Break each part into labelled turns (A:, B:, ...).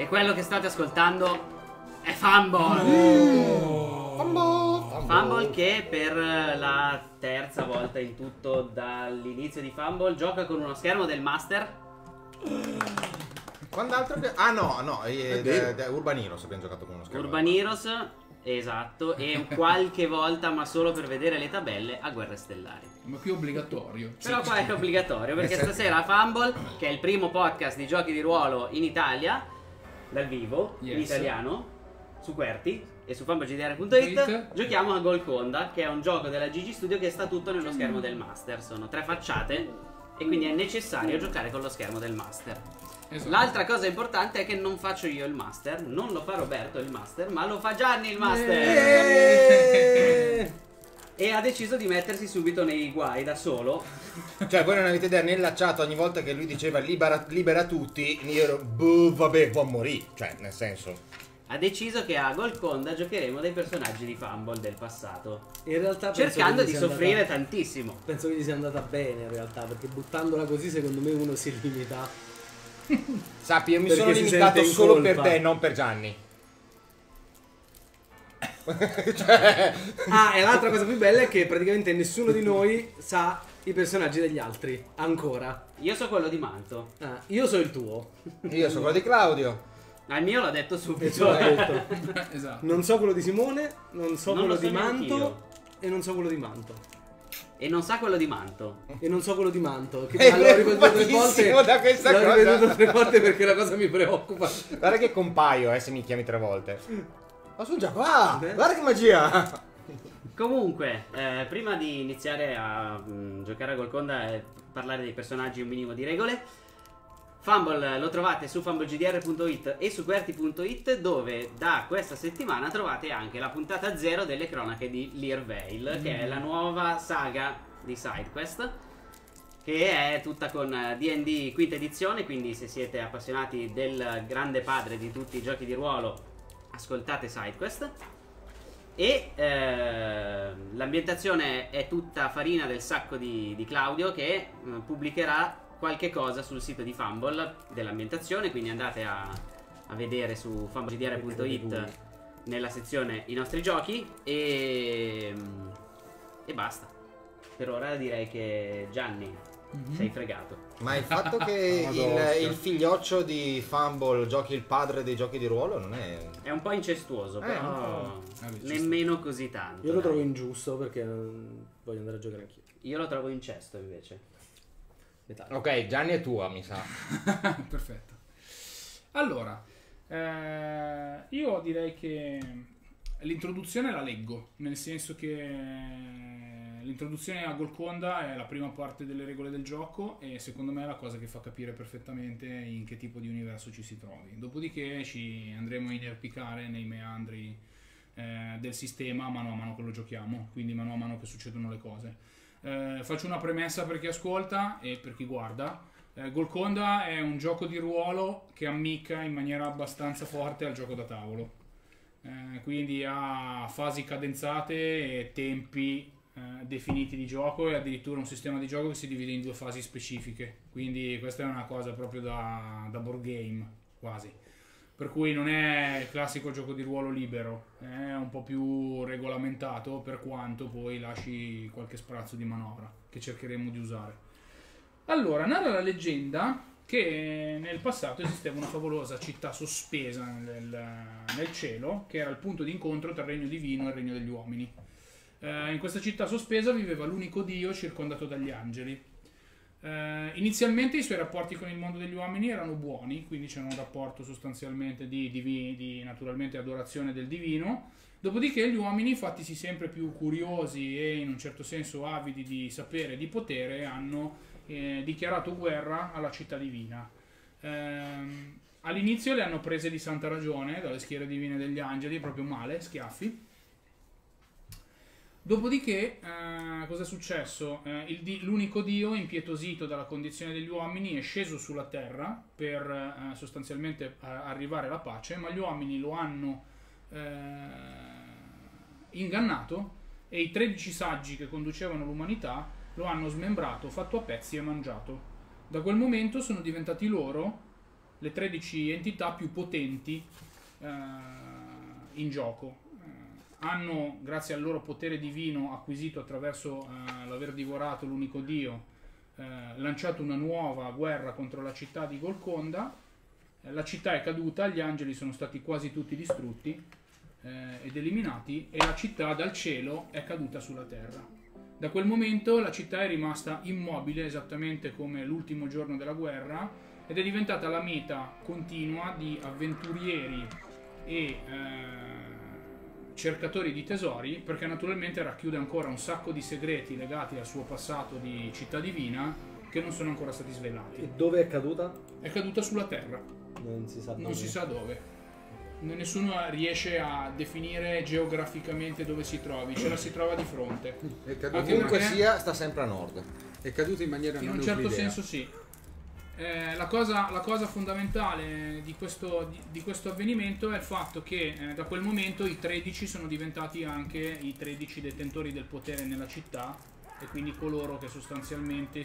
A: quello che state ascoltando è Fumble. Fumble che per la terza volta in tutto dall'inizio di Fumble gioca con uno schermo del Master.
B: Quand'altro che... Urban Heroes abbiamo giocato con uno schermo.
A: Urban Heroes, esatto, e qualche volta, ma solo per vedere le tabelle, a Guerre Stellari.
C: Ma qui è obbligatorio.
A: Però qua è obbligatorio, perché stasera Fumble, che è il primo podcast di giochi di ruolo in Italia, dal vivo, in italiano, su QWERTY e su fumblegdr.it, giochiamo a Golconda, che è un gioco della GG Studio che sta tutto nello schermo del Master. Sono 3 facciate e quindi è necessario giocare con lo schermo del Master. Esatto. L'altra cosa importante è che non faccio io il Master, non lo fa Roberto il Master, ma lo fa Gianni il Master. E ha deciso di mettersi subito nei guai da solo.
B: Cioè voi non avete idea, nella chat ogni volta che lui diceva libera tutti, io ero vabbè, può morire, cioè nel senso.
A: Ha deciso che a Golconda giocheremo dei personaggi di Fumble del passato.
D: In realtà
A: cercando di soffrire tantissimo.
D: Penso che gli sia andata bene in realtà, perché buttandola così secondo me uno si limita.
B: Sappi, io mi sono limitato solo per te, non per Gianni.
D: Cioè... e l'altra cosa più bella è che praticamente nessuno di noi sa i personaggi degli altri ancora.
A: Io so quello di Manto.
D: Io so il tuo.
B: Io so quello di Claudio.
A: Il mio l'ha detto subito.
D: Esatto. Non so quello di Simone, non so quello di Manto e non so quello di Manto.
A: E non sa quello di Manto.
D: E non so quello di Manto. Che l'ho ripetuto 3 volte.
B: Da questa
D: l'ho ripetuto 3 volte perché la cosa mi preoccupa.
B: Guarda che compaio se mi chiami 3 volte. Ma sono già qua! Guarda che magia!
A: Comunque, prima di iniziare a giocare a Golconda e parlare dei personaggi e un minimo di regole, Fumble lo trovate su fumblegdr.it e su QWERTY.it, dove da questa settimana trovate anche la puntata 0 delle cronache di Lear Vale, che è la nuova saga di SideQuest, che è tutta con D&D quinta edizione, quindi se siete appassionati del grande padre di tutti i giochi di ruolo, ascoltate SideQuest. E l'ambientazione è tutta farina del sacco di Claudio, che pubblicherà qualche cosa sul sito di Fumble dell'ambientazione, quindi andate a vedere su fumblegdr.it nella sezione i nostri giochi e basta. Per ora direi che Gianni sei fregato.
B: Ma il fatto che il figlioccio di Fumble giochi il padre dei giochi di ruolo non è...
A: È un po' incestuoso, però nemmeno così tanto.
D: Io lo trovo ingiusto perché voglio andare a giocare anch'io.
A: Io lo trovo incesto invece.
B: Ok, Gianni è tua, mi sa.
C: Perfetto. Allora, io direi che l'introduzione la leggo, nel senso che l'introduzione a Golconda è la prima parte delle regole del gioco e secondo me è la cosa che fa capire perfettamente in che tipo di universo ci si trovi. Dopodiché ci andremo a inerpicare nei meandri del sistema mano a mano che lo giochiamo, quindi mano a mano che succedono le cose. Faccio una premessa per chi ascolta e per chi guarda. Golconda è un gioco di ruolo che ammicca in maniera abbastanza forte al gioco da tavolo, quindi ha fasi cadenzate e tempi definiti di gioco e addirittura un sistema di gioco che si divide in 2 fasi specifiche, quindi questa è una cosa proprio da board game quasi, per cui non è il classico gioco di ruolo libero, è un po' più regolamentato, per quanto poi lasci qualche sprazzo di manovra che cercheremo di usare. Allora, narra la leggenda che nel passato esisteva una favolosa città sospesa nel cielo, che era il punto di incontro tra il regno divino e il regno degli uomini. In questa città sospesa viveva l'unico dio circondato dagli angeli. Inizialmente i suoi rapporti con il mondo degli uomini erano buoni, quindi c'era un rapporto sostanzialmente di naturalmente adorazione del divino. Dopodiché gli uomini, fattisi sempre più curiosi e in un certo senso avidi di sapere e di potere, hanno dichiarato guerra alla città divina. All'inizio le hanno prese di santa ragione dalle schiere divine degli angeli, proprio male, schiaffi. Dopodiché, cosa è successo? L'unico dio, impietosito dalla condizione degli uomini, è sceso sulla terra per sostanzialmente arrivare alla pace, ma gli uomini lo hanno ingannato e i 13 saggi che conducevano l'umanità lo hanno smembrato, fatto a pezzi e mangiato. Da quel momento sono diventati loro le 13 entità più potenti in gioco. Hanno, grazie al loro potere divino acquisito attraverso l'aver divorato l'unico dio, lanciato una nuova guerra contro la città di Golconda. La città è caduta, gli angeli sono stati quasi tutti distrutti ed eliminati, e la città dal cielo è caduta sulla terra. Da quel momento la città è rimasta immobile, esattamente come l'ultimo giorno della guerra, ed è diventata la meta continua di avventurieri e cercatori di tesori, perché naturalmente racchiude ancora un sacco di segreti legati al suo passato di città divina che non sono ancora stati svelati.
D: E dove è caduta?
C: È caduta sulla terra,
D: Non si sa dove.
C: non si sa dove. Nessuno riesce a definire geograficamente dove si trovi, ce la si trova di fronte.
E: È caduto,
C: Anche
B: Comunque
C: perché-
B: sia, sta sempre a nord.
E: è caduto in maniera
C: In
E: non
C: un certo
E: euclidea.
C: senso sì. La cosa fondamentale di questo avvenimento è il fatto che da quel momento i 13 sono diventati anche i 13 detentori del potere nella città, e quindi coloro che sostanzialmente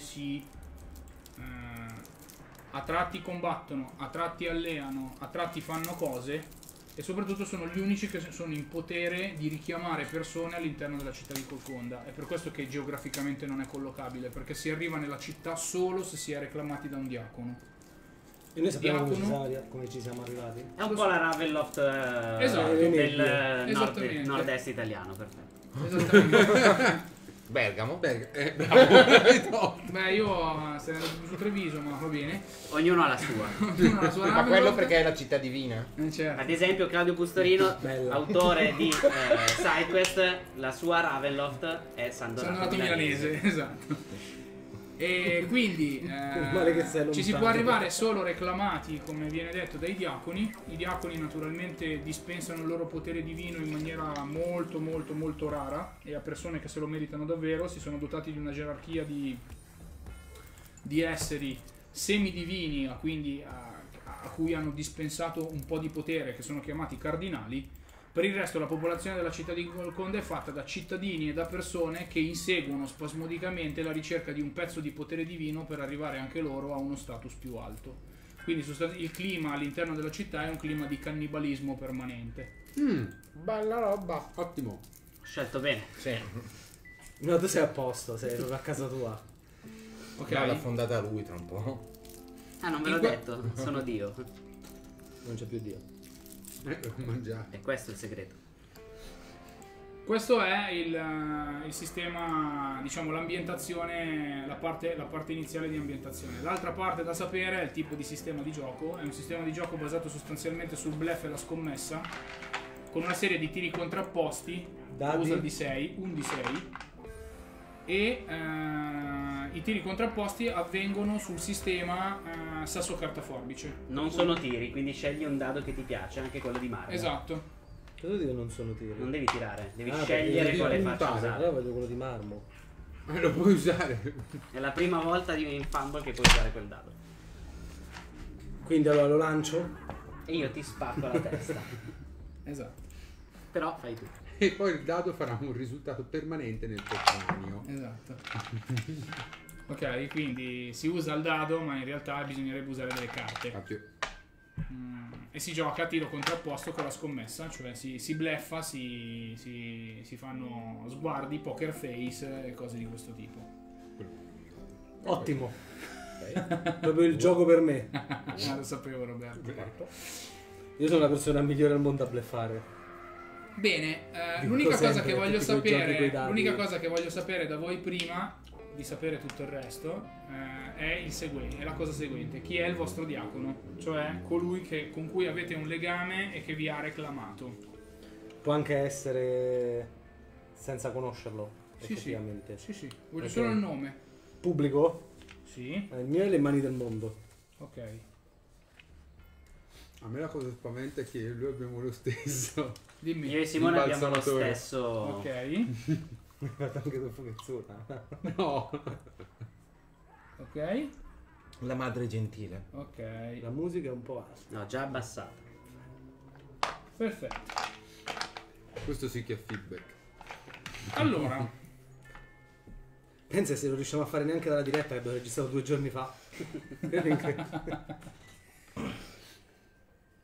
C: a tratti combattono, a tratti alleano, a tratti fanno cose, e soprattutto sono gli unici che sono in potere di richiamare persone all'interno della città di Golconda. È per questo che geograficamente non è collocabile, perché si arriva nella città solo se si è reclamati da un diacono.
D: E noi sappiamo
C: Diacono.
D: come ci siamo arrivati.
A: È un po' la Ravenloft
C: Esatto.
A: del
C: Esattamente.
A: nord-est italiano, perfetto.
C: Esattamente.
B: Bergamo.
E: Beh, bravo.
C: Beh, io sarei andato su Treviso, ma va bene.
A: Ognuno ha la sua.
C: Ognuno ha la sua
B: Ma
C: Ravenloft.
B: quello perché è la città divina.
C: Certo.
A: Ad esempio Claudio Pustorino,
D: Bella.
A: autore di SideQuest, la sua Ravenloft è San
C: Sono
A: Donato
C: andato milanese, esatto. E quindi
D: Male che sei
C: ci si
D: lontano.
C: può arrivare solo reclamati, come viene detto, dai diaconi. I diaconi naturalmente dispensano il loro potere divino in maniera molto molto molto rara, e a persone che se lo meritano davvero. Si sono dotati di una gerarchia di esseri semidivini, a cui hanno dispensato un po' di potere, che sono chiamati cardinali. Per il resto la popolazione della città di Golconda è fatta da cittadini e da persone che inseguono spasmodicamente la ricerca di un pezzo di potere divino per arrivare anche loro a uno status più alto. Quindi il clima all'interno della città è un clima di cannibalismo permanente.
E: Bella roba. Ottimo.
A: Ho scelto bene.
B: Sì.
D: No, tu sei a posto, sei proprio a casa tua.
C: Ok?
B: No, l'ha fondata lui tra un po'.
A: Ah, non ve l'ho detto, sono Dio.
D: Non c'è più Dio.
E: Mangiare.
A: E questo è il segreto.
C: Questo è il sistema, diciamo, l'ambientazione, la parte iniziale di ambientazione. L'altra parte da sapere è il tipo di sistema di gioco. È un sistema di gioco basato sostanzialmente sul bluff e la scommessa, con una serie di tiri contrapposti,
D: Dadi.
C: usa un D6, e i tiri contrapposti avvengono sul sistema sasso carta forbice.
A: Non sono tiri, quindi scegli un dado che ti piace, anche quello di marmo.
C: Esatto.
D: Cosa dico non sono tiri?
A: Non devi tirare, devi
D: perché
A: scegliere
E: devi
A: quale faccia
E: puntare.
A: usare.
D: Allora voglio quello di marmo.
E: Lo puoi usare.
A: È la prima volta in Fumble che puoi usare quel dado.
D: Quindi allora lo lancio.
A: E io ti spacco la testa.
C: Esatto.
A: Però fai tu.
E: E poi il dado farà un risultato permanente nel tuo cranio.
C: Esatto. Ok, quindi si usa il dado, ma in realtà bisognerebbe usare delle carte.
E: Proprio.
C: E si gioca a tiro contrapposto con la scommessa, cioè si bleffa, si fanno sguardi, poker face e cose di questo tipo.
D: Ottimo. Proprio il gioco per me.
C: Lo sapevo, Roberto.
D: Io sono la persona migliore al mondo a bluffare.
C: Bene,
D: Dico
C: l'unica cosa
D: sempre,
C: che voglio
D: tutti quei giochi coi
C: sapere,
D: dadi.
C: l'unica cosa che voglio sapere da voi prima di sapere tutto il resto è è la cosa seguente: chi è il vostro diacono? Cioè colui con cui avete un legame e che vi ha reclamato.
D: Può anche essere senza conoscerlo,
C: Sì,
D: effettivamente.
C: sì, voglio
D: Ok.
C: solo il nome.
D: Pubblico?
C: Sì,
D: Il mio è le mani del mondo.
C: ok.
E: A me la cosa spaventa è che lui abbiamo lo stesso.
C: Dimmi.
A: Io e Simone
E: Il
A: abbiamo lo
E: balsamatore.
A: stesso.
C: Ok,
D: Guarda anche tu fumezzura.
E: No.
C: ok,
B: La madre gentile.
C: ok.
D: La musica è un po' alta.
A: No, già abbassato.
C: Perfetto.
E: Questo sì che è feedback.
C: Allora,
D: Pensa se non riusciamo a fare neanche dalla diretta che abbiamo registrato 2 giorni fa. Vedi che-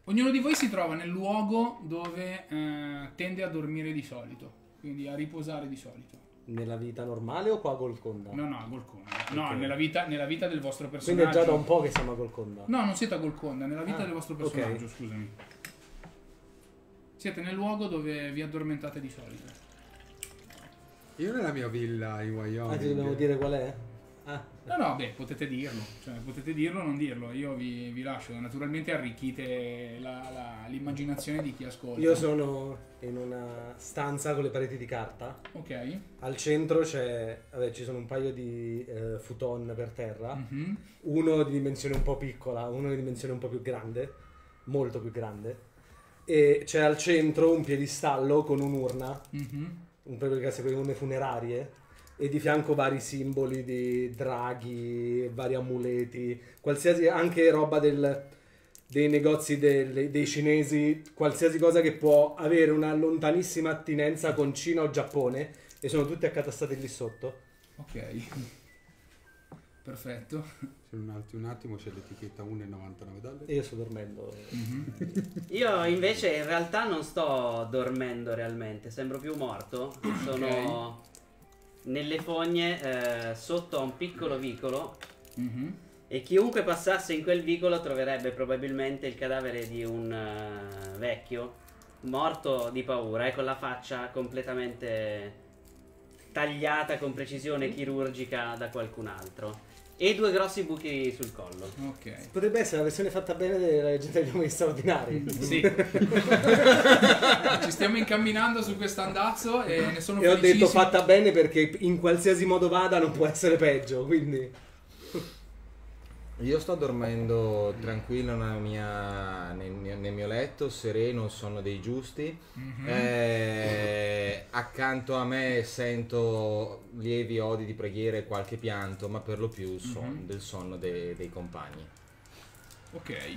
C: Ognuno di voi si trova nel luogo dove tende a dormire di solito, quindi a riposare di solito.
D: Nella vita normale o qua a Golconda?
C: No, a Golconda. No,
D: Ok.
C: nella vita del vostro
D: Quindi
C: personaggio.
D: è già da un po' che siamo a Golconda.
C: No, non siete a Golconda, nella vita
D: Ah,
C: del vostro
D: ok.
C: personaggio, scusami. Siete nel luogo dove vi addormentate di solito.
E: Io nella mia villa in Wyoming.
D: Ah, ti dobbiamo dire qual è? Ah,
C: No, beh, potete dirlo. Cioè, potete dirlo o non dirlo. Io vi lascio. Naturalmente arricchite l'immaginazione di chi ascolta.
D: io sono in una stanza con le pareti di carta.
C: Ok.
D: Al centro ci sono un paio di futon per terra.
C: Mhm.
D: Uno di dimensione un po' piccola, uno di dimensione un po' più grande, molto più grande. E c'è al centro un piedistallo con un'urna,
C: Mhm.
D: un po' che quelle urne funerarie, e di fianco vari simboli di draghi, vari amuleti, qualsiasi, anche roba dei negozi dei cinesi, qualsiasi cosa che può avere una lontanissima attinenza con Cina o Giappone, e sono tutte accatastate lì sotto.
C: Ok. Perfetto.
E: Se non alzi un attimo c'è l'etichetta $1,99.
D: E io sto dormendo.
A: Io invece in realtà non sto dormendo realmente, sembro più morto. Sono nelle fogne sotto a un piccolo vicolo
C: Mhm.
A: e chiunque passasse in quel vicolo troverebbe probabilmente il cadavere di un vecchio morto di paura e con la faccia completamente tagliata con precisione chirurgica da qualcun altro e 2 grossi buchi sul collo.
C: Ok.
D: Potrebbe essere la versione fatta bene della leggenda degli uomini straordinari.
C: Sì. Ci stiamo incamminando su quest'andazzo e ne sono
D: E ho detto
C: felicissimo.
D: fatta bene perché in qualsiasi modo vada non può essere peggio, quindi...
B: Io sto dormendo tranquillo nel mio letto, sereno, il sonno dei giusti. Accanto a me sento lievi odi di preghiera e qualche pianto, ma per lo più il del sonno dei compagni.
C: Ok.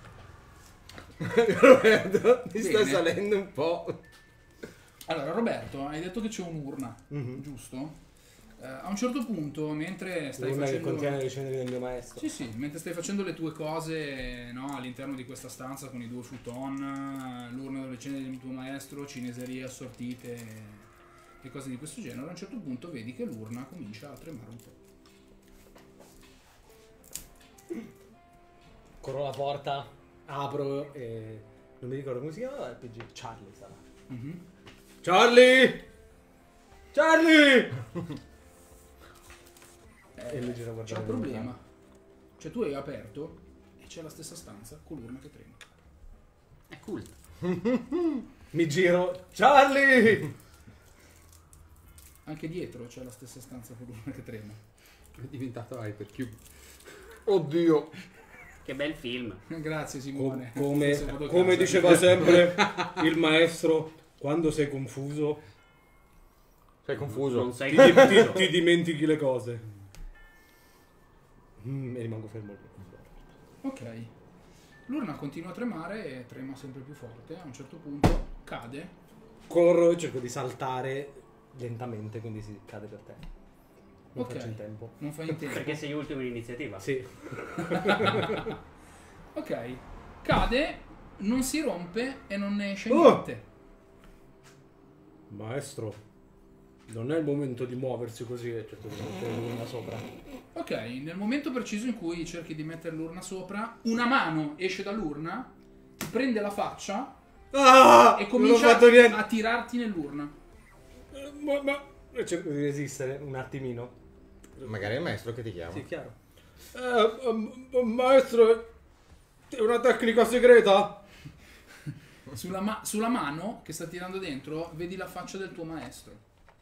B: Roberto, mi sta
C: Bene.
B: salendo un po'.
C: Allora, Roberto, hai detto che c'è un'urna, giusto? A un certo punto, mentre stai
D: L'urna che
C: facendo...
D: contiene le ceneri del mio maestro.
C: Sì, sì, mentre stai facendo le tue cose, no, all'interno di questa stanza con i 2 futon, l'urna delle ceneri del tuo maestro, cineserie assortite e cose di questo genere, a un certo punto vedi che l'urna comincia a tremare un po'.
D: Corro alla porta, apro e... non mi ricordo come si chiama l'RPG. Charlie sarà.
C: Mhm.
D: Charlie! Charlie! E lui gira a guardare
C: C'è un
D: l'urna.
C: problema. Cioè tu hai aperto e c'è la stessa stanza con l'urna che trema.
A: È cool.
D: Mi giro. Charlie!
C: Anche dietro c'è la stessa stanza con l'urna che trema.
E: È diventato Hypercube.
B: Oddio.
A: Che bel film.
C: Grazie Simone.
D: Come,
C: Se vado a
D: come
C: casa.
D: diceva sempre il maestro, quando sei confuso
B: Sei confuso?
A: Non sai
D: ti dimentichi le cose. E rimango fermo lì.
C: Ok. L'urna continua a tremare e trema sempre più forte. A un certo punto cade.
D: Corro e cerco di saltare lentamente, quindi si cade per terra. Non
C: Ok.
D: faccio in tempo.
C: Non fai in tempo.
A: perché sei ultimo in iniziativa.
D: Sì.
C: Ok. Cade, non si rompe e non ne esce
D: Oh!
C: niente.
D: Maestro, non è il momento di muoversi così e cerco di mettere l'urna sopra.
C: Ok, nel momento preciso in cui cerchi di mettere l'urna sopra, una mano esce dall'urna, ti prende la faccia
D: Ah!
C: e
D: Non ho
C: comincia
D: fatto niente.
C: a tirarti nell'urna.
D: Ma... cerco di resistere un attimino.
B: Magari è il maestro che ti chiama.
D: Sì, chiaro. Maestro, è una tecnica segreta?
C: Sulla mano che sta tirando dentro, vedi la faccia del tuo maestro.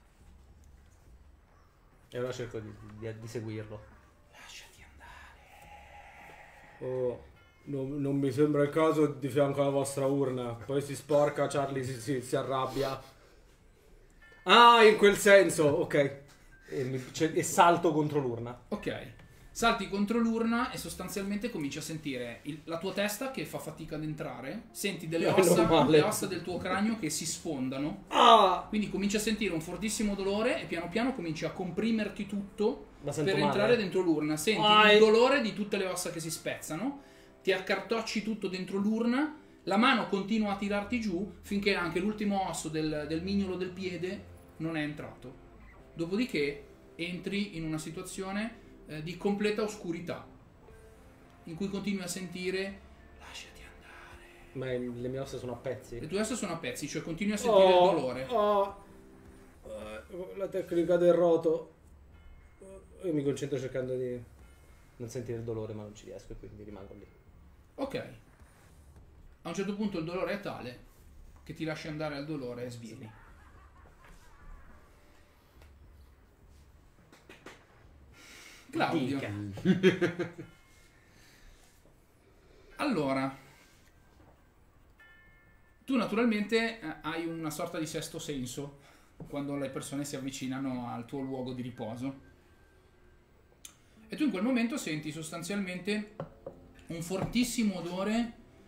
D: E allora cerco di seguirlo.
C: Lasciati andare.
D: Oh, non mi sembra il caso di fianco alla vostra urna. Poi si sporca, Charlie si arrabbia. Ah, in quel senso, ok. E salto contro l'urna.
C: Ok. Salti contro l'urna e sostanzialmente cominci a sentire la tua testa che fa fatica ad entrare. Senti delle
D: È
C: ossa,
D: normale.
C: le ossa del tuo cranio che si sfondano.
D: Ah!
C: Quindi cominci a sentire un fortissimo dolore e piano piano cominci a comprimerti tutto
D: Ma sento
C: per
D: male.
C: entrare dentro l'urna. Senti
D: Ah,
C: il dolore di tutte le ossa che si spezzano, ti accartocci tutto dentro l'urna La mano continua a tirarti giù finché anche l'ultimo osso del mignolo del piede non è entrato. Dopodiché entri in una situazione di completa oscurità, in cui continui a sentire lasciati andare.
D: Ma le mie ossa sono a pezzi?
C: Le tue ossa sono a pezzi, cioè continui a sentire il dolore.
D: La tecnica del roto. Io mi concentro cercando di non sentire il dolore, ma non ci riesco e quindi rimango lì.
C: Ok. A un certo punto il dolore è tale che ti lasci andare al dolore e svieni. Claudio.
A: Dica.
C: Allora, tu naturalmente hai una sorta di sesto senso quando le persone si avvicinano al tuo luogo di riposo. E tu in quel momento senti sostanzialmente un fortissimo odore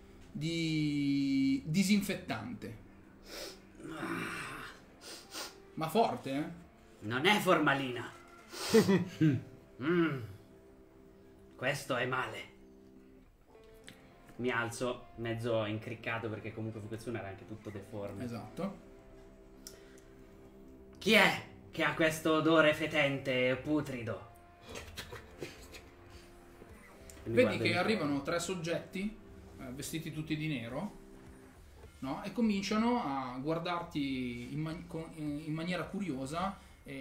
C: di disinfettante. Ma forte, eh?
A: Non è formalina. Questo è male. Mi alzo, mezzo incriccato perché comunque Fukatsuna era anche tutto deforme.
C: Esatto.
A: Chi è che ha questo odore fetente e putrido? Mi
C: Vedi
A: guardo
C: che
A: di
C: arrivano 3 soggetti vestiti tutti di nero, no? E cominciano a guardarti in maniera curiosa.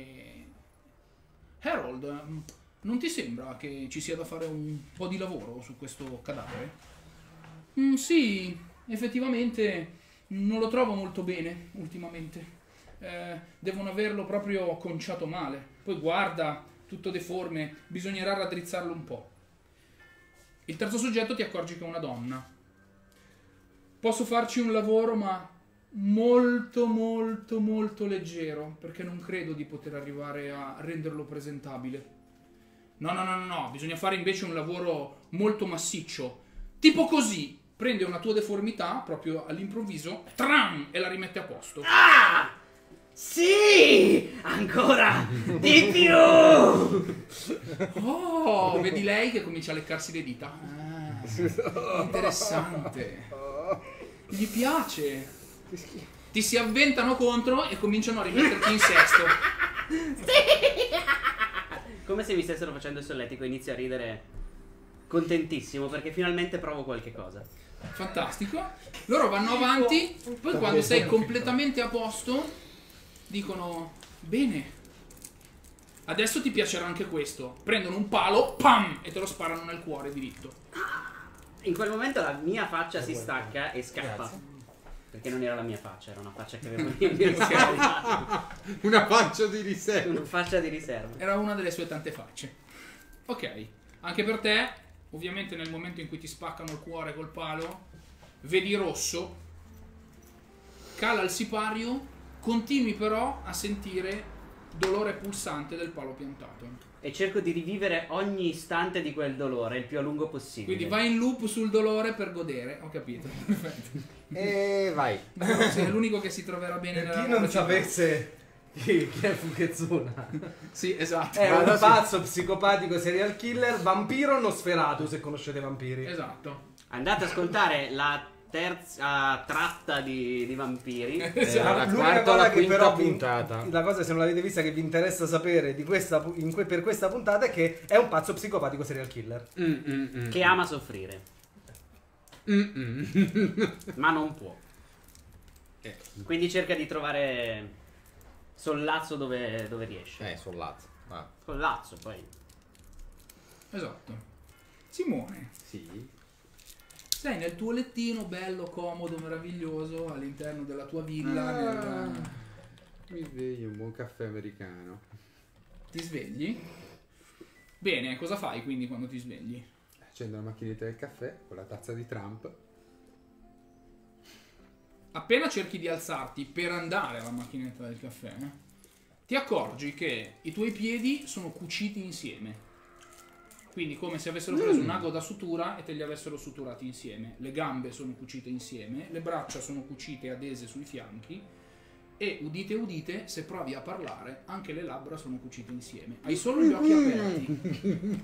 C: Harold, non ti sembra che ci sia da fare un po' di lavoro su questo cadavere? Sì, effettivamente non lo trovo molto bene ultimamente. Devono averlo proprio conciato male. Poi guarda, tutto deforme, bisognerà raddrizzarlo un po'. Il terzo soggetto ti accorgi che è una donna. Posso farci un lavoro, ma molto molto molto leggero, perché non credo di poter arrivare a renderlo presentabile. No, bisogna fare invece un lavoro molto massiccio. Tipo così, prende una tua deformità proprio all'improvviso, tram, e la rimette a posto.
A: Ah! Sì! Ancora di più!
C: Oh, vedi lei che comincia a leccarsi le dita. Ah, interessante. Gli piace. Ti si avventano contro e cominciano a rimetterti in sesto.
A: Come se mi stessero facendo il solletico, inizio a ridere contentissimo perché finalmente provo qualche cosa.
C: Fantastico. Loro vanno avanti, poi quando sei completamente a posto dicono: bene, adesso ti piacerà anche questo. Prendono un palo, pam, e te lo sparano nel cuore diritto.
A: In quel momento la mia faccia si stacca e scappa. Perché non era la mia faccia, era una faccia che avevo di riserva.
E: Una faccia di riserva.
A: Una faccia di riserva.
C: Era una delle sue tante facce. Ok, anche per te, ovviamente nel momento in cui ti spaccano il cuore col palo, vedi rosso, cala il sipario, continui però a sentire dolore pulsante del palo piantato.
A: E cerco di rivivere ogni istante di quel dolore il più a lungo possibile.
C: Quindi vai in loop sul dolore per godere, ho capito. Perfetto.
E: E vai.
C: Sei l'unico che si troverà bene
D: Per
C: nella
D: chi non
C: città.
D: sapesse chi è Fukatsuna,
C: Sì, esatto.
D: è un pazzo psicopatico serial killer, vampiro Nosferatu, se conoscete vampiri.
C: Esatto.
A: Andate ad ascoltare la terza tratta di vampiri.
C: Esatto.
E: La
D: L'unica
E: quarta o
D: cosa
E: la
D: che
E: quinta
D: però
E: puntata.
D: la cosa, se non l'avete vista, che vi interessa sapere di per questa puntata è che è un pazzo psicopatico serial killer.
A: Che ama soffrire. Ma non può. Quindi cerca di trovare sollazzo dove riesce.
B: Sollazzo. Ah.
A: Sollazzo poi.
C: Esatto. Simone,
E: Sì.
C: sei nel tuo lettino bello, comodo, meraviglioso all'interno della tua villa.
E: Mi sveglio, un buon caffè americano.
C: Ti svegli? Bene, cosa fai quindi quando ti svegli?
E: Accendo la macchinetta del caffè con la tazza di Trump.
C: Appena cerchi di alzarti per andare alla macchinetta del caffè, ti accorgi che i tuoi piedi sono cuciti insieme. Quindi come se avessero preso un ago da sutura e te li avessero suturati insieme. Le gambe sono cucite insieme, le braccia sono cucite e adese sui fianchi e, udite udite, se provi a parlare, anche le labbra sono cucite insieme. Hai solo gli occhi aperti.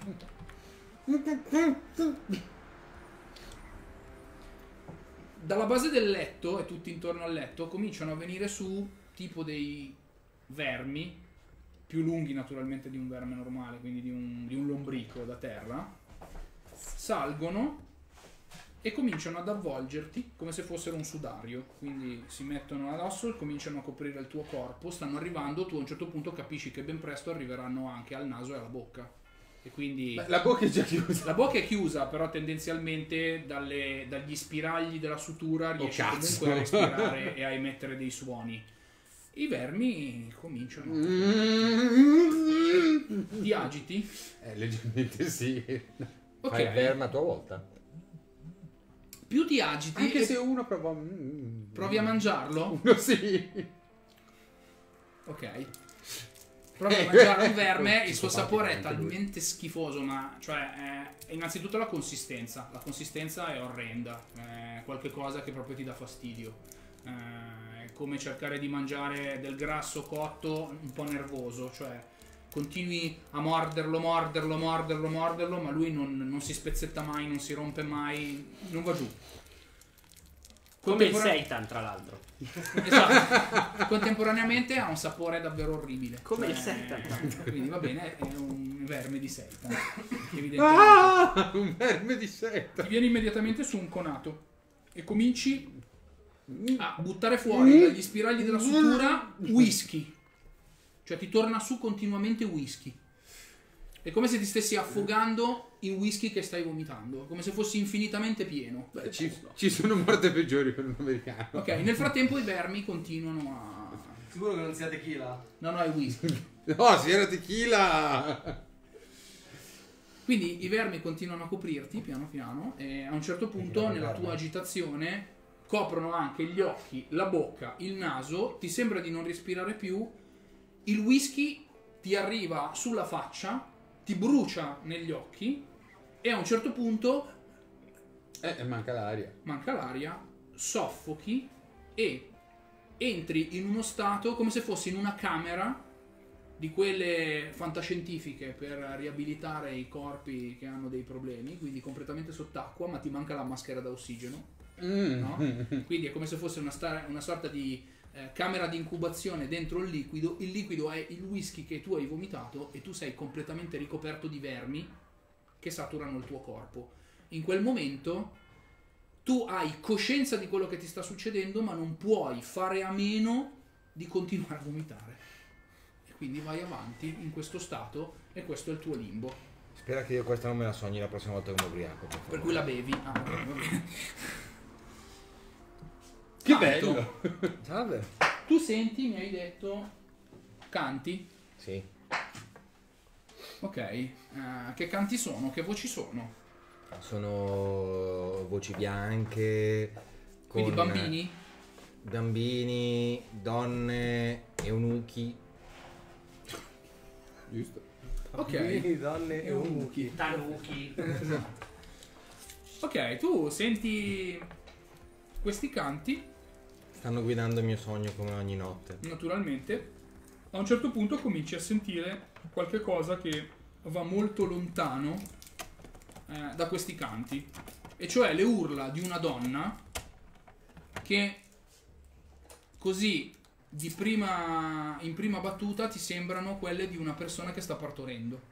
C: Dalla base del letto e tutti intorno al letto cominciano a venire su tipo dei vermi più lunghi naturalmente di un verme normale, quindi di un lombrico da terra, salgono e cominciano ad avvolgerti come se fossero un sudario, quindi si mettono addosso e cominciano a coprire il tuo corpo, stanno arrivando, tu a un certo punto capisci che ben presto arriveranno anche al naso e alla bocca. E quindi
E: La bocca è già chiusa.
C: la bocca è chiusa, però tendenzialmente dagli spiragli della sutura riesci
E: cazzo.
C: comunque a respirare e a emettere dei suoni. I vermi cominciano. Ti agiti?
E: Leggermente sì.
C: Ok.
B: Fai il verme a tua volta.
C: Più ti agiti
E: Anche
C: e
E: se uno prova...
C: provi a mangiarlo.
E: Uno sì.
C: Ok. Provi a mangiare un verme, il suo
B: Psicopatico
C: sapore è
B: anche lui.
C: talmente schifoso, ma cioè è innanzitutto la consistenza. La consistenza è orrenda, è qualche cosa che proprio ti dà fastidio. È come cercare di mangiare del grasso cotto un po' nervoso, cioè continui a morderlo, ma lui non si spezzetta mai, non si rompe mai, non va giù.
A: Come il Seitan, tra l'altro.
C: Esatto. Contemporaneamente ha un sapore davvero orribile.
A: Come il Seitan.
C: Quindi va bene, è un verme di Seitan. Evidentemente.
E: Ah, un verme di seta.
C: Ti vieni immediatamente su un conato e cominci a buttare fuori dagli spiragli della sutura whisky. Cioè ti torna su continuamente whisky. È come se ti stessi affogando in whisky che stai vomitando, come se fossi infinitamente pieno.
E: Beh, ci sono morte peggiori per un americano.
C: Ok, nel frattempo i vermi continuano a...
D: Sicuro che non sia tequila?
C: No, è whisky.
E: No, si era tequila.
C: Quindi i vermi continuano a coprirti piano piano e a un certo punto nella tua agitazione coprono anche gli occhi, la bocca, il naso, ti sembra di non respirare più, il whisky ti arriva sulla faccia, ti brucia negli occhi e a un certo punto
E: Manca l'aria.
C: manca l'aria, soffochi e entri in uno stato come se fossi in una camera di quelle fantascientifiche per riabilitare i corpi che hanno dei problemi, quindi completamente sott'acqua, ma ti manca la maschera da ossigeno, no? Quindi è come se fosse una sorta di camera di incubazione dentro il liquido è il whisky che tu hai vomitato e tu sei completamente ricoperto di vermi che saturano il tuo corpo. In quel momento tu hai coscienza di quello che ti sta succedendo, ma non puoi fare a meno di continuare a vomitare. E quindi vai avanti in questo stato e questo è il tuo limbo.
B: Spera che io questa non me la sogni la prossima volta che mi ubriaco.
C: Per cui la bevi. Ah, ok, va bene.
E: Che
C: Canto.
E: bello.
B: Salve.
C: Tu senti, mi hai detto, canti.
B: Sì.
C: Ok. Che canti sono? Che voci sono?
B: Sono voci bianche. Con
C: Quindi bambini?
B: Bambini, donne, eunuchi.
E: Giusto.
C: Ok.
D: Bambini, donne e
C: Eunuchi.
A: Tanuki.
C: Esatto. Ok, tu senti questi canti,
B: Stanno guidando il mio sogno come ogni notte.
C: naturalmente. A un certo punto cominci a sentire qualche cosa che va molto lontano da questi canti, e cioè le urla di una donna che così in prima battuta ti sembrano quelle di una persona che sta partorendo.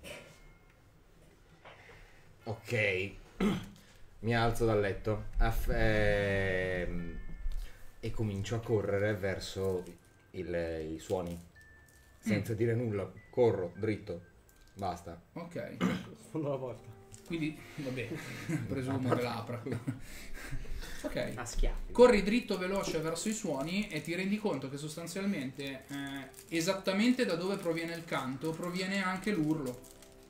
B: Ok. Mi alzo dal letto e comincio a correre verso i suoni. Senza dire nulla. Corro, dritto. Basta.
C: Ok,
D: Sfondo la porta.
C: quindi vabbè, presumo che l'apra. Ok.
A: A schiaffi.
C: Corri dritto veloce verso i suoni e ti rendi conto che sostanzialmente esattamente da dove proviene il canto proviene anche l'urlo.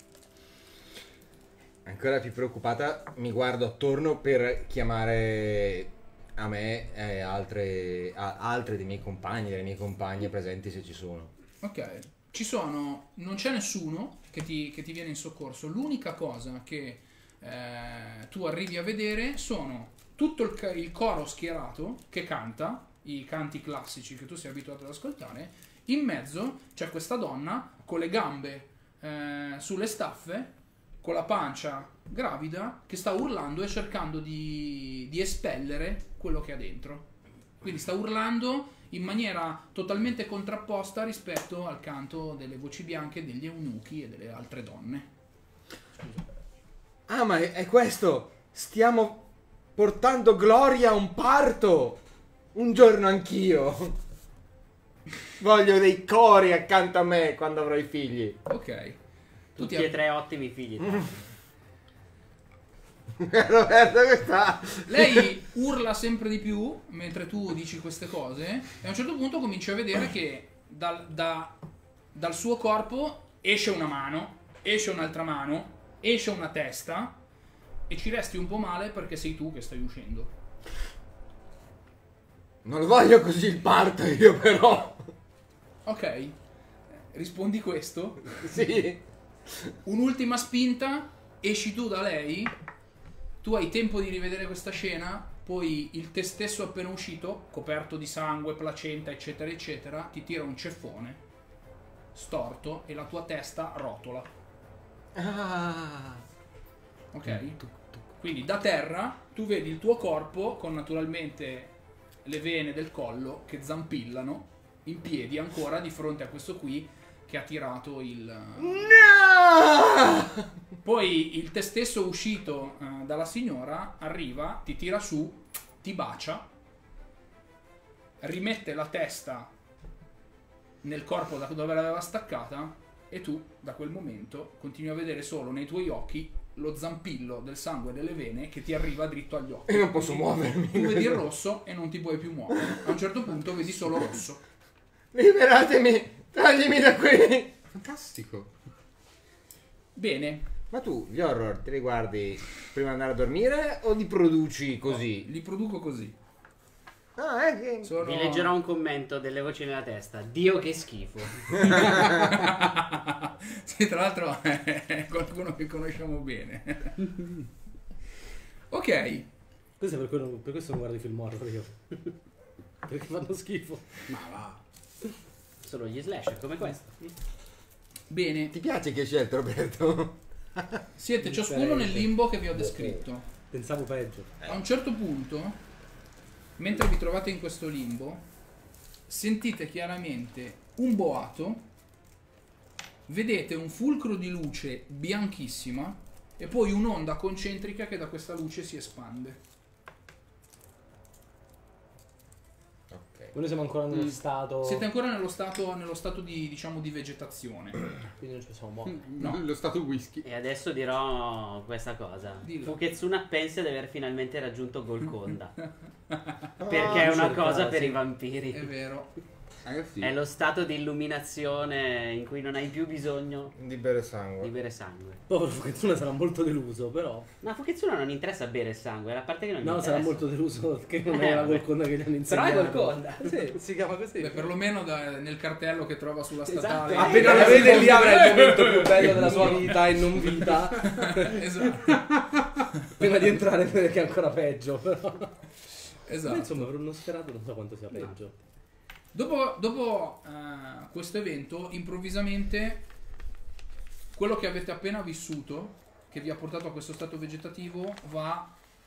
B: Ancora più preoccupata, mi guardo attorno per chiamare a me e altre dei miei compagni, delle mie compagne presenti se ci sono.
C: Ok, non c'è nessuno che ti viene in soccorso. L'unica cosa che tu arrivi a vedere sono tutto il coro schierato che canta i canti classici che tu sei abituato ad ascoltare. In mezzo c'è questa donna con le gambe sulle staffe con la pancia gravida che sta urlando e cercando di espellere quello che ha dentro. Quindi sta urlando in maniera totalmente contrapposta rispetto al canto delle voci bianche degli eunuchi e delle altre donne.
B: Ah, ma è questo! Stiamo portando gloria a un parto! Un giorno anch'io! Voglio dei cori accanto a me quando avrò i figli.
C: Ok.
A: Tutti e 3 ottimi figli.
B: Roberto che sta...
C: Lei urla sempre di più mentre tu dici queste cose e a un certo punto cominci a vedere che dal suo corpo esce una mano, esce un'altra mano, esce una testa e ci resti un po' male perché sei tu che stai uscendo.
B: Non voglio così il parto io però.
C: Ok, rispondi questo.
B: Sì.
C: Un'ultima spinta, esci tu da lei, tu hai tempo di rivedere questa scena, poi il te stesso appena uscito, coperto di sangue, placenta, eccetera, eccetera, ti tira un ceffone storto e la tua testa rotola.
B: Ah.
C: Ok? Quindi da terra tu vedi il tuo corpo con naturalmente le vene del collo che zampillano in piedi ancora di fronte a questo qui che ha tirato il...
B: No!
C: Poi il te stesso uscito dalla signora arriva, ti tira su, ti bacia, rimette la testa nel corpo da dove l'aveva staccata e tu da quel momento continui a vedere solo nei tuoi occhi lo zampillo del sangue delle vene che ti arriva dritto agli occhi.
B: E non posso muovermi.
C: Tu vedi il rosso e non ti puoi più muovere. A un certo punto vedi solo rosso.
B: Liberatemi! Taglimi da qui!
E: Fantastico.
C: Bene.
B: Ma tu gli horror te li guardi prima di andare a dormire o li produci così?
C: Li produco così.
B: Ah, è che...
C: Sono...
A: Vi leggerò un commento delle voci nella testa. Dio che schifo.
C: Sì, tra l'altro è qualcuno che conosciamo bene. Ok.
D: Questo è per questo non guardo i film horror io. Perché fanno schifo.
E: Ma va.
A: Solo gli slasher come questo.
C: Bene.
B: Ti piace che hai scelto, Roberto?
C: Siete ciascuno nel limbo che vi ho descritto.
D: Pensavo peggio.
C: A un certo punto, mentre vi trovate in questo limbo, sentite chiaramente un boato, vedete un fulcro di luce bianchissima e poi un'onda concentrica che da questa luce si espande.
B: Ok.
D: Noi siamo ancora nello stato.
C: Siete ancora nello stato di, diciamo, di vegetazione.
D: Quindi non ci possiamo muovere.
C: No.
E: Lo stato whisky.
A: E adesso dirò questa cosa.
C: Dillo.
A: Fuketsuna pensa di aver finalmente raggiunto Golconda.
B: Ah,
A: Perché è una
D: cercare,
A: cosa per
D: sì.
A: i vampiri.
C: È vero.
E: Ragazzi,
A: È lo stato di illuminazione in cui non hai più bisogno
B: Di bere sangue.
A: di bere sangue.
D: Povero Fuketsuna sarà molto deluso, però.
A: Ma a Fuketsuna non interessa bere sangue, la parte che non gli
D: No,
A: interessa.
D: sarà molto deluso che non è la
A: vabbè.
D: Golconda che gli hanno
A: Però
D: insegnato.
A: è Golconda.
D: Sì, si chiama così.
C: Beh, perlomeno nel cartello che trova sulla statale.
A: Esatto.
D: Appena la vede lì avrà il momento più bello della sua vita e non vita.
C: Esatto.
D: Prima di entrare vede che è ancora peggio, però.
C: Esatto.
D: Insomma, per uno sferato non so quanto sia peggio.
C: Dopo questo evento, improvvisamente, quello che avete appena vissuto, che vi ha portato a questo stato vegetativo, va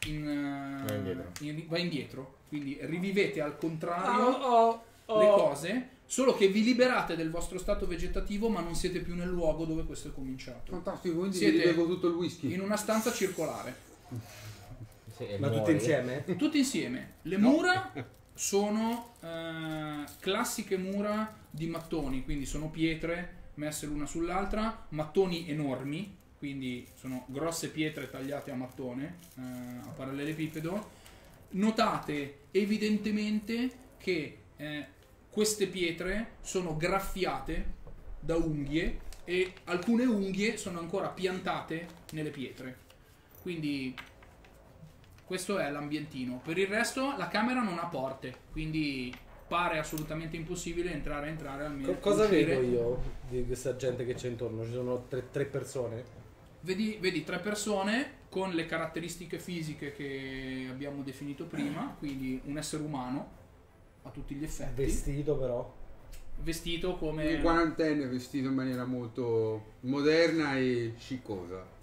C: indietro. Quindi rivivete al contrario le cose, solo che vi liberate del vostro stato vegetativo, ma non siete più nel luogo dove questo è cominciato.
E: fantastico, quindi
C: Siete
E: bevo tutto il whisky.
C: In una stanza circolare.
B: Sì, e
D: Ma
B: muori.
D: tutti insieme?
C: Tutti insieme. Le mura sono classiche mura di mattoni, quindi sono pietre messe l'una sull'altra, mattoni enormi, quindi sono grosse pietre tagliate a mattone, a parallelepipedo. Notate evidentemente che queste pietre sono graffiate da unghie e alcune unghie sono ancora piantate nelle pietre. Quindi questo è l'ambientino. Per il resto la camera non ha porte, quindi pare assolutamente impossibile entrare almeno.
D: Cosa
C: uscire.
D: vedo io di questa gente che c'è intorno? Ci sono tre persone?
C: Vedi 3 persone con le caratteristiche fisiche che abbiamo definito prima, quindi un essere umano a tutti gli effetti,
D: Vestito però.
C: vestito
E: Un
C: come...
E: quarantenne vestito in maniera molto moderna e scicosa.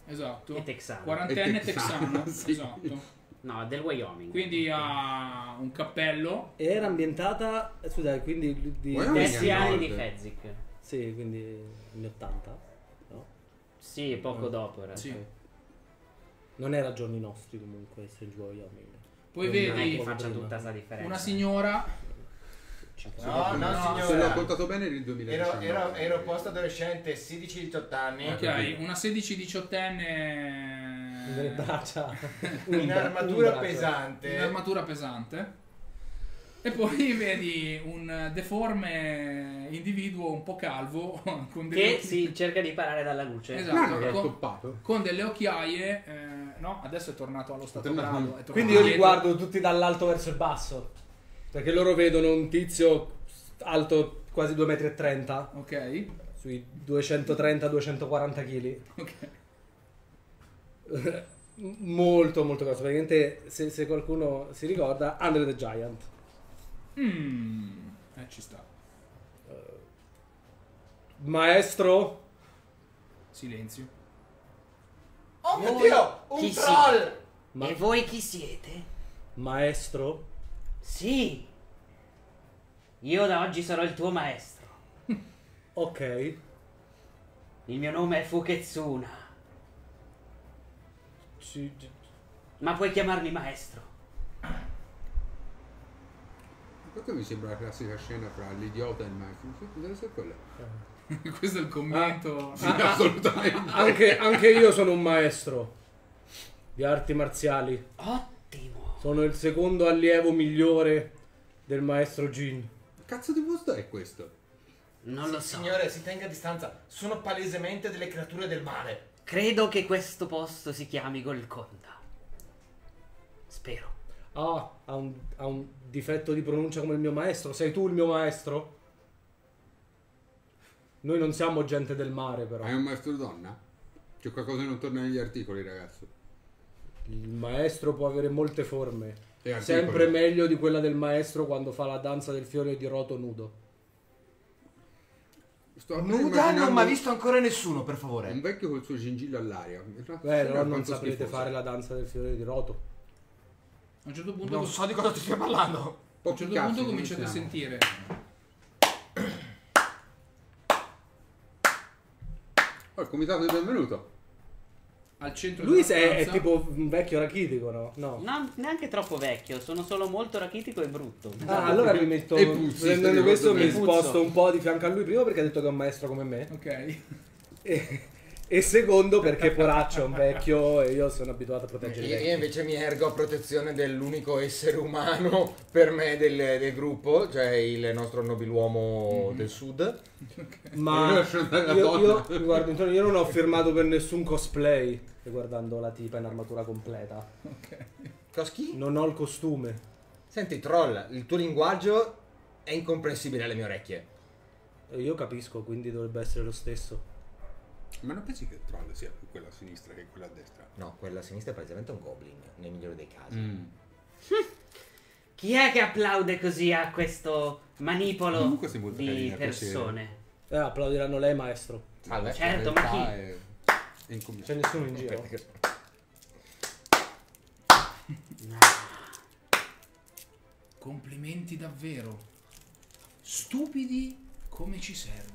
C: Esatto.
A: E texano.
C: Quarantenne
E: E texano,
C: texano.
E: sì.
C: Esatto.
A: No, del Wyoming.
C: Quindi ha un cappello.
D: Era ambientata, scusa, quindi di
E: Wyoming.
A: 10 anni di
E: Nord.
A: Fezzik.
D: sì, quindi anni 80, no?
A: Sì, poco dopo. In realtà.
C: Sì.
D: Non era giorni nostri comunque, Strange Wyoming.
C: Poi
A: Non è che
C: vedi
A: faccia
D: prima.
A: tutta questa differenza.
C: una signora.
B: No, no,
E: Se l'ho
B: signora.
E: contato bene nel 2019.
B: Ero post adolescente, 16-18 anni.
C: Ok, una 16-18enne
D: Delle braccia.
B: In armatura pesante.
C: in armatura pesante. E poi vedi un deforme individuo un po' calvo con delle
A: Che
C: occhi-
A: si cerca di parare dalla luce.
C: Esatto.
E: No, l'ho
C: con,
E: toppato.
C: con delle occhiaie. No, adesso è tornato allo stato
E: Tornato-
C: bravo. è tornato
D: Quindi io li
C: indietro.
D: guardo tutti dall'alto verso il basso. Perché loro vedono un tizio alto quasi 2,30 m,
C: Ok.
D: sui 230-240 kg.
C: Ok.
D: Molto molto grosso. Praticamente se qualcuno si ricorda, Andre the Giant.
C: Ci sta.
D: Maestro,
C: Silenzio.
B: Oh mio Dio, un
A: Chi
B: troll!
D: Ma-
A: E voi chi siete?
D: maestro,
A: Sì. Io da oggi sarò il tuo maestro.
D: ok.
A: Il mio nome è Fuketsuna. Ma puoi chiamarmi maestro.
E: Perché mi sembra la classica scena fra l'idiota e il maestro? Deve essere quella.
C: Questo è il commento.
E: Sì, assolutamente.
D: Anche io sono un maestro di arti marziali.
A: Ottimo.
D: Sono il secondo allievo migliore del maestro Jin.
E: Cazzo di posto è questo?
A: Non lo so.
B: Signore, si tenga a distanza. Sono palesemente delle creature del male.
A: Credo che questo posto si chiami Golconda. Spero.
D: Ah, ha un difetto di pronuncia come il mio maestro. Sei tu il mio maestro? Noi non siamo gente del mare, però.
E: Hai un maestro donna? C'è qualcosa che non torna negli articoli, ragazzo.
D: Il maestro può avere molte forme.
E: E articoli.
D: Sempre meglio di quella del maestro quando fa la danza del fiore di roto nudo.
E: Sto
B: Nuda non
E: immaginando
B: mi ha visto ancora nessuno, per
E: un
B: favore.
E: vecchio col suo gingillo all'aria.
D: Però non saprete fare la danza del fiore di roto.
C: A un certo punto,
B: Non so di cosa ti stai parlando.
C: a un certo punto cominciate a sentire.
E: Oh, il comitato di benvenuto.
C: Al centro
D: Lui
C: della
D: è
C: stanza,
D: tipo un vecchio rachitico, no? No.
A: No, neanche troppo vecchio. Sono solo molto rachitico e brutto.
D: Ah, allora mi metto.
E: E puzzi,
D: Prendendo
E: stai
D: questo mi
E: ricordando.
D: sposto un po' di fianco a lui. Primo perché ha detto che è un maestro come me.
C: Ok.
D: E secondo perché poraccio è un vecchio e io sono abituato a proteggere i
B: Io
D: vecchi.
B: invece mi ergo a protezione dell'unico essere umano per me del gruppo, cioè il nostro nobiluomo del sud.
D: Ma
E: Lascio andare la
D: io
E: donna.
D: mi guardo intorno, io non ho firmato per nessun cosplay. Guardando la tipa in armatura completa.
B: Coschi?
D: Non ho il costume.
B: Senti, troll, il tuo linguaggio è incomprensibile alle mie orecchie.
D: E io capisco, quindi dovrebbe essere lo stesso.
E: Ma non pensi che il troll sia più quella a sinistra che quella a destra?
B: No, quella a sinistra è praticamente un goblin, nel migliore dei casi.
A: Chi è che applaude così a questo manipolo
E: Comunque sei molto
A: di
E: carina,
A: persone?
D: Applaudiranno lei, maestro.
B: Vabbè,
A: Certo,
E: In
A: ma
E: realtà
A: chi?
E: È
D: C'è
E: incominciato.
D: nessuno in giro.
C: Complimenti davvero. Stupidi come ci servono.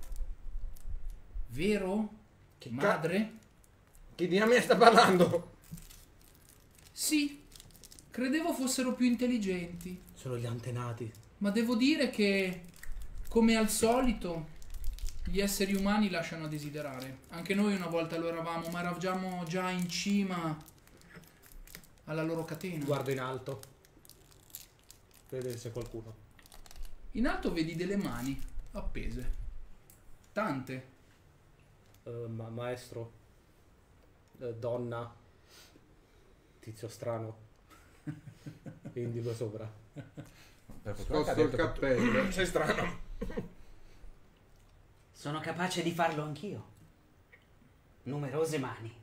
C: Vero?
B: Che
C: Madre?
B: Che dinamica sta parlando?
C: Sì. Credevo fossero più intelligenti.
D: Sono gli antenati.
C: Ma devo dire che, come al solito, gli esseri umani lasciano a desiderare. Anche noi una volta lo eravamo, ma eravamo già in cima alla loro catena.
D: Guardo in alto. Vedere se c'è qualcuno.
C: In alto vedi delle mani appese. Tante.
D: Maestro. Donna. Tizio strano. Indico sopra.
E: Sposto il cappello.
B: Sei strano.
A: Sono capace di farlo anch'io. Numerose mani.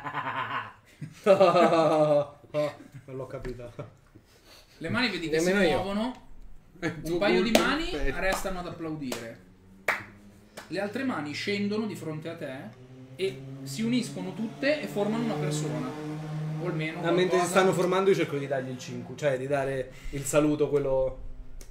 D: Non l'ho capita.
C: Le mani vedi che
B: Nemmeno
C: si
B: io.
C: muovono. Un
E: tuo
C: paio di
E: colpo
C: mani
E: perfetto.
C: restano ad applaudire. Le altre mani scendono di fronte a te e si uniscono tutte e formano una persona. O almeno
D: Mentre si
C: qualcosa.
D: stanno formando io cerco di dargli il 5, cioè di dare il saluto quello...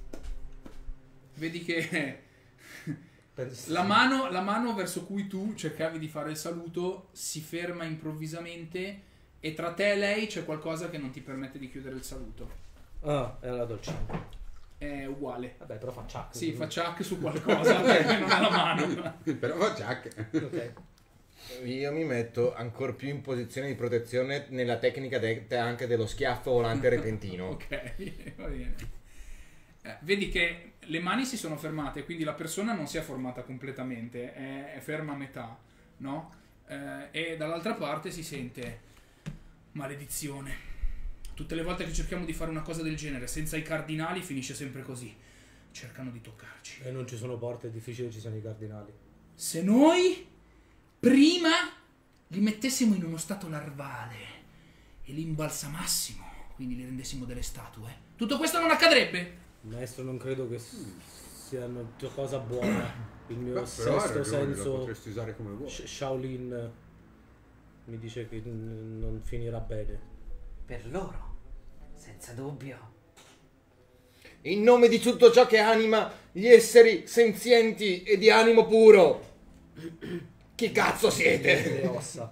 C: Vedi che
D: penso-
C: la mano verso cui tu cercavi di fare il saluto si ferma improvvisamente e tra te e lei c'è qualcosa che non ti permette di chiudere il saluto.
D: Ah, era la doccia.
C: È uguale.
D: Vabbè, però fa ciak.
C: Sì, fa ciak su qualcosa perché non ha la mano.
E: Però fa Jack.
D: Ok.
B: Io mi metto ancora più in posizione di protezione nella tecnica anche dello schiaffo volante repentino.
C: Ok, va bene. Vedi che le mani si sono fermate, quindi la persona non si è formata completamente, è ferma a metà, no? E dall'altra parte si sente maledizione. Tutte le volte che cerchiamo di fare una cosa del genere senza i cardinali finisce sempre così. Cercano di toccarci.
D: E non ci sono porte, è difficile ci sono i cardinali.
C: Se noi prima li mettessimo in uno stato larvale e li imbalsamassimo, quindi li rendessimo delle statue, tutto questo non accadrebbe.
D: Maestro, non credo che sia una cosa buona. Il mio
E: Però hai
D: sesto
E: ragione, la
D: senso
E: potresti usare come vuoi.
D: Shaolin mi dice che non finirà bene.
A: Per loro, senza dubbio.
B: In nome di tutto ciò che anima gli esseri senzienti e di animo puro. Chi cazzo
D: Le
B: siete?
D: ossa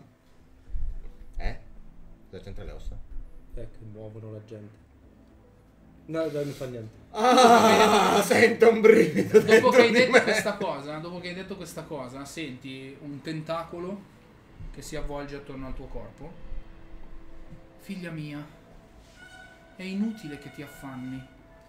B: Cosa c'entra le ossa?
D: che muovono la gente. No, non fa niente.
B: Ah, sento un brivido
C: Dopo
B: dentro
C: che hai
B: di
C: detto
B: me.
C: questa cosa, senti un tentacolo che si avvolge attorno al tuo corpo. Figlia mia, è inutile che ti affanni.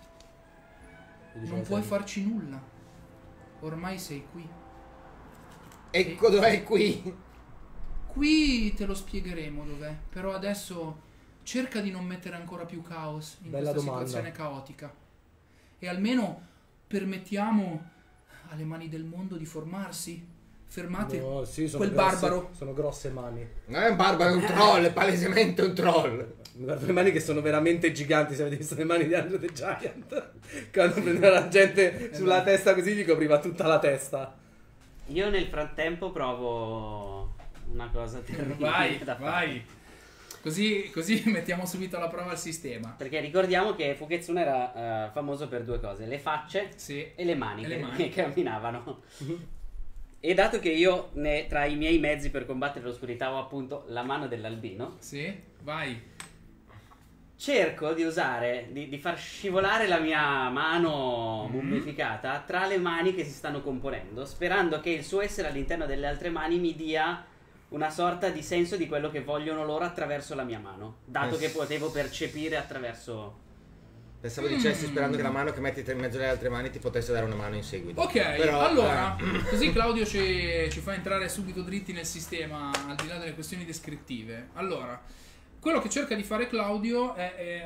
C: Non puoi farci nulla. Ormai sei qui.
B: Ecco dov'è qui.
C: Qui te lo spiegheremo dov'è. Però adesso cerca di non mettere ancora più caos in
D: Bella
C: questa
D: domanda.
C: situazione caotica. E almeno permettiamo alle mani del mondo di formarsi. Fermate
D: No, sì, sono
C: quel
D: grosse-
C: barbaro.
D: Sono grosse mani.
B: Non è un barbaro, è un troll, è palesemente un troll.
D: Mi guardo le mani che sono veramente giganti. Se avete visto le mani di Andrew the Giant, quando prendeva la gente sulla testa così gli copriva tutta la testa.
A: Io nel frattempo provo una cosa terribile da fare.
C: Vai. Così mettiamo subito alla prova il sistema.
A: Perché ricordiamo che Fuketsuna era famoso per due cose: le facce
C: Sì.
A: e le mani,
C: E le
A: che,
C: mani.
A: che camminavano. E dato che io tra i miei mezzi per combattere l'oscurità ho appunto la mano dell'albino,
C: Sì, vai.
A: cerco di usare, di far scivolare la mia mano mummificata tra le mani che si stanno componendo, sperando che il suo essere all'interno delle altre mani mi dia una sorta di senso di quello che vogliono loro attraverso la mia mano, dato che potevo percepire attraverso...
B: Pensavo dicessi sperando che la mano che metti in mezzo alle altre mani ti potesse dare una mano in seguito.
C: Ok,
B: Però,
C: allora, così Claudio ci fa entrare subito dritti nel sistema, al di là delle questioni descrittive. Allora, quello che cerca di fare Claudio è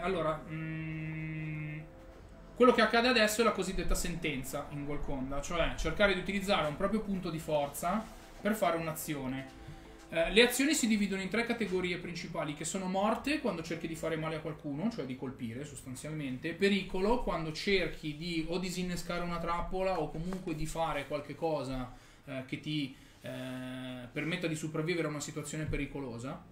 C: quello che accade adesso è la cosiddetta sentenza in Golconda, cioè cercare di utilizzare un proprio punto di forza per fare un'azione. Le azioni si dividono in tre categorie principali, che sono morte, quando cerchi di fare male a qualcuno, cioè di colpire sostanzialmente, pericolo, quando cerchi di o disinnescare una trappola o comunque di fare qualche cosa che ti permetta di sopravvivere a una situazione pericolosa,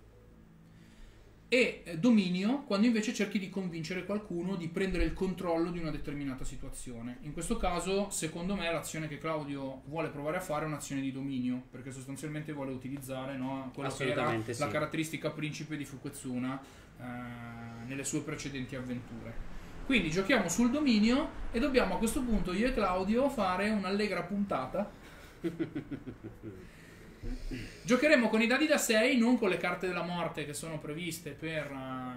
C: e dominio, quando invece cerchi di convincere qualcuno di prendere il controllo di una determinata situazione. In questo caso, secondo me, l'azione che Claudio vuole provare a fare è un'azione di dominio, perché sostanzialmente vuole utilizzare, no, quello che era
A: Assolutamente sì.
C: la caratteristica principe di Fuketsuna nelle sue precedenti avventure. Quindi giochiamo sul dominio e dobbiamo a questo punto io e Claudio fare un'allegra puntata. Giocheremo con i dadi da 6, non con le carte della morte che sono previste per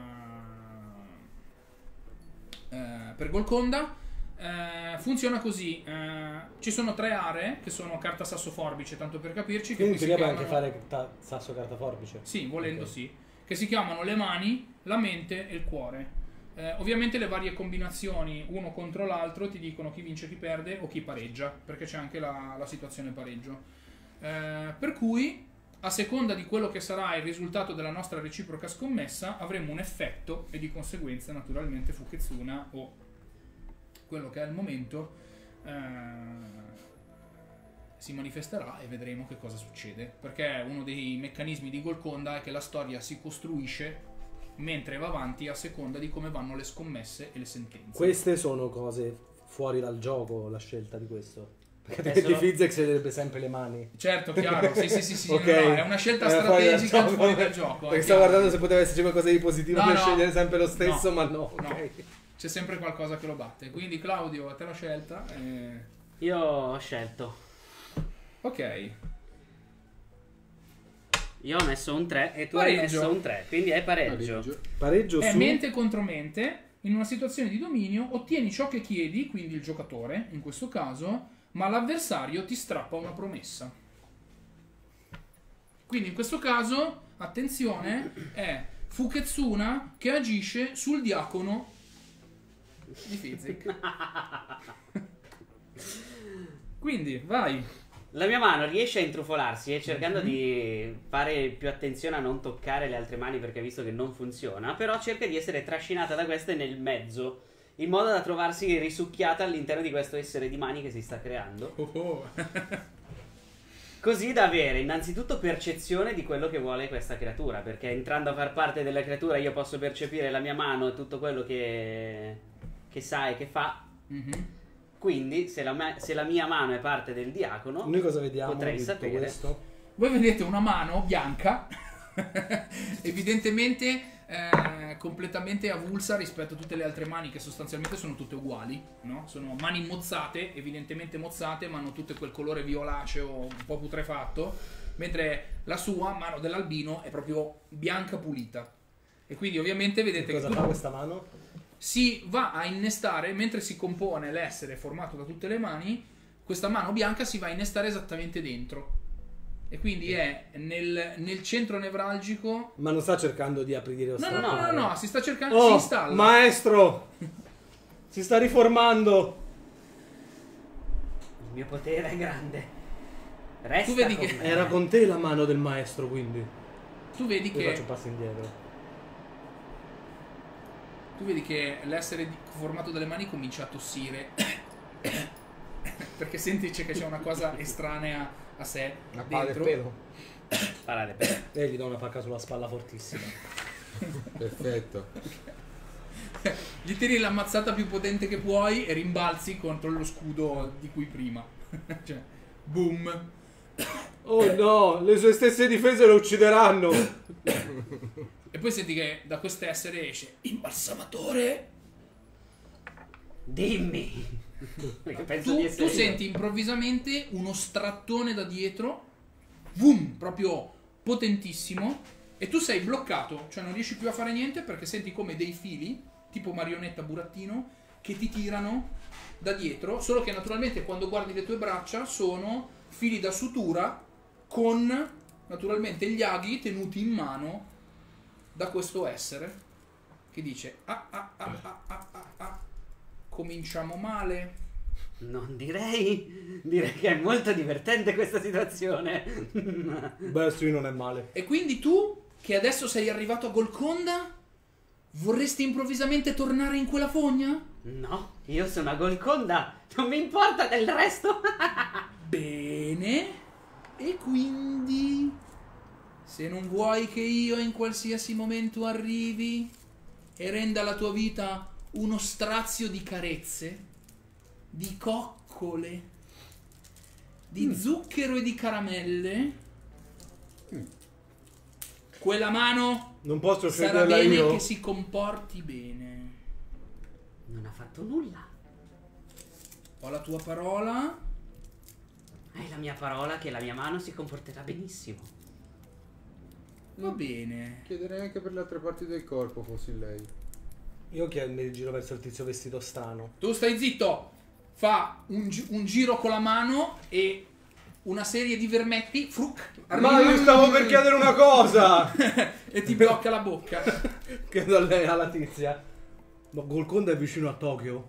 C: Golconda. Funziona così: ci sono 3 aree che sono carta sasso forbice, tanto per capirci.
D: Quindi
C: si
D: potrebbe
C: chiamano...
D: anche fare sasso carta forbice.
C: Sì, volendo
D: Ok.
C: sì. Che si chiamano le mani, la mente e il cuore. Ovviamente le varie combinazioni uno contro l'altro ti dicono chi vince, chi perde o chi pareggia, perché c'è anche la situazione pareggio. Per cui, a seconda di quello che sarà il risultato della nostra reciproca scommessa, avremo un effetto e di conseguenza naturalmente Fuketsuna o quello che è al momento si manifesterà e vedremo che cosa succede. Perché uno dei meccanismi di Golconda è che la storia si costruisce mentre va avanti a seconda di come vanno le scommesse e le sentenze.
D: Queste sono cose fuori dal gioco, la scelta di questo. Perché
A: Adesso-
D: di Fizek si vedrebbe sempre le mani.
C: Certo, chiaro, sì,
D: Ok.
C: no, è una scelta strategica fuori dal gioco.
D: Perché
C: è
D: stavo
C: chiaro.
D: guardando se poteva esserci qualcosa di positivo
C: No,
D: per
C: no.
D: scegliere sempre lo stesso,
C: No.
D: ma no.
C: No.
D: Ok.
C: C'è sempre qualcosa che lo batte. Quindi Claudio, a te la scelta.
A: Io ho scelto.
C: Ok.
A: Io ho messo un 3 e tu
C: Pareggio.
A: hai messo un 3, quindi è pareggio.
D: Pareggio
C: È
D: su.
C: mente contro mente. In una situazione di dominio ottieni ciò che chiedi, quindi il giocatore, in questo caso, ma l'avversario ti strappa una promessa. Quindi in questo caso, attenzione, è Fuketsuna che agisce sul diacono di Fizzik. Quindi, vai.
A: La mia mano riesce a intrufolarsi cercando di fare più attenzione a non toccare le altre mani perché ha visto che non funziona, però cerca di essere trascinata da queste nel mezzo, in modo da trovarsi risucchiata all'interno di questo essere di mani che si sta creando, così da avere innanzitutto percezione di quello che vuole questa creatura, perché entrando a far parte della creatura io posso percepire la mia mano e tutto quello che sa e che fa.
C: Mhm.
A: Quindi, se la mia mano è parte del diacono,
D: Noi cosa vediamo
A: potrei
D: di tutto
A: sapere.
D: questo?
C: Voi vedete una mano bianca, evidentemente completamente avulsa rispetto a tutte le altre mani che sostanzialmente sono tutte uguali, no? Sono mani mozzate, evidentemente mozzate, ma hanno tutte quel colore violaceo un po' putrefatto, mentre la sua, mano dell'albino, è proprio bianca pulita. E quindi ovviamente vedete
D: Cosa
C: che
D: fa questa mano?
C: si va a innestare, mentre si compone l'essere formato da tutte le mani, questa mano bianca si va a innestare esattamente dentro. E quindi è nel centro nevralgico.
D: Ma non sta cercando di aprire o
C: No, si sta cercando.
D: Oh,
C: si installa.
D: maestro! Si sta riformando!
A: Il mio potere è grande. Resta
C: Tu vedi
A: con
C: che-
A: me.
D: Era con te la mano del maestro, quindi.
C: Tu vedi
D: Io faccio
C: che.
D: un passo indietro.
C: Tu vedi che l'essere formato dalle mani comincia a tossire. Perché senti che c'è una cosa estranea a sé.
E: Una palla del
C: dentro.
E: pelo.
A: Parate bene.
D: E gli do una pacca sulla spalla fortissima.
E: Perfetto.
C: Gli tiri l'ammazzata più potente che puoi e rimbalzi contro lo scudo di cui prima. Cioè, boom.
D: Oh no, le sue stesse difese lo uccideranno!
C: E poi senti che da quest'essere esce imbalsamatore.
A: Dimmi. Perché penso
C: Tu,
A: di essere
C: tu
A: io.
C: senti improvvisamente uno strattone da dietro, boom, proprio potentissimo, e tu sei bloccato, cioè non riesci più a fare niente perché senti come dei fili, tipo marionetta burattino, che ti tirano da dietro, solo che naturalmente quando guardi le tue braccia sono fili da sutura con naturalmente gli aghi tenuti in mano da questo essere che dice cominciamo male.
A: Non direi. Direi che è molto divertente questa situazione.
D: Beh, sì, non è male.
C: E quindi tu, che adesso sei arrivato a Golconda, vorresti improvvisamente tornare in quella fogna?
A: No, io sono a Golconda. Non mi importa del resto.
C: Bene. E quindi, se non vuoi che io in qualsiasi momento arrivi e renda la tua vita uno strazio di carezze, di coccole, di zucchero e di caramelle, quella mano
D: Non posso
C: sarà
D: sceglierla
C: bene
D: io?
C: che si comporti bene.
A: Non ha fatto nulla.
C: Ho la tua parola.
A: Hai la mia parola che la mia mano si comporterà benissimo.
C: Va bene.
E: Chiederei anche per le altre parti del corpo, fossi lei.
D: Io mi giro verso il tizio vestito strano.
C: Tu stai zitto. Fa un giro con la mano e una serie di vermetti
D: Ma io stavo per chiedere una cosa!
C: e ti blocca la bocca.
D: Chiedo a lei, alla tizia. Ma Golconda è vicino a Tokyo?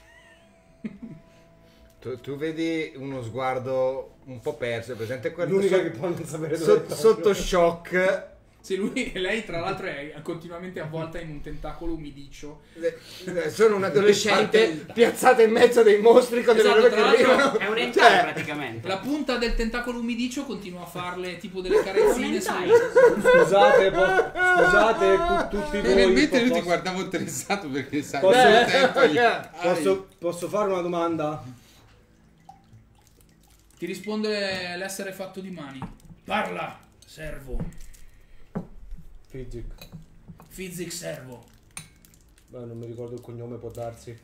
B: Tu vedi uno sguardo un po' perso, è presente quello
D: L'unica che può non sapere dove è Tokyo.
B: sotto shock,
C: Se lei tra l'altro è continuamente avvolta in un tentacolo umidiccio.
B: Sono un adolescente piazzato in mezzo dei mostri con
C: Esatto,
B: delle
C: tra
B: robe che
C: l'altro
B: arrivano.
A: È un hentai praticamente.
C: La punta del tentacolo umidiccio continua a farle tipo delle carezzine su...
D: Scusate tutti voi.
E: Probabilmente lui ti
D: posso-
E: guardava interessato perché sai
D: Posso-
E: il tempo gli...
D: Posso fare una domanda?
C: Ti risponde l'essere fatto di mani. Parla, servo. Fizik servo.
D: Beh, non mi ricordo il cognome, può darsi.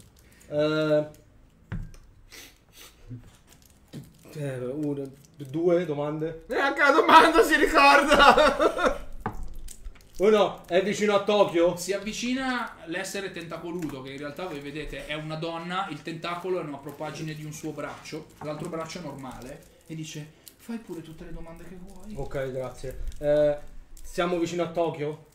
D: Due domande.
B: Neanche la domanda si ricorda.
D: Uno, è vicino a Tokyo?
C: Si avvicina l'essere tentacoludo, che in realtà voi vedete è una donna, il tentacolo è una propaggine di un suo braccio, l'altro braccio è normale, e dice: fai pure tutte le domande che vuoi.
D: Ok, grazie. Siamo vicino a Tokyo?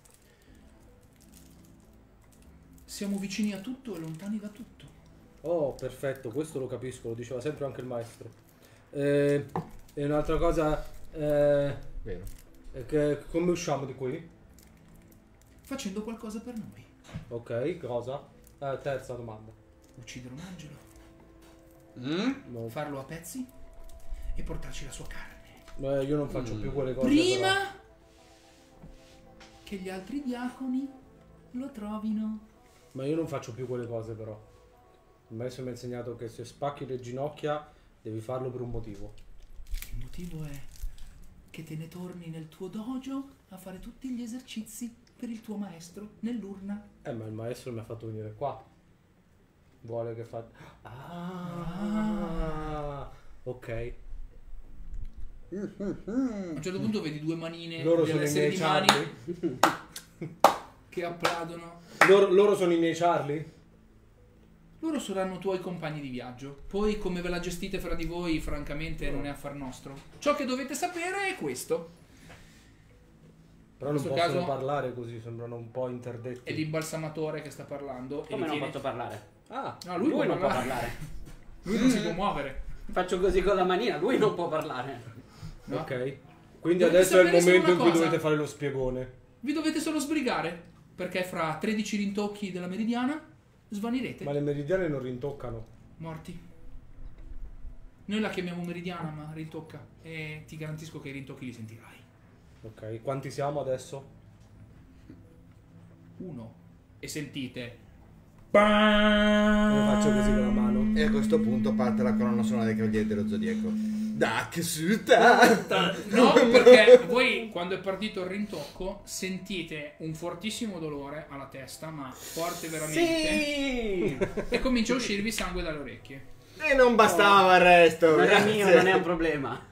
C: Siamo vicini a tutto e lontani da tutto.
D: Oh, perfetto, questo lo capisco, lo diceva sempre anche il maestro. E un'altra cosa,
B: Vero.
D: è che come usciamo di qui?
C: Facendo qualcosa per noi.
D: Ok, cosa? Terza domanda.
C: Uccidere un angelo,
D: No.
C: farlo a pezzi e portarci la sua carne.
D: Io non faccio più quelle cose.
C: Prima che gli altri diaconi lo trovino.
D: Ma io non faccio più quelle cose però. Il maestro mi ha insegnato che se spacchi le ginocchia devi farlo per un motivo.
C: Il motivo è che te ne torni nel tuo dojo a fare tutti gli esercizi per il tuo maestro nell'urna.
D: Ma il maestro mi ha fatto venire qua. Vuole che fa... Ah, ok.
C: A un certo punto vedi due manine
D: Loro sono i
C: dell'essere
D: miei
C: di mani
D: Charlie.
C: che applaudono.
D: Loro sono i miei Charlie?
C: Loro saranno tuoi compagni di viaggio. Poi come ve la gestite fra di voi, francamente, non è affar nostro. Ciò che dovete sapere è questo.
D: Però non
C: In
D: possono
C: questo caso
D: parlare così, sembrano un po' interdetti.
C: è l'imbalsamatore che sta parlando.
A: Come
C: e
A: non
C: tiene...
A: posso parlare?
D: Ah,
C: No,
A: Lui
C: può
A: non può
C: parlare.
A: parlare.
C: Lui non si può muovere.
A: Faccio così con la manina, lui non può parlare.
C: No?
D: ok. Quindi
C: Dovete
D: adesso è il
C: sapere solo
D: momento in
C: una
D: cui
C: cosa.
D: dovete fare lo spiegone.
C: Vi dovete solo sbrigare, perché fra 13 rintocchi della meridiana svanirete.
D: Ma le meridiane non rintoccano.
C: Morti. Noi la chiamiamo meridiana, ma rintocca. E ti garantisco che i rintocchi li sentirai.
D: Ok, quanti siamo adesso?
C: 1. E sentite.
D: Io faccio così con la mano.
B: E a questo punto parte la colonna sonora dei Cavalieri dello Zodiaco. Da che suta!
C: No, perché voi quando è partito il rintocco sentite un fortissimo dolore alla testa, ma forte veramente.
B: Sì!
C: E comincia a uscirvi sangue dalle orecchie.
B: E non bastava il resto.
A: Non è
B: grazie.
A: mio, non è un problema.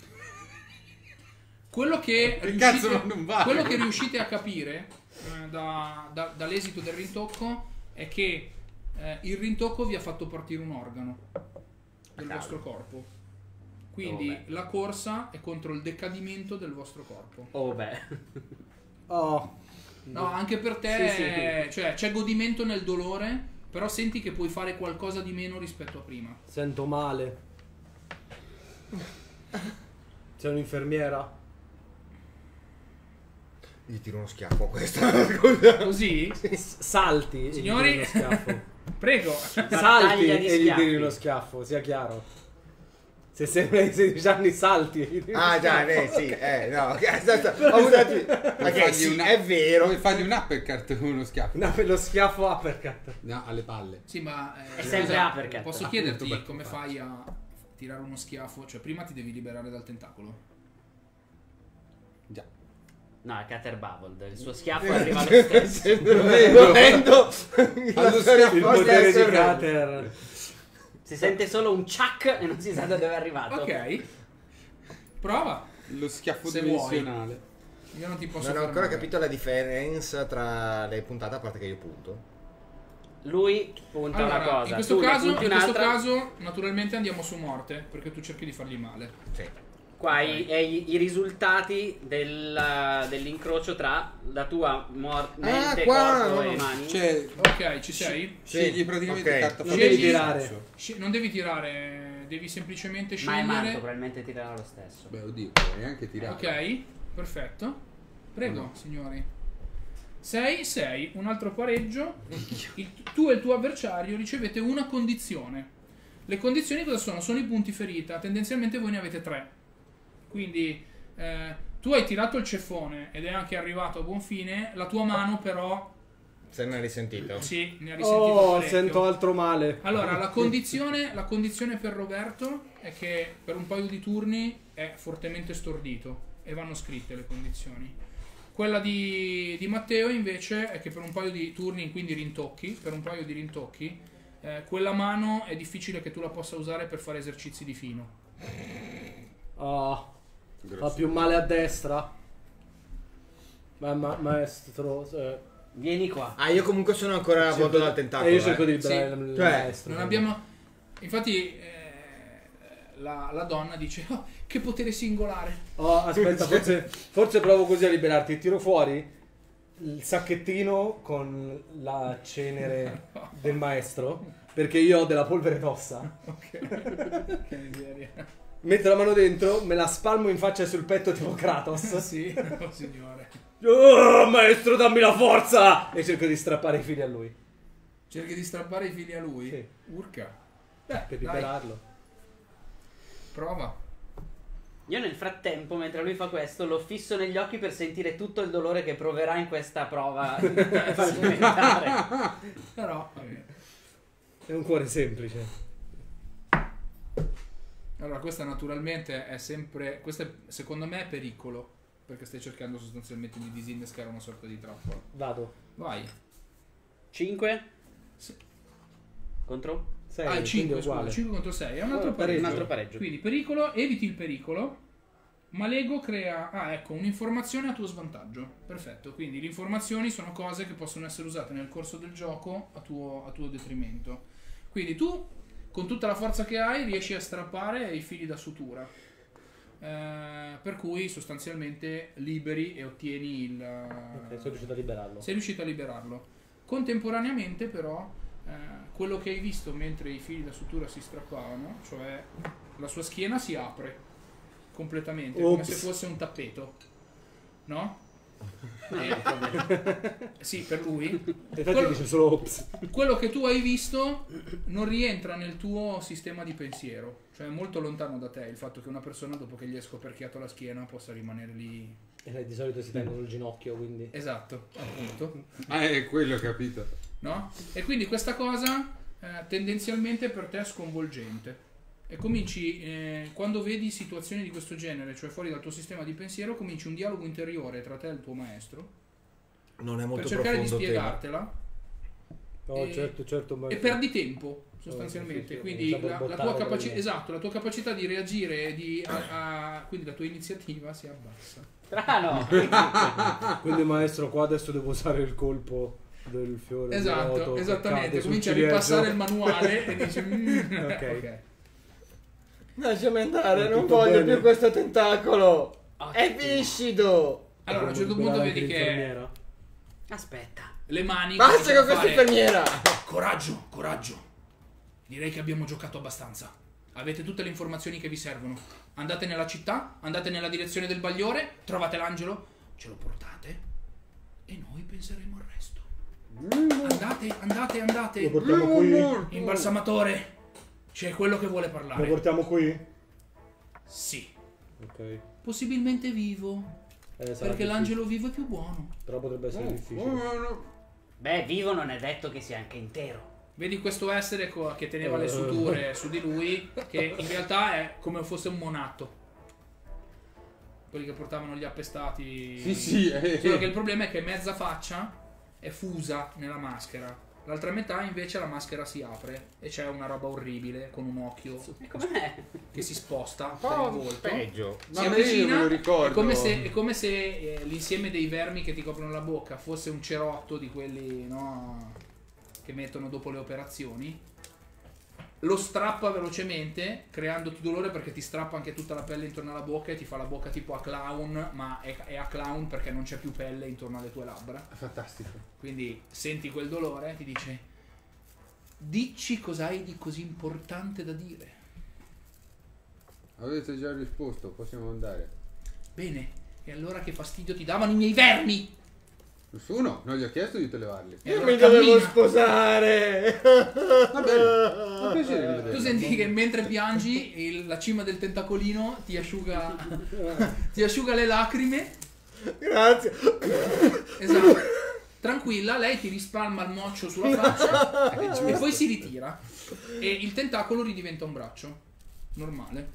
C: Quello che
E: cazzo, non vale.
C: quello che riuscite a capire dall'esito del rintocco è che il rintocco vi ha fatto partire un organo del vostro corpo. Quindi
A: Oh, beh.
C: la corsa è contro il decadimento del vostro corpo.
A: Oh beh.
D: Oh.
C: No, anche per te,
A: Sì,
C: cioè c'è godimento nel dolore, però senti che puoi fare qualcosa di meno rispetto a prima.
D: Sento male. Sei un'infermiera?
B: Gli tiro uno schiaffo a questa. Scusa.
C: Così?
D: Salti e gli
C: Signori?
D: tiri uno schiaffo.
C: Prego.
D: Salti
A: Battaglia di
D: e gli
A: schiaffi.
D: tiri uno schiaffo, sia chiaro. Se sembra di 16 anni salti e gli tiri uno
B: Ah già,
D: schiaffo.
B: sì, no. Ho avuto... Ok, sì, è vero.
E: Come fargli un uppercut con uno schiaffo?
D: No, per lo schiaffo uppercut.
E: No, alle palle.
C: Sì, ma
A: È sempre
C: scusa,
A: uppercut.
C: posso
E: Appunto,
C: chiederti
E: per
C: come
E: fare.
C: fai a tirare uno schiaffo? Cioè, prima ti devi liberare dal tentacolo.
E: Già.
A: No, è Caterbavold. Il suo schiaffo arriva lo stesso.
B: Volendo
E: Allo
B: storia
E: schiaffo
D: Il
B: possa
D: potere di
B: essere-
D: Cater.
A: Si sente solo un chuck e non si sa da dove è arrivato.
C: Ok. Prova.
E: Lo schiaffo
C: Se
E: dimensionale.
C: Io non ti posso
B: Non ho ancora
C: fermare.
B: capito la differenza tra le puntate, a parte che io punto.
A: Lui punta
C: Allora,
A: una cosa.
C: in questo
A: tu ne
C: caso,
A: punti
C: in questo
A: un'altra.
C: caso, naturalmente andiamo su morte, perché tu cerchi di fargli male.
B: Sì.
A: Qua i risultati dell'incrocio tra la tua mente,
B: qua,
A: corpo
B: no.
A: e mani.
E: Cioè,
C: Ok, ci sei?
E: scegli praticamente
B: ok.
E: carta
D: Non
C: Scegli-
D: devi tirare.
C: Non devi tirare, devi semplicemente
A: Ma è manto,
C: scegliere.
A: probabilmente tirerà lo stesso.
E: Beh, oddio, puoi anche tirare.
C: Ok, perfetto. Prego,
E: No.
C: signori. 6, un altro pareggio. Tu e il tuo avversario ricevete una condizione. Le condizioni cosa sono? Sono i punti ferita. Tendenzialmente voi ne avete 3. Quindi tu hai tirato il ceffone ed è anche arrivato a buon fine. La tua mano però...
B: Se ne hai risentito.
C: Sì, ne ha risentito
D: Oh,
C: parecchio.
D: sento altro male.
C: Allora, la condizione per Roberto è che per un paio di turni è fortemente stordito e vanno scritte le condizioni. Quella di Matteo invece è che per un paio di turni, quindi per un paio di rintocchi, quella mano è difficile che tu la possa usare per fare esercizi di fino.
D: Oh, fa più male a destra. Maestro.
A: Vieni qua.
B: Ah, io comunque sono ancora vuoto dal tentacolo.
D: E io cerco di
C: Sì.
D: liberare il
B: Cioè,
D: maestro.
C: Non abbiamo... Infatti la donna dice: "Oh, che potere singolare."
D: Oh, aspetta, forse provo così a liberarti. Tiro fuori il sacchettino con la cenere del maestro, perché io ho della polvere rossa.
C: Ok. Che miseria.
D: Metto la mano dentro, me la spalmo in faccia e sul petto tipo Kratos.
C: Sì, oh, signore.
D: Oh, maestro, dammi la forza! E cerco di strappare i fili a lui.
C: Cerchi di strappare i fili a lui?
D: Sì.
C: Urca.
D: Per
C: Dai,
D: liberarlo.
C: prova.
A: Io nel frattempo, mentre lui fa questo, lo fisso negli occhi per sentire tutto il dolore che proverà in questa prova fallimentare.
C: Però, va bene.
D: È un cuore semplice.
C: Allora, questa naturalmente è sempre... Questa secondo me è pericolo, perché stai cercando sostanzialmente di disinnescare una sorta di trappola.
D: Vado.
C: Vai.
A: 5
C: Sì.
A: contro?
D: 6,
C: Ah, 5, scusa,
D: uguale.
C: 5 contro 6. È un altro
A: Un
C: pareggio.
A: altro pareggio.
C: Quindi pericolo, eviti il pericolo, ma l'ego crea... Ah, ecco, un'informazione a tuo svantaggio. Perfetto, quindi le informazioni sono cose che possono essere usate nel corso del gioco a tuo detrimento. Quindi tu, con tutta la forza che hai, riesci a strappare i fili da sutura. Per cui sostanzialmente liberi e ottieni il...
D: Ok, sono riuscito a liberarlo.
C: Sei riuscito a liberarlo. Contemporaneamente però quello che hai visto mentre i fili da sutura si strappavano, cioè la sua schiena si apre completamente, come
D: Ops.
C: se fosse un tappeto, no? Sì, per lui.
D: Infatti
C: Quello,
D: dice solo ops.
C: quello che tu hai visto non rientra nel tuo sistema di pensiero, cioè è molto lontano da te il fatto che una persona dopo che gli è scoperchiato la schiena possa rimanere lì.
D: E di solito si tengono il ginocchio, quindi.
C: Esatto, appunto.
E: Ah, è quello, capito.
C: No? E quindi questa cosa tendenzialmente per te è sconvolgente e cominci quando vedi situazioni di questo genere, cioè fuori dal tuo sistema di pensiero, cominci un dialogo interiore tra te e il tuo maestro
B: Non è
C: per
B: molto
C: cercare di
B: profondo tema. spiegartela.
D: Oh,
C: e-
D: certo, ma
C: e perdi tempo sostanzialmente.
D: sì,
C: Quindi
D: sta per
C: la
D: bottare
C: tua
D: quello.
C: capacità, esatto, la tua capacità di reagire e quindi la tua iniziativa si abbassa.
A: Strano.
D: Quindi maestro, qua adesso devo usare il colpo del fiore di
C: Esatto,
D: loto che
C: esattamente.
D: cade sul
C: Cominci a
D: ciliegio.
C: ripassare il manuale e dici
D: Ok.
B: Lasciami andare,
D: È
B: non
D: tutto
B: voglio
D: bene?
B: più questo tentacolo.
A: Ottimo.
B: È viscido.
C: Allora a un certo
D: Devo
C: punto
D: liberare
C: vedi
D: anche
C: che
D: l'infermiera.
A: Aspetta.
C: le mani
B: Basta
C: cominciano
B: con
C: a
B: questa
C: fare-
B: infermiera.
C: Coraggio, coraggio. Direi che abbiamo giocato abbastanza. Avete tutte le informazioni che vi servono. Andate nella città, andate nella direzione del bagliore, trovate l'angelo, ce lo portate e noi penseremo al resto. Andate.
D: Lo portiamo qui?
C: Imbalsamatore, c'è quello che vuole
D: Lo
C: parlare.
D: portiamo qui?
C: Sì,
D: Ok.
C: possibilmente vivo,
D: Sarà
C: perché
D: difficile.
C: l'angelo vivo è più buono.
D: Però potrebbe essere difficile.
E: no.
A: Beh, vivo non è detto che sia anche intero.
C: Vedi questo essere che teneva le suture su di lui, che in realtà è come fosse un monato. Quelli che portavano gli appestati.
E: Sì.
C: Solo che il problema è che mezza faccia è fusa nella maschera. L'altra metà invece la maschera si apre e c'è una roba orribile con un occhio
A: E com'è?
C: che si sposta per il volto.
B: Peggio.
C: Si
E: Ma me io me
C: avvicina,
E: lo ricordo.
C: è come se l'insieme dei vermi che ti coprono la bocca fosse un cerotto di quelli, no, che mettono dopo le operazioni. Lo strappa velocemente, creandoti dolore perché ti strappa anche tutta la pelle intorno alla bocca e ti fa la bocca tipo a clown, ma è a clown perché non c'è più pelle intorno alle tue labbra.
E: Fantastico.
C: Quindi senti quel dolore e ti dice: dici cos'hai di così importante da dire.
E: Avete già risposto, possiamo andare.
C: Bene, E allora che fastidio ti davano i miei vermi?
E: Nessuno, non gli ho chiesto di toglierli.
C: E
B: Io
C: allora
B: mi dovevo
C: cammina.
B: sposare.
E: Va bene, fa piacere di vederlo.
C: Tu senti che mentre piangi la cima del tentacolino ti asciuga le lacrime.
B: Grazie.
C: Esatto. Tranquilla, lei ti rispalma il moccio sulla faccia e poi si ritira. E il tentacolo ridiventa un braccio. Normale.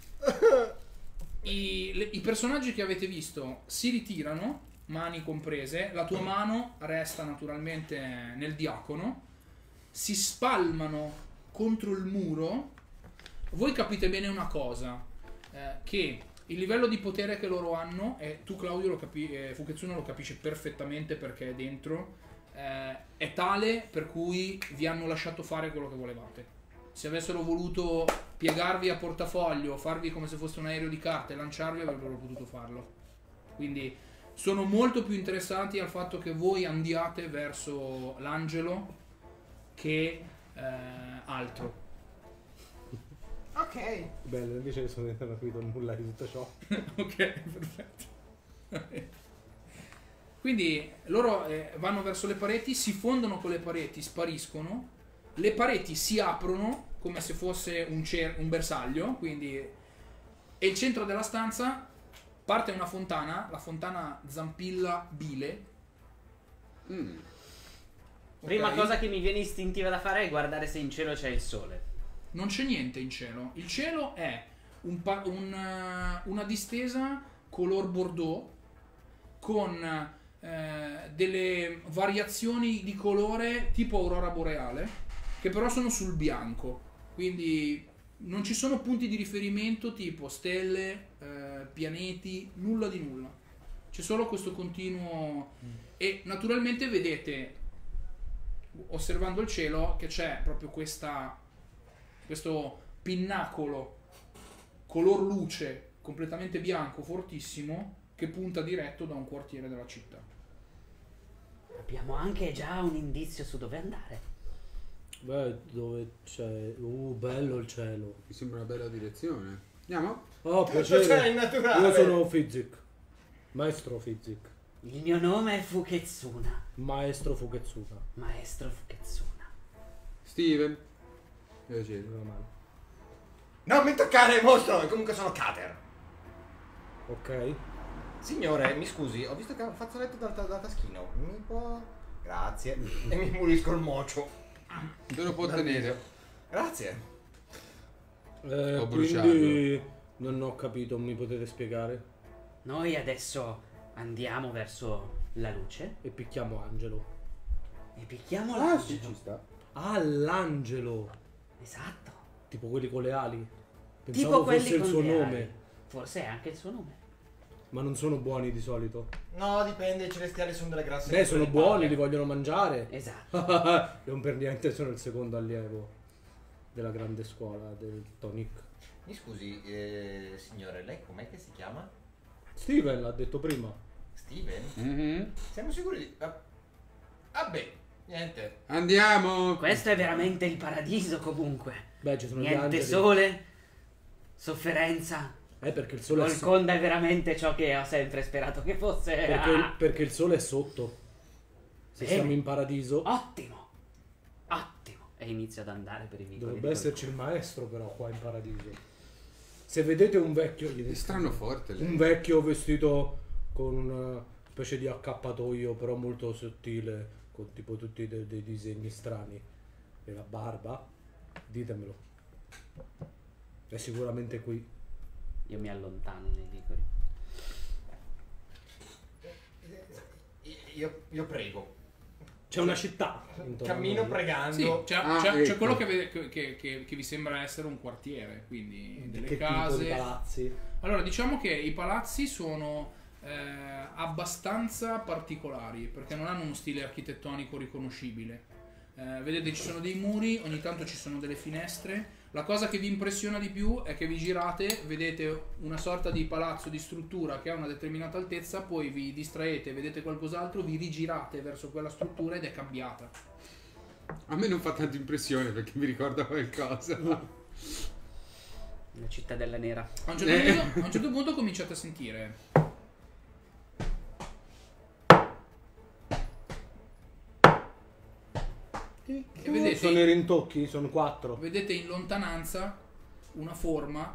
C: I personaggi che avete visto si ritirano, mani comprese. La tua mano resta naturalmente nel diacono. Si spalmano contro il muro. Voi capite bene una cosa, che il livello di potere che loro hanno, e tu Claudio Fukezuna lo capisci perfettamente perché è dentro, è tale per cui vi hanno lasciato fare quello che volevate. Se avessero voluto piegarvi a portafoglio, farvi come se fosse un aereo di carte e lanciarvi, avrebbero potuto farlo. Quindi sono molto più interessati al fatto che voi andiate verso l'angelo che altro.
B: Ok.
D: Bello, invece sono tranquillo, nulla di tutto ciò.
C: Ok, perfetto. Quindi loro vanno verso le pareti, si fondono con le pareti, spariscono. Le pareti si aprono come se fosse un bersaglio, quindi e il centro della stanza parte una fontana, la fontana Zampilla Bile.
A: Prima
C: Ok?
A: cosa che mi viene istintiva da fare è guardare se in cielo c'è il sole.
C: Non c'è niente in cielo. Il cielo è una distesa color bordeaux con delle variazioni di colore tipo aurora boreale, che però sono sul bianco. Quindi non ci sono punti di riferimento tipo stelle, pianeti, nulla di nulla. C'è solo questo continuo. E naturalmente vedete, osservando il cielo, che c'è proprio questo pinnacolo color luce completamente bianco fortissimo che punta diretto da un quartiere della città.
A: Abbiamo anche già un indizio su dove andare.
D: Beh, dove c'è... bello il cielo.
E: Mi sembra una bella direzione. Andiamo?
D: Oh,
B: C'è
D: piacere.
B: il naturale.
D: Io sono Fizik. Maestro Fizik.
A: Il mio nome è Fukezuna.
D: Maestro Fukezuna.
A: Maestro Fukezuna.
E: Steven. Piacere.
D: Una mano.
B: Non mi toccare, mostro! Comunque sono Cater.
D: Ok.
B: Signore, mi scusi, ho visto che ha un fazzoletto da taschino. Mi può... Grazie. E mi pulisco il mocio.
E: Te lo può tenere.
B: Grazie.
E: Ho
D: Quindi non ho capito, mi potete spiegare?
A: Noi adesso andiamo verso la luce
D: E picchiamo Angelo.
A: e picchiamo
E: Ah,
A: l'angelo.
E: sì, ci sta.
D: Ah, l'angelo.
A: Esatto.
D: Tipo quelli con le ali.
A: Tipo
D: Pensavo
A: quelli
D: fosse il
A: con
D: suo
A: le
D: nome.
A: ali. Forse è anche il suo nome.
D: Ma non sono buoni di solito.
B: No, dipende, i celestiali sono delle grasse.
D: Beh, sono
B: delle
D: buoni,
B: palle.
D: li vogliono mangiare.
A: Esatto.
D: Non per niente sono il secondo allievo della grande scuola del Tonic.
F: Mi scusi, signore, lei com'è che si chiama?
D: Steven l'ha detto prima.
F: Steven?
E: Mhm.
F: Siamo sicuri di... Vabbè, niente.
E: Andiamo!
A: Questo è veramente il paradiso comunque.
D: Beh, ci sono gli
A: Niente
D: angeli.
A: sole, sofferenza.
D: Perché il sole è
A: Golconda è veramente ciò che ho sempre sperato che fosse.
D: perché il sole è sotto. Se
A: Bene.
D: siamo in paradiso,
A: Ottimo. Ottimo. E inizio ad andare per i vicoli.
D: dovrebbe esserci il maestro però qua in paradiso. Se vedete un vecchio,
E: È strano forte lei.
D: un vecchio vestito con una specie di accappatoio però molto sottile, con tipo tutti dei disegni strani e la barba, ditemelo. È sicuramente qui.
A: Io mi allontano nei vicoli.
B: Io prego.
D: C'è una città intorno a
B: Cammino
D: noi.
B: pregando.
C: Sì,
E: Ah,
C: c'è
E: ecco.
C: quello che vi sembra essere un quartiere, quindi delle
D: Che tipo
C: case.
D: di palazzi?
C: Allora, diciamo che i palazzi sono abbastanza particolari perché non hanno uno stile architettonico riconoscibile. Vedete, ci sono dei muri, ogni tanto ci sono delle finestre. La cosa che vi impressiona di più è che vi girate, vedete una sorta di palazzo, di struttura che ha una determinata altezza, poi vi distraete, vedete qualcos'altro, vi rigirate verso quella struttura ed è cambiata.
E: A me non fa tanta impressione perché mi ricorda qualcosa.
A: La cittadella nera.
C: A un certo punto cominciate a sentire E vedete,
D: Sono i rintocchi, sono 4.
C: vedete in lontananza una forma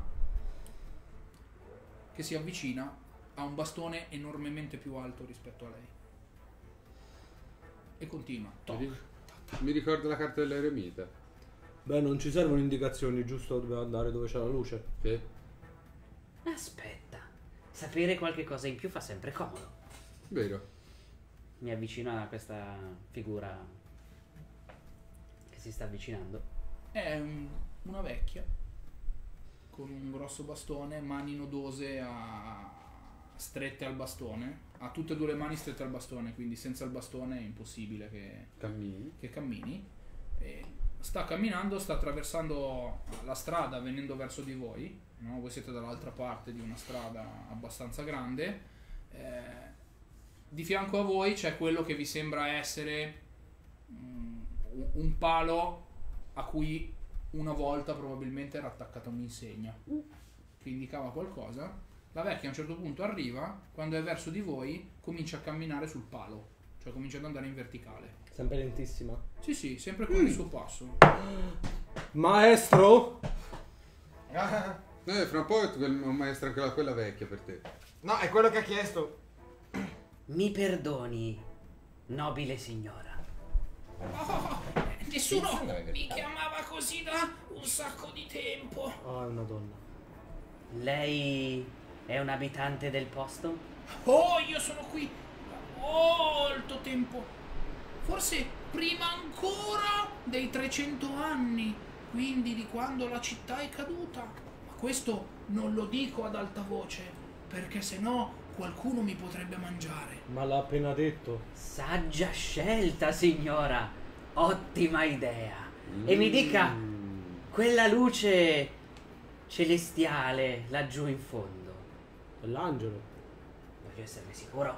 C: che si avvicina a un bastone enormemente più alto rispetto a lei. E continua.
E: Mi ricordo la carta dell'eremita.
D: Beh, non ci servono indicazioni, giusto dove andare, dove c'è la luce.
E: Sì.
A: Aspetta, sapere qualche cosa in più fa sempre comodo.
E: Vero.
A: Mi avvicino a questa figura che si sta avvicinando.
C: È una vecchia con un grosso bastone, mani nodose strette al bastone. Ha tutte e due le mani strette al bastone, quindi senza il bastone è impossibile
E: Cammini.
C: che cammini. E sta camminando, sta attraversando la strada venendo verso di voi, no? Voi siete dall'altra parte di una strada abbastanza grande. Di fianco a voi c'è quello che vi sembra essere un palo a cui una volta probabilmente era attaccata un'insegna che indicava qualcosa. La vecchia a un certo punto arriva, quando è verso di voi comincia a camminare sul palo, cioè comincia ad andare in verticale.
D: Sempre lentissima.
C: Sì, sempre con il suo passo.
D: Maestro?
B: Ah,
E: Fra un po' è un maestro anche quella vecchia per te.
B: no, è quello che ha chiesto.
A: Mi perdoni, nobile signora.
C: Nessuno
F: Sì, sì,
C: mi chiamava così da un sacco di tempo.
D: Ah, è una donna.
A: Lei è un abitante del posto?
C: Oh, io sono qui da molto tempo. Forse prima ancora dei 300 anni, quindi di quando la città è caduta. Ma questo non lo dico ad alta voce, perché sennò qualcuno mi potrebbe mangiare.
D: Ma l'ha appena detto.
A: Saggia scelta, signora. Ottima idea. E mi dica, quella luce celestiale laggiù in fondo,
D: È l'angelo.
A: voglio esserne sicuro.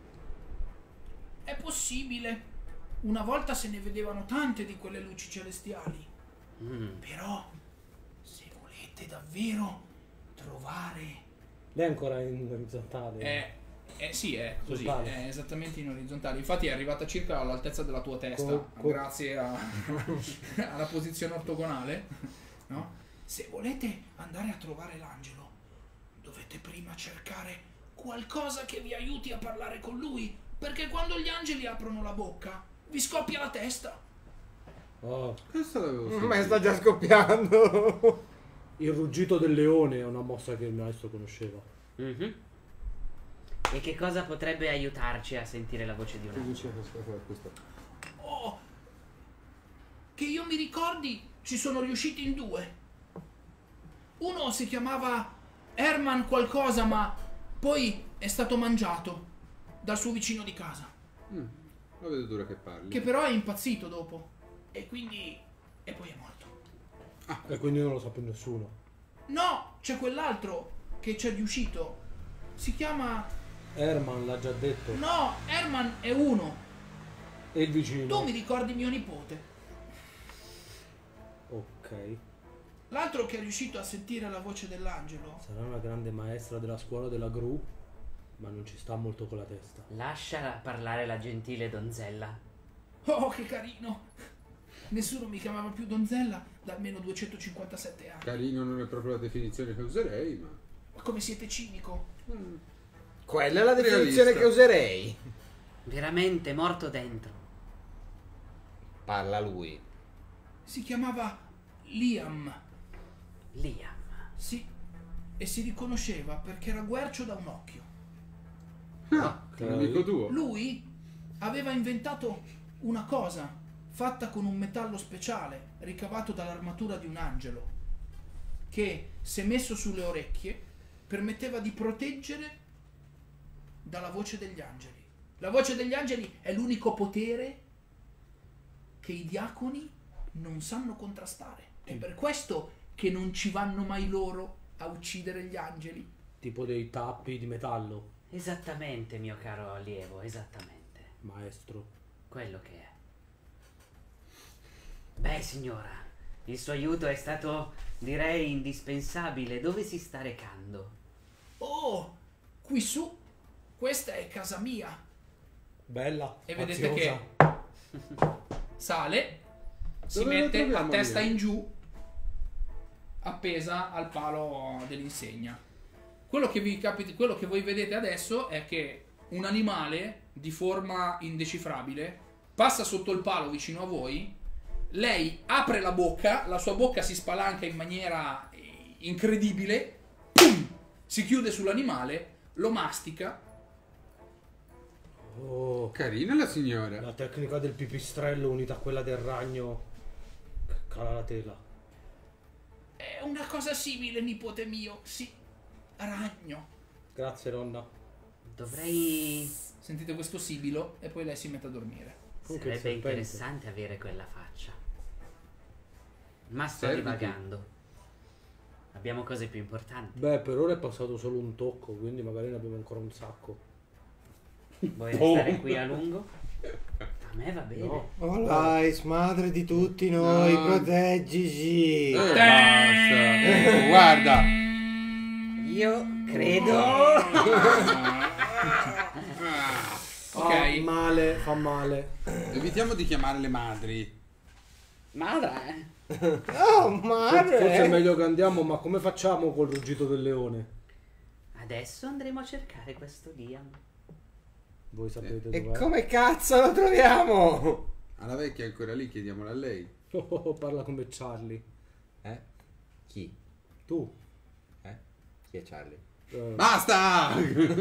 C: È possibile. Una volta se ne vedevano tante di quelle luci celestiali. Però, se volete davvero trovare...
D: Lei è ancora in orizzontale.
C: Sì, è così,
D: Orizzontale.
C: è esattamente in orizzontale. Infatti è arrivata circa all'altezza della tua testa, grazie alla posizione ortogonale, no? Se volete andare a trovare l'angelo, dovete prima cercare qualcosa che vi aiuti a parlare con lui, perché quando gli angeli aprono la bocca, vi scoppia la testa.
D: Oh,
E: Questo l'avevo sentito.
B: Ma sta già scoppiando.
D: il ruggito del leone è una mossa che il maestro conosceva.
A: Mhm. E che cosa potrebbe aiutarci a sentire la voce di un
E: Che
A: angelo?
E: diceva questo?
C: Oh, che io mi ricordi, ci sono riusciti in due. Uno si chiamava Herman qualcosa, ma poi è stato mangiato dal suo vicino di casa,
E: La vedo dura che parli.
C: che però è impazzito dopo e quindi e poi è morto.
D: E quindi non lo sa più nessuno.
C: No, c'è quell'altro che c'è riuscito. Si chiama...
D: Herman l'ha già detto.
C: No, Herman è uno.
D: E il vicino.
C: Tu mi ricordi mio nipote.
D: Ok.
C: L'altro che è riuscito a sentire la voce dell'angelo.
D: Sarà una grande maestra della scuola della gru, ma non ci sta molto con la testa.
A: Lascia parlare la gentile donzella.
C: Oh, che carino. Nessuno mi chiamava più donzella da almeno 257 anni.
E: Carino non è proprio la definizione che userei, ma...
C: Ma come siete cinico?
B: Quella è la definizione
E: Realista.
B: che userei.
A: Veramente morto dentro.
F: Parla lui.
C: Si chiamava Liam.
A: Liam.
C: Sì. E si riconosceva perché era guercio da un occhio.
E: Un amico tuo.
C: Lui aveva inventato una cosa fatta con un metallo speciale ricavato dall'armatura di un angelo che, se messo sulle orecchie, permetteva di proteggere dalla voce degli angeli. La voce degli angeli è l'unico potere che i diaconi non sanno contrastare. È per questo che non ci vanno mai loro a uccidere gli angeli.
D: Tipo dei tappi di metallo.
A: Esattamente, mio caro allievo, esattamente.
D: Maestro.
A: Quello che è. Beh, signora, il suo aiuto è stato, direi, indispensabile. Dove si sta recando?
C: Oh, qui su, questa è casa mia.
D: Bella.
C: E vedete
D: spaziosa.
C: che sale si
E: Dove lo
C: mette a
E: troviamo,
C: testa
E: Mia?
C: in giù, appesa al palo dell'insegna. Quello che voi vedete adesso è che un animale di forma indecifrabile passa sotto il palo vicino a voi. Lei apre la bocca, la sua bocca si spalanca in maniera incredibile, pum, si chiude sull'animale, lo mastica.
D: Oh,
E: Carina la signora.
D: la tecnica del pipistrello unita a quella del ragno che cala la tela.
C: È una cosa simile, nipote mio. Sì, ragno.
D: Grazie, nonna.
A: Dovrei...
C: Sentite questo sibilo e poi lei si mette a dormire.
D: Comunque il
A: Sarebbe
D: serpente.
A: interessante avere quella faccia. Ma sto
E: Serviti.
A: divagando. Abbiamo cose più importanti.
D: Beh, per ora è passato solo un tocco, quindi magari ne abbiamo ancora un sacco.
A: Vuoi restare qui a lungo? A me va bene.
D: No.
B: Oh Lies, madre di tutti noi,
E: No.
B: proteggici.
E: Basta. Guarda.
A: Io credo...
C: Ok.
D: Fa male, fa male.
E: Evitiamo di chiamare le madri.
A: Madre.
B: Oh, madre.
D: Forse è meglio che andiamo, ma come facciamo col ruggito del leone?
A: Adesso andremo a cercare questo Liam.
D: Voi sapete
B: E
D: dov'è?
B: come cazzo lo troviamo?
E: Alla vecchia è ancora lì, chiediamola a lei.
D: Oh, parla come Charlie.
F: Chi?
D: Tu.
F: Chi è Charlie?
E: Basta!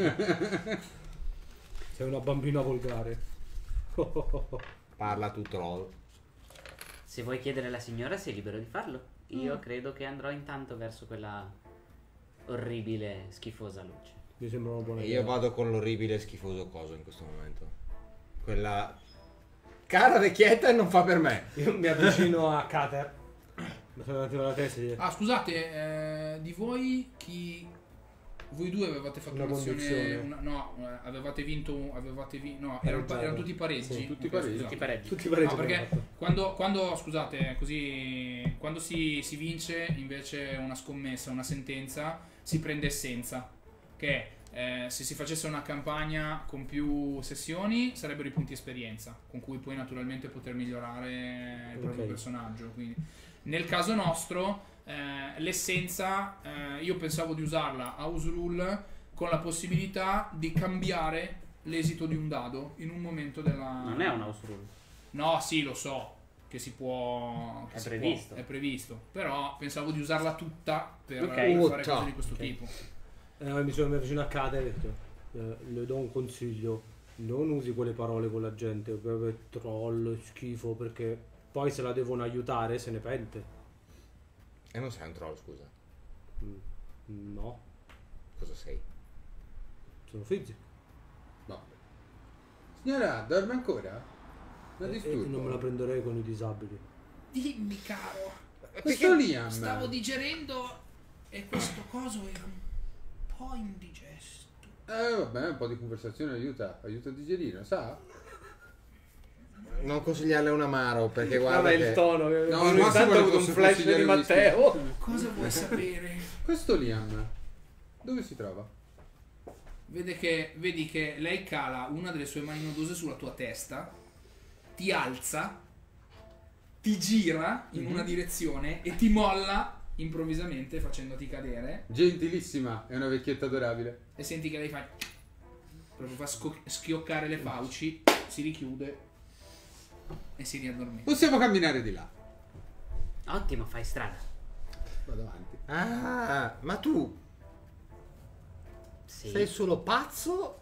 D: Sei una bambina volgare.
F: Parla tu troll.
A: Se vuoi chiedere alla signora sei libero di farlo. Io credo che andrò intanto verso quella orribile, schifosa luce.
D: Mi sembra una buona
F: E
D: idea.
F: io vado con l'orribile e schifoso coso in questo momento. Quella...
B: Cara vecchietta e non fa per me.
D: Io mi avvicino a Cater. Mi sono davanti alla testa e gli-
C: Ah, scusate, di voi chi... Voi due avevate fatto
D: Una condizione.
C: no, avevate vinto... no,
D: Pareggiato.
C: erano tutti pareggi.
D: Sì,
E: tutti
C: Ok,
E: pareggi.
C: scusate.
A: Tutti pareggi.
D: Tutti i pareggi
C: No,
D: abbiamo
C: perché
D: fatto.
C: quando scusate, così quando si vince invece una scommessa, una sentenza, si prende essenza. Che se si facesse una campagna con più sessioni sarebbero i punti esperienza, con cui puoi naturalmente poter migliorare il proprio
D: Ok.
C: personaggio. Quindi, nel caso nostro, l'essenza, io pensavo di usarla a house rule con la possibilità di cambiare l'esito di un dado in un momento della...
A: Non è un house rule.
C: No, sì, lo so che si può. Che
A: È
C: si
A: previsto.
C: può, è previsto. Però pensavo di usarla tutta per
A: Ok.
C: fare
B: Tutta.
C: cose di questo
D: Ok.
C: tipo.
D: Mi avvicino a Cater e dico, le do un consiglio. Non usi quelle parole con la gente, proprio troll, schifo, perché poi se la devono aiutare se ne pente.
F: E non sei un troll, scusa.
D: No,
F: Cosa sei?
D: sono fisico.
E: No. Signora, dorme ancora? La
D: E
E: disturbo.
D: non me la prenderei con i disabili.
C: Dimmi, caro.
E: Questo Liam.
C: Stavo digerendo e questo coso era un po' indigesto.
E: Vabbè, un po' di conversazione aiuta a digerire, sa?
B: Non consigliarle un amaro perché guarda
D: Vabbè,
B: che...
D: il tono.
E: No,
D: No,
E: al
D: ogni
E: massimo
D: tanto ho
E: le
D: avuto un
E: posso
D: flash di
E: consigliare un whisky.
D: Matteo.
C: Cosa vuoi sapere?
E: Questo Liam, dove si trova?
C: Vedi che lei cala una delle sue mani nodose sulla tua testa, ti alza, ti gira in una direzione e ti molla improvvisamente facendoti cadere.
E: Gentilissima, è una vecchietta adorabile.
C: E senti che lei fa proprio fa schioccare le fauci, si richiude e si riaddormenta.
E: Possiamo camminare di là.
A: Ottimo, fai strada.
E: Vado avanti.
B: Ah, ma tu
A: Sì.
B: sei solo pazzo?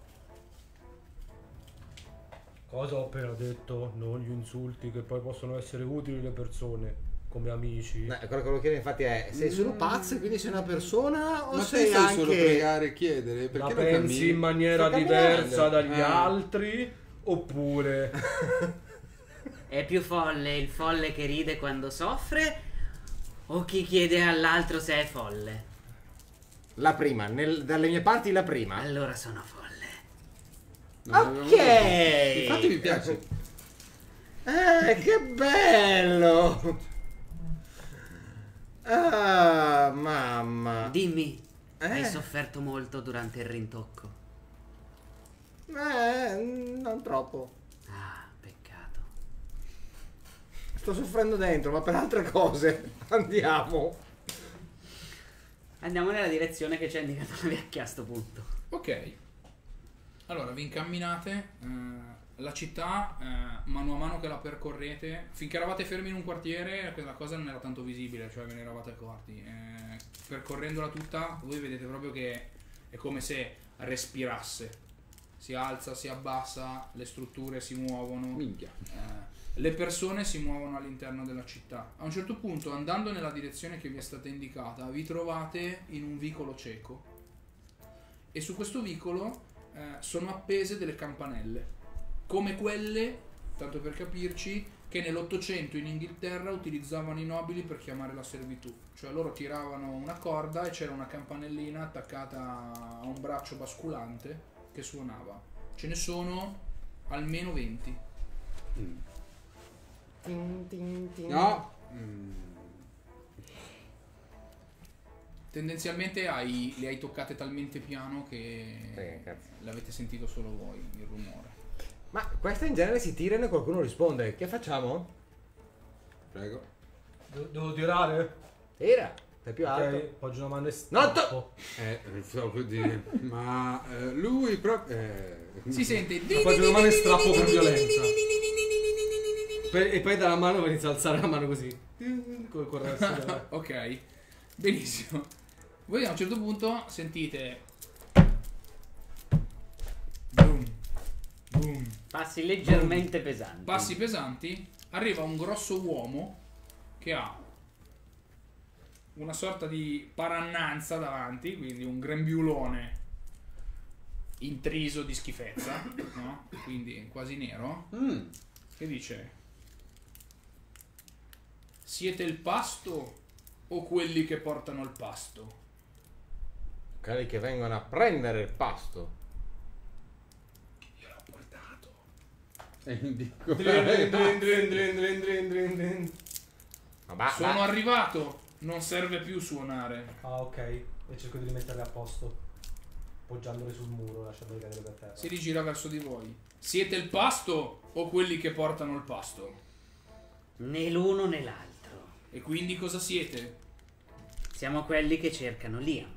D: Cosa ho appena detto? Non gli insulti che poi possono essere utili le persone, come amici.
B: Quello che lo chiedo infatti è, sei solo pazzo e quindi sei una persona o
E: Ma te
B: sei
E: sai
B: anche...
E: solo pregare e chiedere?
D: La
E: Perché non
D: pensi
E: cammini?
D: in maniera
B: Sto camminando.
D: diversa dagli
E: Ah.
D: altri? Oppure...
A: È più folle il folle che ride quando soffre o chi chiede all'altro se è folle?
B: La prima, dalle mie parti la prima.
A: Allora sono folle.
E: Non avevo
B: Ok.
E: detto. Infatti mi piace.
B: Che bello! Ah, mamma.
A: Dimmi, hai
B: Eh.
A: sofferto molto durante il rintocco?
B: Non troppo.
A: Ah, peccato.
B: Sto soffrendo dentro, ma per altre cose. Andiamo.
A: Andiamo nella direzione che ci ha indicato la vecchia a sto punto.
C: Ok. Allora, vi incamminate. La città, mano a mano che la percorrete, finché eravate fermi in un quartiere, quella cosa non era tanto visibile, cioè ve ne eravate accorti. Percorrendola tutta, voi vedete proprio che è come se respirasse. Si alza, si abbassa, le strutture si muovono.
E: Minchia.
C: Le persone si muovono all'interno della città. A un certo punto, andando nella direzione che vi è stata indicata, vi trovate in un vicolo cieco. E su questo vicolo sono appese delle campanelle, come quelle, tanto per capirci, che nell'Ottocento in Inghilterra utilizzavano i nobili per chiamare la servitù. Cioè loro tiravano una corda e c'era una campanellina attaccata a un braccio basculante che suonava. Ce ne sono almeno 20.
E: No.
C: Tendenzialmente le hai toccate talmente piano che
B: cazzo.
C: l'avete sentito solo voi, il rumore.
B: Ma queste in genere si tirano e qualcuno risponde. Che facciamo?
E: Prego.
D: Devo tirare?
B: Tira. Sei più
D: Ok,
B: alto.
D: poggio una mano e
B: No,
D: strappo.
E: Stavo per dire. Ma lui proprio.
C: Si sente
D: Appoggio una mano e strappo per violenza. E poi dalla mano inizia a alzare la mano così. Col resto.
C: Ok, benissimo. Voi a un certo punto sentite boom, boom,
A: Passi leggermente pesanti.
C: passi pesanti. Arriva un grosso uomo che ha una sorta di parannanza davanti, quindi un grembiulone intriso di schifezza, no? Quindi quasi nero, che dice: siete il pasto o quelli che portano il pasto?
B: Quelli che vengono a prendere il pasto.
C: Io l'ho portato.
E: Dico.
B: Ma
C: Sono arrivato, non serve più suonare.
D: Ah, ok. E cerco di rimetterle a posto. Poggiandole sul muro, lasciandole cadere per terra.
C: Si rigira verso di voi. Siete il pasto o quelli che portano il pasto?
A: Né l'uno né l'altro.
C: E quindi cosa siete?
A: Siamo quelli che cercano Liam.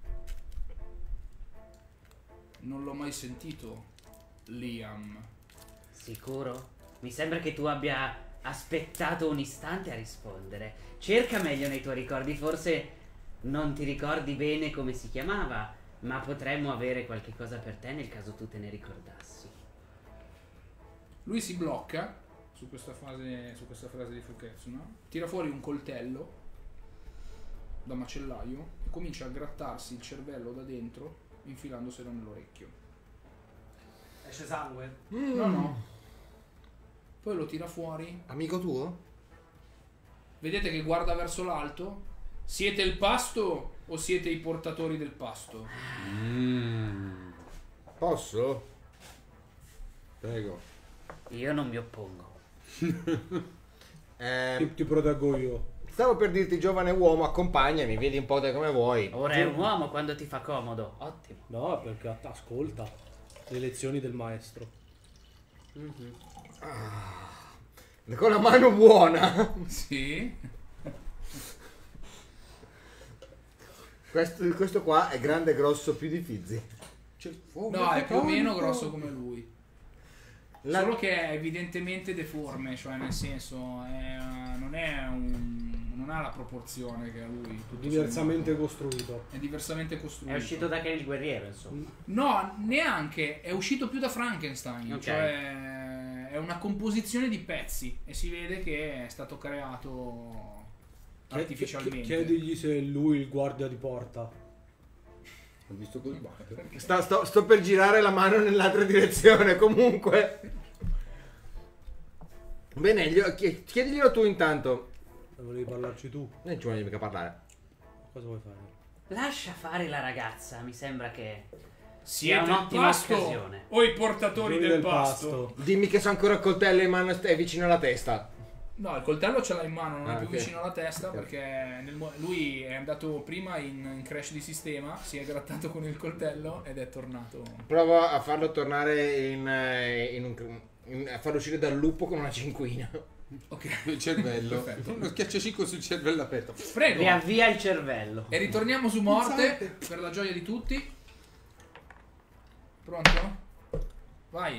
C: Non l'ho mai sentito, Liam.
A: Sicuro? Mi sembra che tu abbia aspettato un istante a rispondere. Cerca meglio nei tuoi ricordi, forse non ti ricordi bene come si chiamava, ma potremmo avere qualche cosa per te nel caso tu te ne ricordassi.
C: Lui si blocca su questa frase di Fuketsu, no? Tira fuori un coltello da macellaio e comincia a grattarsi il cervello da dentro infilandoselo nell'orecchio.
D: Esce sangue?
C: No, no. Poi lo tira fuori.
B: amico tuo?
C: Vedete che guarda verso l'alto. Siete il pasto o siete i portatori del pasto?
B: Posso?
E: Prego.
A: Io non mi oppongo.
D: Ti proteggo io.
B: Stavo per dirti, giovane uomo, accompagnami, vedi un po' te come vuoi.
A: Ora è un uomo quando ti fa comodo. Ottimo.
D: No, perché ascolta le lezioni del maestro.
B: Con la mano buona.
C: Sì.
B: Questo qua è grande e grosso più di Fizzi.
C: No, è più o meno grosso come lui.
B: La-
C: Solo che è evidentemente deforme, cioè nel senso non ha la proporzione che ha lui. tutto
D: Diversamente
C: sommato.
D: costruito.
C: È diversamente costruito.
A: È uscito da Ken il guerriero, insomma.
C: No, neanche, è uscito più da Frankenstein,
A: Ok.
C: cioè è una composizione di pezzi e si vede che è stato creato artificialmente.
D: Chiedigli se è lui il guardia di porta.
E: Ho visto così batte.
B: Sto per girare la mano nell'altra direzione, comunque. Bene, chiediglielo tu intanto.
D: Volevi parlarci tu?
B: Non ci voglio mica parlare.
D: Cosa vuoi fare?
A: Lascia fare la ragazza, mi sembra che
C: Siete
A: sia
C: il
A: un'ottima
C: pasto
A: occasione.
C: o i portatori del pasto?
B: Dimmi che so ancora il coltello in mano e è vicino alla testa.
C: No, il coltello ce l'ha in mano, non è più
B: ok.
C: vicino alla testa perché lui è andato prima in crash di sistema, si è grattato con il coltello ed è tornato.
B: Provo a farlo tornare a farlo uscire dal lupo con una cinquina.
C: Ok,
E: Il cervello.
C: Perfetto.
E: Uno schiacciacicco sul cervello aperto.
C: prego.
A: Riavvia il cervello.
C: E ritorniamo su morte per la gioia di tutti. Pronto? Vai.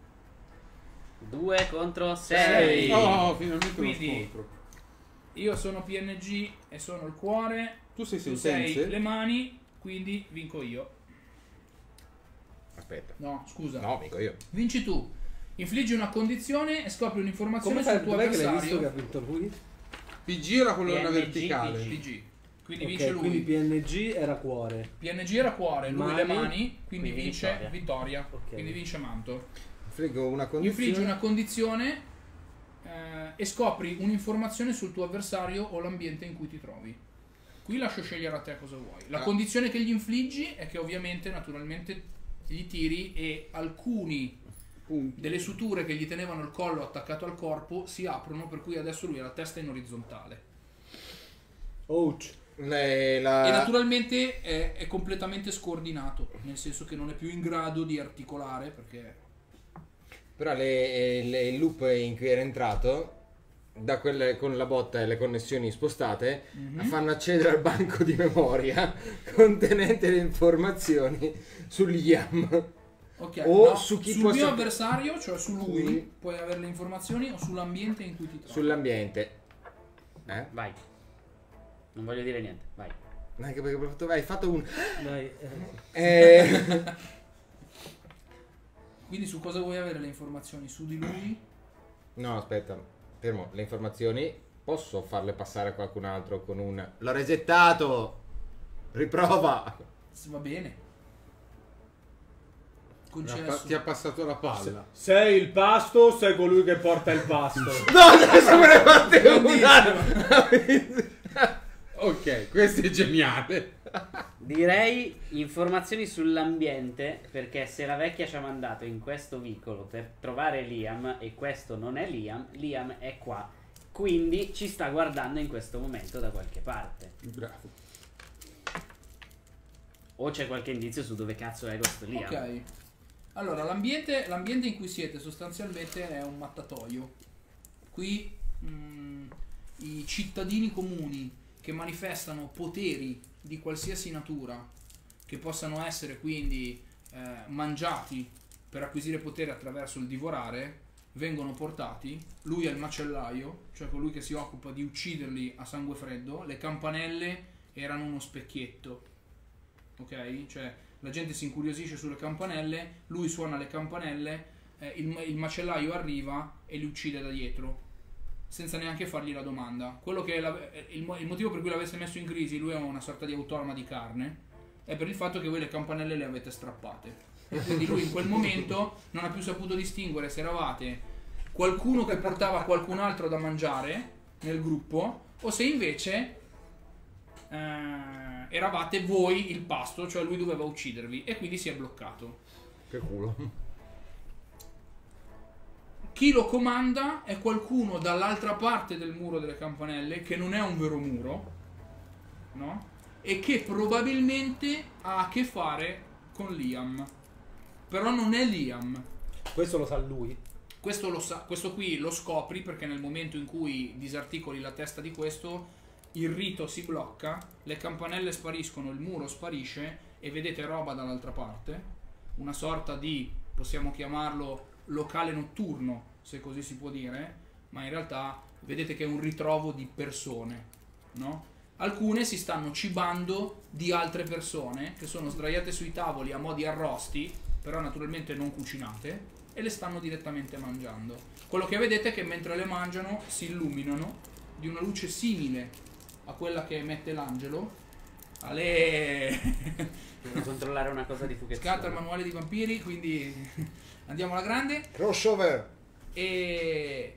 A: 2 contro
C: Sei.
A: 6.
E: Oh, finalmente
C: Quindi-
E: uno scontro.
C: Io sono PNG e sono il cuore.
E: Tu sei
C: Tu sei
E: sentenze?
C: le mani, quindi vinco io.
B: Aspetta.
C: No, scusa.
B: No, dico io.
C: Vinci tu. Infliggi una condizione e scopri un'informazione
D: Come fai?
C: sul tuo
D: Dov'è che l'hai visto che ha
C: avversario.
D: vinto lui?
E: PG è la colonna
A: PNG,
E: verticale.
C: PG. Quindi
D: Ok,
C: vince lui.
D: quindi PNG era cuore.
C: PNG era cuore, lui le
D: Mani,
C: mani, quindi
A: quindi
C: vince vittoria.
D: Ok.
C: Quindi vince Manto.
B: Frego una condizione.
C: Infliggi una condizione e scopri un'informazione sul tuo avversario o l'ambiente in cui ti trovi. Qui lascio scegliere a te cosa vuoi. La condizione che gli infliggi è che ovviamente, naturalmente, gli tiri e alcuni delle suture che gli tenevano il collo attaccato al corpo si aprono, per cui adesso lui ha la testa in orizzontale.
D: Ouch.
C: E naturalmente è completamente scordinato, nel senso che non è più in grado di articolare perché...
B: Però il loop in cui era entrato, da quelle con la botta e le connessioni spostate, fanno accedere al banco di memoria contenente le informazioni sugli YAM.
C: Ok,
B: O
C: no,
B: su chi
C: sul
B: può
C: mio
B: sap-
C: avversario, cioè su lui,
B: Lui.
C: puoi avere le informazioni o sull'ambiente in cui ti trovi.
B: Sull'ambiente.
A: Vai. Non voglio dire niente. Vai.
B: Anche perché hai fatto un...
D: Dai,
C: Quindi su cosa vuoi avere le informazioni? Su di lui?
B: No, aspetta. Fermo. Le informazioni posso farle passare a qualcun altro con un... L'ho resettato! Riprova!
C: Va bene.
E: Ti
C: Concesso.
E: ha passato la palla.
D: sei il pasto, sei colui che porta il pasto.
B: No, adesso me ne fate una!
E: Ok, questo è geniale.
A: Direi informazioni sull'ambiente, perché se la vecchia ci ha mandato in questo vicolo per trovare Liam e questo non è Liam, Liam è qua. Quindi ci sta guardando in questo momento da qualche parte.
E: Bravo.
A: O c'è qualche indizio su dove cazzo è questo Liam.
C: Ok. Allora, l'ambiente in cui siete sostanzialmente è un mattatoio. Qui i cittadini comuni che manifestano poteri di qualsiasi natura, che possano essere quindi mangiati per acquisire potere attraverso il divorare, vengono portati. Lui è il macellaio, cioè colui che si occupa di ucciderli a sangue freddo. Le campanelle erano uno specchietto, ok? Cioè la gente si incuriosisce sulle campanelle, lui suona le campanelle, il macellaio arriva e li uccide da dietro senza neanche fargli la domanda. Quello che il motivo per cui l'avesse messo in crisi, lui è una sorta di automa di carne, è per il fatto che voi le campanelle le avete strappate, e quindi lui in quel momento non ha più saputo distinguere se eravate qualcuno che portava qualcun altro da mangiare nel gruppo o se invece eravate voi il pasto, cioè lui doveva uccidervi, e quindi si è bloccato.
B: Che culo.
C: Chi lo comanda è qualcuno dall'altra parte del muro delle campanelle, che non è un vero muro, no? E che probabilmente ha a che fare con Liam. Però non è Liam.
D: Questo lo sa lui.
C: Questo lo sa, questo qui lo scopri perché nel momento in cui disarticoli la testa di questo, il rito si blocca, le campanelle spariscono, il muro sparisce e vedete roba dall'altra parte, una sorta di, possiamo chiamarlo, locale notturno, se così si può dire, ma in realtà vedete che è un ritrovo di persone, no? Alcune si stanno cibando di altre persone che sono sdraiate sui tavoli a mo' di arrosti, però naturalmente non cucinate, e le stanno direttamente mangiando. Quello che vedete è che mentre le mangiano si illuminano di una luce simile a quella che emette l'angelo.
A: Devo controllare una cosa di fuochezzone.
C: Scatta il manuale di vampiri, quindi andiamo alla grande.
B: Crossover.
C: E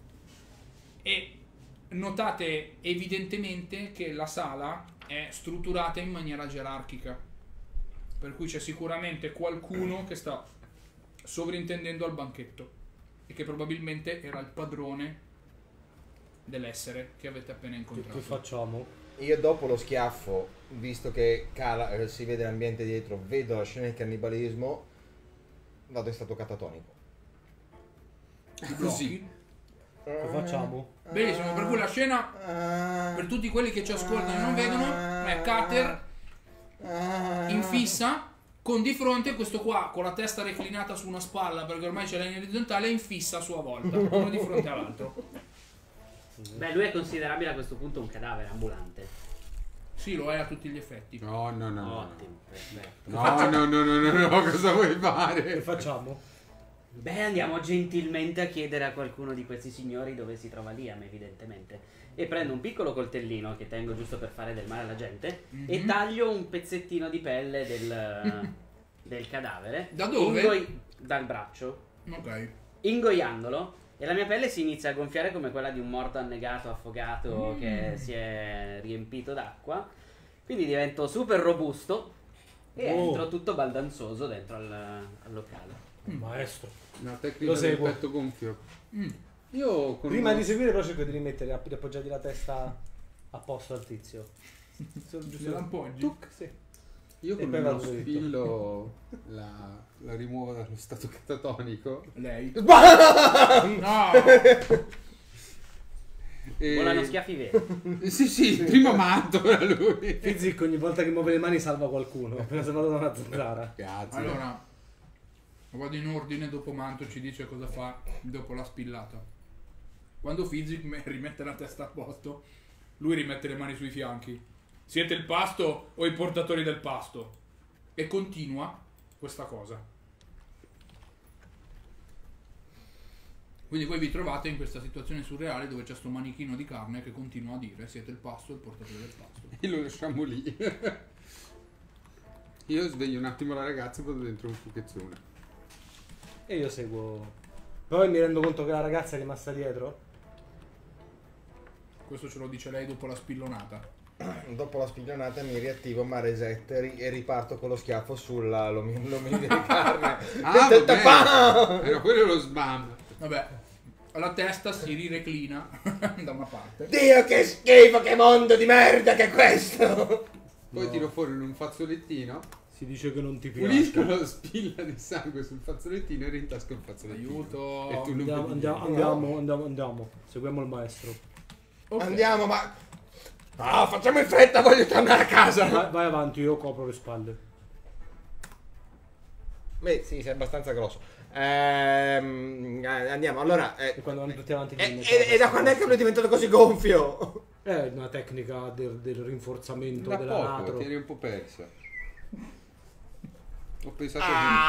C: notate evidentemente che la sala è strutturata in maniera gerarchica, per cui c'è sicuramente qualcuno che sta sovrintendendo al banchetto e che probabilmente era il padrone dell'essere che avete appena incontrato.
D: Che facciamo?
B: Io dopo lo schiaffo, visto che cala, si vede l'ambiente dietro, vedo la scena di cannibalismo, vado in stato catatonico.
C: Ti
E: Così.
C: blocchi.
D: Che facciamo?
C: Benissimo, per cui la scena, per tutti quelli che ci ascoltano e non vedono, è Cater in fissa con di fronte questo qua con la testa reclinata su una spalla perché ormai c'è la linea orizzontale in fissa a sua volta, uno di fronte all'altro.
A: Beh, lui è considerabile a questo punto un cadavere ambulante.
C: Sì, lo è a tutti gli effetti.
E: No.
A: Ottimo, perfetto.
E: No, cosa vuoi
D: Che
E: fare?
D: facciamo?
A: Beh, andiamo gentilmente a chiedere a qualcuno di questi signori dove si trova Liam, evidentemente. E prendo un piccolo coltellino che tengo giusto per fare del male alla gente e taglio un pezzettino di pelle del cadavere.
C: Da dove?
A: Dal braccio.
C: Ok.
A: Ingoiandolo. E la mia pelle si inizia a gonfiare come quella di un morto annegato, affogato, che si è riempito d'acqua. Quindi divento super robusto e entro tutto baldanzoso dentro al locale.
D: Maestro.
E: Una tecnica
D: Lo
E: del
D: seguo.
E: petto gonfio. Io con
D: Prima di seguire però cerco di rimettere, di appoggiargli la testa a posto al tizio. Solo
C: Se la appoggi?
D: Tuc, sì.
E: Io
D: E
E: con
D: poi
E: uno
D: vado dritto.
E: spillo la rimuovo dallo stato catatonico.
C: Lei?
B: No!
C: No!
E: E...
A: Volano schiaffi veri.
E: Sì, il primo manto era lui.
D: Fizzic ogni volta che muove le mani salva qualcuno. Appena salvato da una zanzara.
E: Cazzo.
C: Allora, vado in ordine, dopo Manto ci dice cosa fa dopo la spillata. Quando Fizzic rimette la testa a posto, lui rimette le mani sui fianchi. Siete il pasto o i portatori del pasto? E continua questa cosa. Quindi voi vi trovate in questa situazione surreale dove c'è sto manichino di carne che continua a dire siete il pasto o il portatore del pasto.
E: E lo lasciamo lì. Io sveglio un attimo la ragazza e vado dentro un fuchezzone.
D: E io seguo. Poi mi rendo conto che la ragazza è rimasta dietro.
C: Questo ce lo dice lei dopo la spillonata.
B: Dopo la spiglionata mi riattivo ma reset e riparto con lo schiaffo sull'omino di carne.
E: Ah, vabbè. Era quello lo sbam.
C: Vabbè, la testa si rireclina da una parte.
B: Dio che schifo, che mondo di merda che è questo!
E: Poi tiro fuori in un fazzolettino,
D: Si dice che non ti piace.
E: pulisco la spilla di sangue sul fazzolettino e rintasco il fazzolettino.
C: Aiuto.
E: E tu non
D: Andiamo. Seguiamo il maestro.
C: Ok.
B: Andiamo, ma... Ah, facciamo in fretta, voglio tornare a casa!
D: Vai avanti, io copro le spalle.
B: Beh, sì, sei abbastanza grosso. Andiamo, allora...
D: E quando vanno tutti avanti
B: E da quando è che lui è diventato così gonfio?
D: È una tecnica del rinforzamento
E: Da
D: della
E: poco,
D: natro.
E: ti eri un po' persa. Ho pensato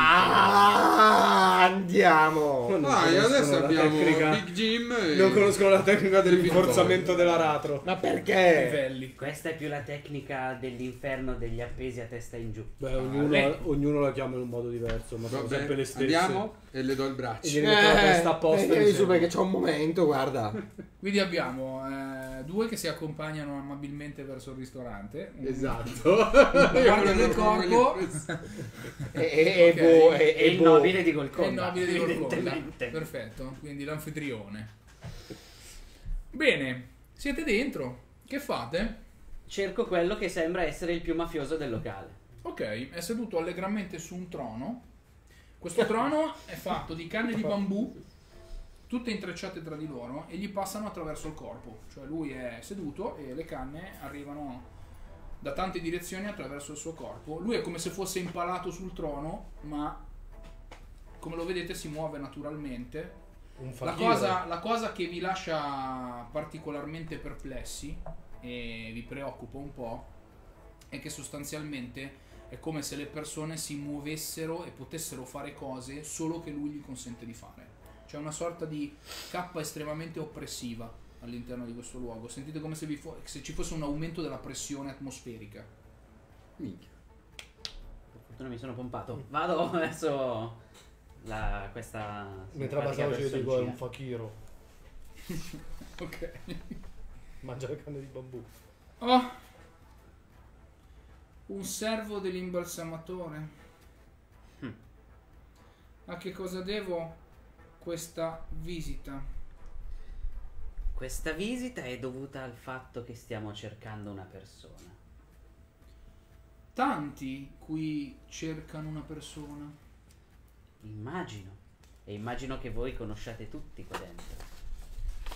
B: Andiamo!
D: Non
E: Dai,
D: conoscono
E: adesso
D: la
E: abbiamo
D: tecnica-
E: Big Jim e...
D: Non conoscono la tecnica del
E: Big
D: rinforzamento della ratro.
B: Ma perché?
C: Livelli.
A: Questa è più la tecnica dell'inferno degli appesi a testa in giù.
D: Beh, ognuno la chiama in un modo diverso, ma sono
E: Vabbè,
D: sempre le stesse.
E: andiamo e le do il
D: E
E: braccio.
D: gli rimetto la testa a posto. e li
B: Vieni su
D: seguo.
B: perché c'ho un momento, guarda.
C: Quindi abbiamo due che si accompagnano amabilmente verso il ristorante.
E: Esatto.
C: Guardia del corpo
A: E il nobile di
C: e il
A: Golconda.
C: nobile di Golconda.
A: evidentemente.
C: Perfetto, quindi l'anfitrione. Bene, siete dentro. Che fate?
A: Cerco quello che sembra essere il più mafioso del locale.
C: Ok, è seduto allegramente su un trono. Questo trono è fatto di canne di bambù, tutte intrecciate tra di loro, e gli passano attraverso il corpo. Cioè lui è seduto e le canne arrivano da tante direzioni attraverso il suo corpo. Lui è come se fosse impalato sul trono, ma come lo vedete si muove naturalmente.
D: Un
C: La
D: fakir.
C: cosa che vi lascia particolarmente perplessi e vi preoccupa un po' è che sostanzialmente è come se le persone si muovessero e potessero fare cose solo che lui gli consente di fare. C'è una sorta di cappa estremamente oppressiva all'interno di questo luogo. Sentite come se, se ci fosse un aumento della pressione atmosferica.
E: Minchia.
A: Per fortuna mi sono pompato. Vado verso questa
D: Mentre
A: simpatica
D: abbassavo ci dico è un
A: personcina.
D: fakiro.
C: Ok.
D: Mangia le canne di bambù.
C: Oh, un servo dell'imbalsamatore. A che cosa devo questa visita?
A: Questa visita è dovuta al fatto che stiamo cercando una persona.
C: Tanti qui cercano una persona.
A: Immagino. E immagino che voi conosciate tutti qua dentro.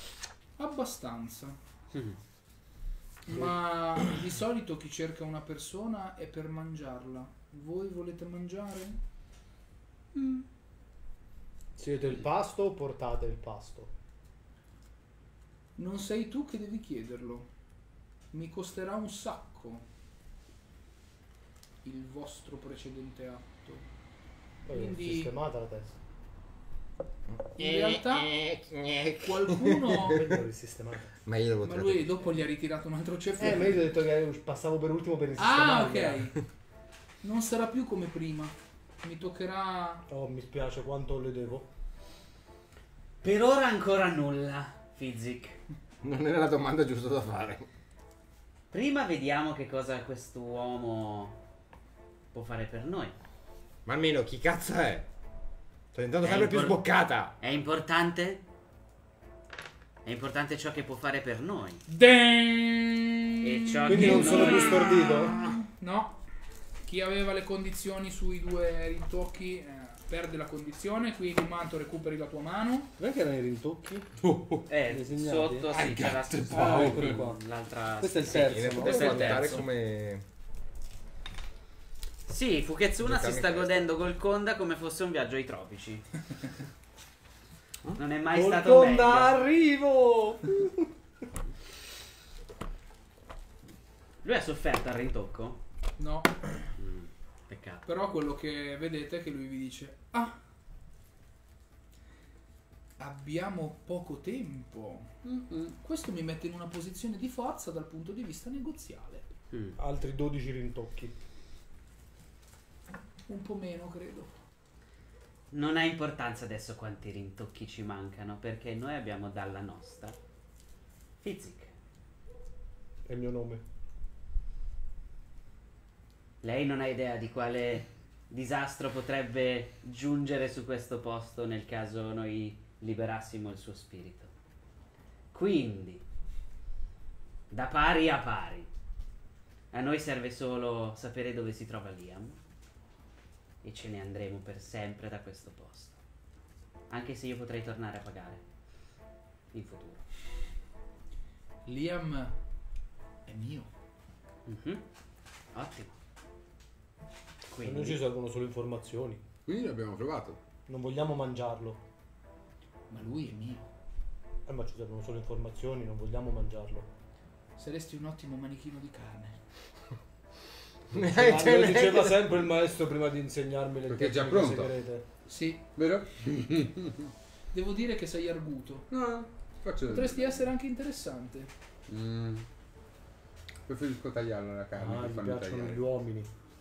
C: Abbastanza.
A: Mm.
C: Ma di solito chi cerca una persona è per mangiarla. Voi volete mangiare?
D: Siete il pasto o portate il pasto?
C: Non sei tu che devi chiederlo. Mi costerà un sacco il vostro precedente atto.
D: Poi è
C: Quindi
D: sistemata la testa.
C: in realtà qualcuno...
D: L'ho risistemata.
E: Ma io devo
C: Ma lui dopo gli ha ritirato un altro ceffone.
D: Ma io ti ho detto che passavo per ultimo per
C: Ah,
D: risistemarla.
C: ok. Non sarà più come prima. Mi toccherà...
D: Oh, mi spiace, quanto le devo?
A: Per ora ancora nulla, Fizzic.
B: Non era la domanda giusta da fare.
A: Prima vediamo che cosa quest'uomo può fare per noi.
B: Ma almeno chi cazzo è? Sto diventando
A: È
B: sempre più
A: impor-
B: sboccata.
A: È importante? È importante ciò che può fare per noi. E ciò
D: Quindi
A: che
D: non sono
A: noi-
D: più stordito?
C: No. Chi aveva le condizioni sui 2 rintocchi perde la condizione, quindi Manto recuperi la tua mano.
D: Non è che erano i rintocchi? disegnati?
A: Sotto sì, c'è
D: Ah, eccoli qua.
A: l'altra.
D: Questo è il
A: sì.
D: terzo,
B: In
D: no?
B: effetti
A: Questo è
B: può
A: il
B: andare
A: terzo.
B: come...
A: Sì, Fuketsuna si
B: Giocare
A: sta
B: in
A: godendo Golconda come fosse un viaggio ai tropici. Non è mai stato
D: Golconda,
A: meglio.
D: arrivo!
A: Lui ha sofferto al rintocco?
C: No.
A: Peccato.
C: Però quello che vedete è che lui vi dice: ah, abbiamo poco tempo. Questo mi mette in una posizione di forza dal punto di vista negoziale.
D: Altri 12 rintocchi.
C: Un po' meno, credo.
A: Non ha importanza adesso quanti rintocchi ci mancano, perché noi abbiamo dalla nostra Fizzic.
D: È il mio nome.
A: Lei non ha idea di quale disastro potrebbe giungere su questo posto nel caso noi liberassimo il suo spirito. Quindi, da pari a pari, a noi serve solo sapere dove si trova Liam e ce ne andremo per sempre da questo posto. Anche se io potrei tornare a pagare in futuro.
C: Liam è mio.
A: Mhm. Ottimo.
D: A noi ci
A: Quindi,
D: servono solo informazioni.
E: Quindi l'abbiamo trovato.
D: Non vogliamo mangiarlo.
C: Ma lui è mio.
D: Ma ci servono solo informazioni, non vogliamo mangiarlo.
C: Saresti un ottimo manichino di carne.
D: Lo diceva sempre il maestro prima di insegnarmi le
E: Perché è già
D: tecniche
E: pronto.
D: segrete.
C: Sì,
E: Vero?
C: devo dire che sei arguto.
E: No, faccio...
C: Potresti essere anche interessante.
E: Preferisco tagliarla la carne
D: Ah,
E: che
D: gli
E: farmi
D: piacciono
E: tagliare.
D: gli uomini.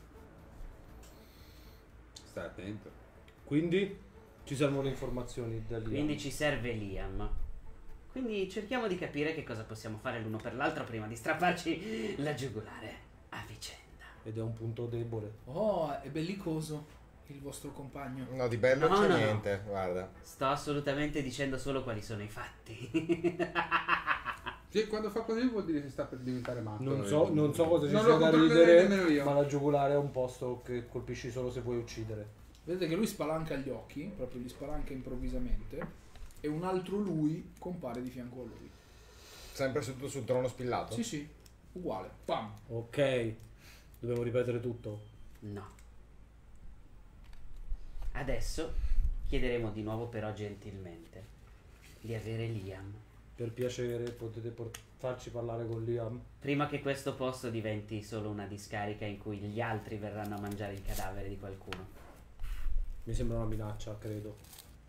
E: Stai attento.
D: Quindi ci servono informazioni da lì.
A: quindi ci serve Liam. Quindi cerchiamo di capire che cosa possiamo fare l'uno per l'altro prima di strapparci la giugulare a vicenda.
D: Ed è un punto debole.
C: Oh, è bellicoso il vostro compagno.
B: No, di bello
A: No,
B: non c'è
A: no, no.
B: niente, guarda.
A: Sto assolutamente dicendo solo quali sono i fatti.
E: Sì, quando fa così vuol dire che sta per diventare matto.
D: Non so cosa ci
E: Non
D: sia
E: lo
D: da
E: controllerei nemmeno
D: ridere,
E: io.
D: ma la giugulare è un posto che colpisci solo se vuoi uccidere.
C: Vedete che lui spalanca gli occhi, proprio li spalanca improvvisamente, e un altro lui compare di fianco a lui.
B: Sempre sul trono spillato.
C: Sì, sì, uguale. Pam.
D: Ok, dobbiamo ripetere tutto.
A: No. Adesso chiederemo di nuovo però gentilmente di avere Liam.
D: Per piacere, potete farci parlare con Liam?
A: Prima che questo posto diventi solo una discarica in cui gli altri verranno a mangiare il cadavere di qualcuno.
D: Mi sembra una minaccia, credo.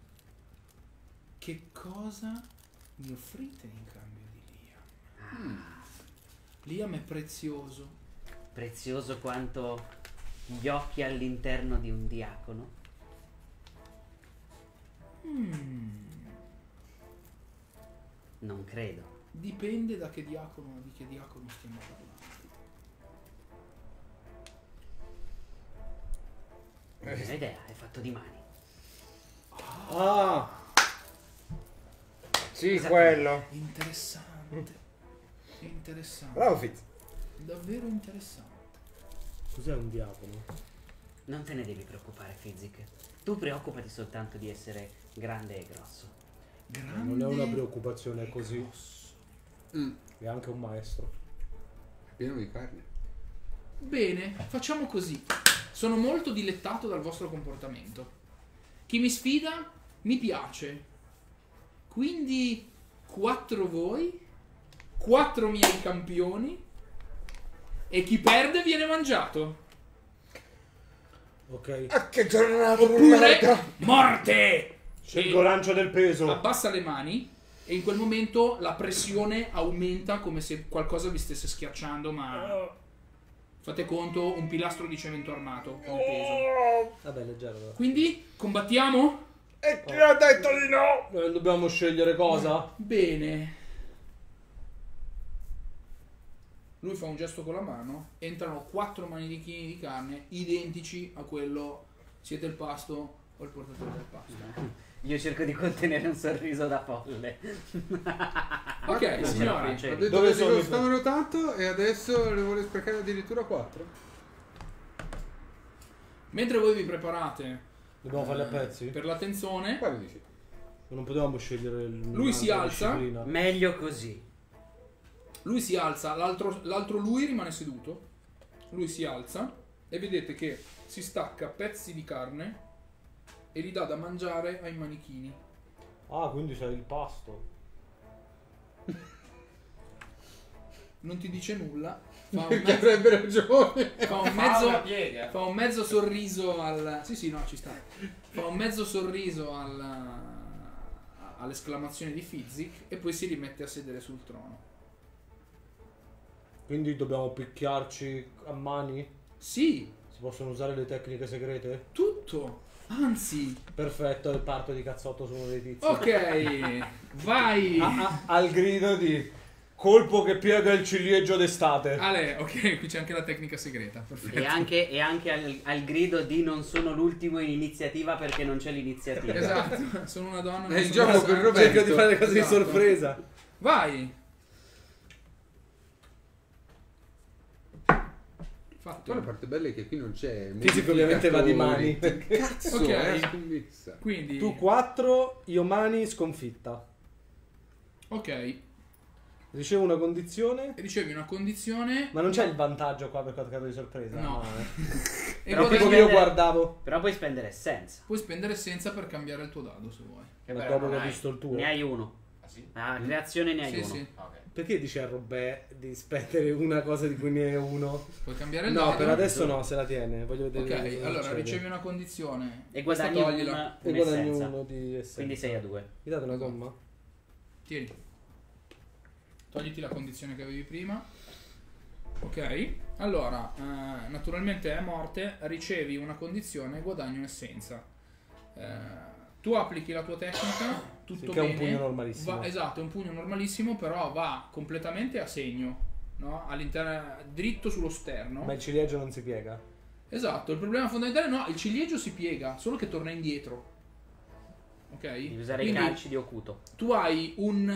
C: Che cosa mi offrite in cambio di Liam? Liam è prezioso.
A: Prezioso quanto gli occhi all'interno di un diacono. Non credo.
C: Dipende da di che diacono stiamo parlando.
A: Non ho idea, è fatto di mani.
D: Ah!
B: Sì,
A: Esatto.
B: quello.
C: Interessante. Interessante.
B: Bravo Fitz.
C: Davvero interessante.
D: Cos'è un diacono?
A: Non te ne devi preoccupare, Fizzic. Tu preoccupati soltanto di essere grande e grosso.
C: Grande.
D: Non è una preoccupazione, è così.
E: Mm.
D: È anche un maestro.
E: Pieno di carne.
C: Bene, facciamo così. Sono molto dilettato dal vostro comportamento. Chi mi sfida mi piace. Quindi 4 voi, 4 miei campioni e chi perde viene mangiato.
D: Ok.
B: Ah, che giornata!
C: Oppure morte!
D: Scelgo lancio del peso.
C: Abbassa le mani e in quel momento la pressione aumenta come se qualcosa vi stesse schiacciando, ma fate conto un pilastro di cemento armato come peso.
D: Vabbè, leggero. Però.
C: Quindi combattiamo?
B: E chi ha detto di no?
D: Dobbiamo scegliere cosa?
C: Bene. Lui fa un gesto con la mano, entrano 4 manichini di carne identici a quello. Siete il pasto o il portatore del pasto?
A: Io cerco di contenere un sorriso da folle.
C: Ok, signore.
E: Ha detto
D: Dove
E: che
D: sono
E: si
D: i-
E: costavano tanto e adesso le vuole sprecare addirittura 4.
C: Mentre voi vi preparate
D: Dobbiamo farli a pezzi?
C: per la tenzone,
E: Quale dici?
D: Non potevamo scegliere il.
C: Lui si
D: la
C: alza.
D: disciplina.
A: Meglio così.
C: lui si alza, l'altro lui rimane seduto. Lui si alza e vedete che si stacca pezzi di carne e li dà da mangiare ai manichini.
D: Ah, quindi sei il pasto.
C: Non ti dice nulla.
E: Perché avrebbe ragione.
C: Fa un mezzo sorriso al. Sì, no, ci sta. Fa un mezzo sorriso all'esclamazione di Fizzik e poi si rimette a sedere sul trono.
D: Quindi dobbiamo picchiarci a mani?
C: Sì,
D: Si possono usare le tecniche segrete?
C: tutto. Anzi,
D: Perfetto, il parto di cazzotto su uno dei tizi.
C: ok, vai.
D: Al grido di colpo che piega il ciliegio d'estate.
C: Ale, ok, qui c'è anche la tecnica segreta. Perfetto.
A: E anche al grido di non sono l'ultimo in iniziativa perché non c'è l'iniziativa.
C: Esatto, sono una donna. non
E: È il
C: sono
E: gioco
C: una
E: per
C: santa.
E: Roberto.
D: Cerca di fare le cose di
C: Esatto.
D: sorpresa.
C: Vai. Fatto.
E: Poi la parte bella è che qui non c'è
D: Fisico ovviamente va di mani.
E: Cazzo,
C: Ok.
E: è una scommessa.
C: Quindi,
D: Tu 4, io mani, sconfitta.
C: ok,
D: Ricevo una condizione.
C: ricevi una condizione.
D: Ma non c'è il vantaggio qua per quattro di sorpresa?
C: No. E
A: Però
C: guadagni-
D: Tipo che io guardavo.
A: Però puoi spendere essenza.
C: puoi spendere essenza per cambiare il tuo dado se vuoi.
D: Ma
F: beh,
D: dopo
F: non
D: che ho
F: hai.
D: visto il tuo.
A: Ne hai uno.
F: Ah sì?
A: Ah, creazione ne hai
C: Sì,
A: uno.
C: sì.
F: Ok.
D: Perché dice a Robè di spendere una cosa di cui ne è uno?
C: Puoi cambiare il
D: No,
C: dado.
D: per adesso no, se la tiene. Voglio vedere.
C: Ok,
D: cosa
C: allora
D: succede.
C: ricevi una condizione.
A: E
C: Questa
A: guadagni
C: toglila.
D: E guadagno
A: un'essenza.
D: uno di essenza.
A: Quindi 6 a 2.
D: Mi date una gomma?
C: Tieni. Togliti la condizione che avevi prima. Ok. Allora, naturalmente è morte. Ricevi una condizione, guadagni un'essenza. Tu applichi la tua tecnica, tutto
D: Che è
C: bene.
D: un pugno normalissimo.
C: Esatto, è un pugno normalissimo, però va completamente a segno, no? All'interno, dritto sullo sterno.
D: Ma il ciliegio non si piega.
C: Esatto, il problema fondamentale no, il ciliegio si piega, solo che torna indietro. Ok?
A: Devi usare
C: Quindi
A: i calci di Okuto.
C: tu hai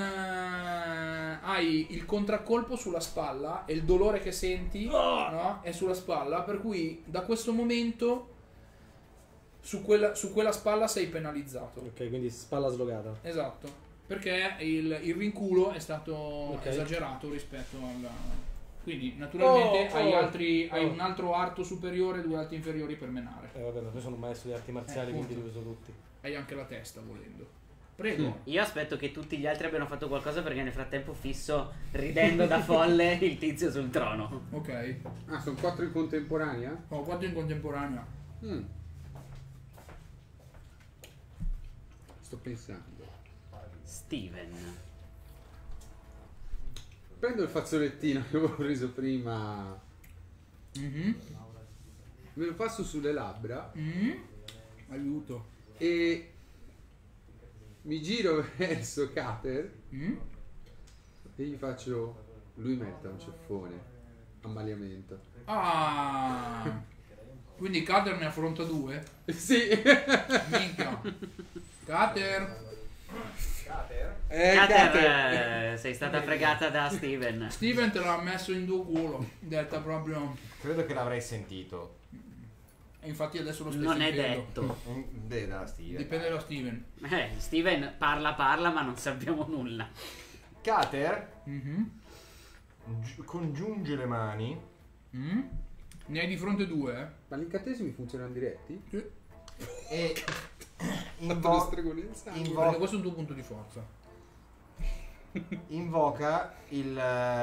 C: hai il contraccolpo sulla spalla e il dolore che senti, no? È sulla spalla, per cui da questo momento su quella spalla sei penalizzato.
D: Ok, quindi spalla slogata.
C: Esatto, perché il rinculo è stato
D: Ok.
C: esagerato rispetto al. Quindi naturalmente hai
D: oh.
C: un altro arto superiore e 2 arti inferiori per menare.
D: Vabbè, ma poi sono un maestro di arti marziali, quindi li
C: appunto.
D: uso tutti.
C: Hai anche la testa volendo. Prego.
A: Io aspetto che tutti gli altri abbiano fatto qualcosa perché nel frattempo fisso, ridendo da folle, il tizio sul trono.
C: Ok.
E: Ah, sono 4 in contemporanea?
C: Ho 4 in contemporanea.
E: Mm. Sto pensando.
A: Steven.
E: Prendo il fazzolettino che avevo preso prima,
C: Mhm.
E: me lo passo sulle labbra
C: Mhm. Aiuto.
E: e mi giro verso Cater
C: Mhm.
E: e gli faccio. Lui merita un ceffone. Ammaliamento.
C: Ah. Quindi Cater ne affronta 2.
E: Sì.
C: Minchia. Cater.
A: Cater, sei stata fregata da Steven.
C: Steven te l'ha messo in 2 culo. Detta proprio.
F: Credo che l'avrei sentito.
C: E infatti adesso lo stai
A: Non è
C: sentendo.
A: detto.
F: Da Steven.
C: Dipende da Steven.
A: Steven parla, ma non sappiamo nulla.
B: Cater
C: Mhm.
B: congiunge le mani.
C: Mm? Ne hai di fronte 2,
E: Ma gli incantesimi funzionano diretti?
B: E
E: Fatto lo stregone in sangue.
C: Perché questo è un tuo punto di forza.
B: invoca il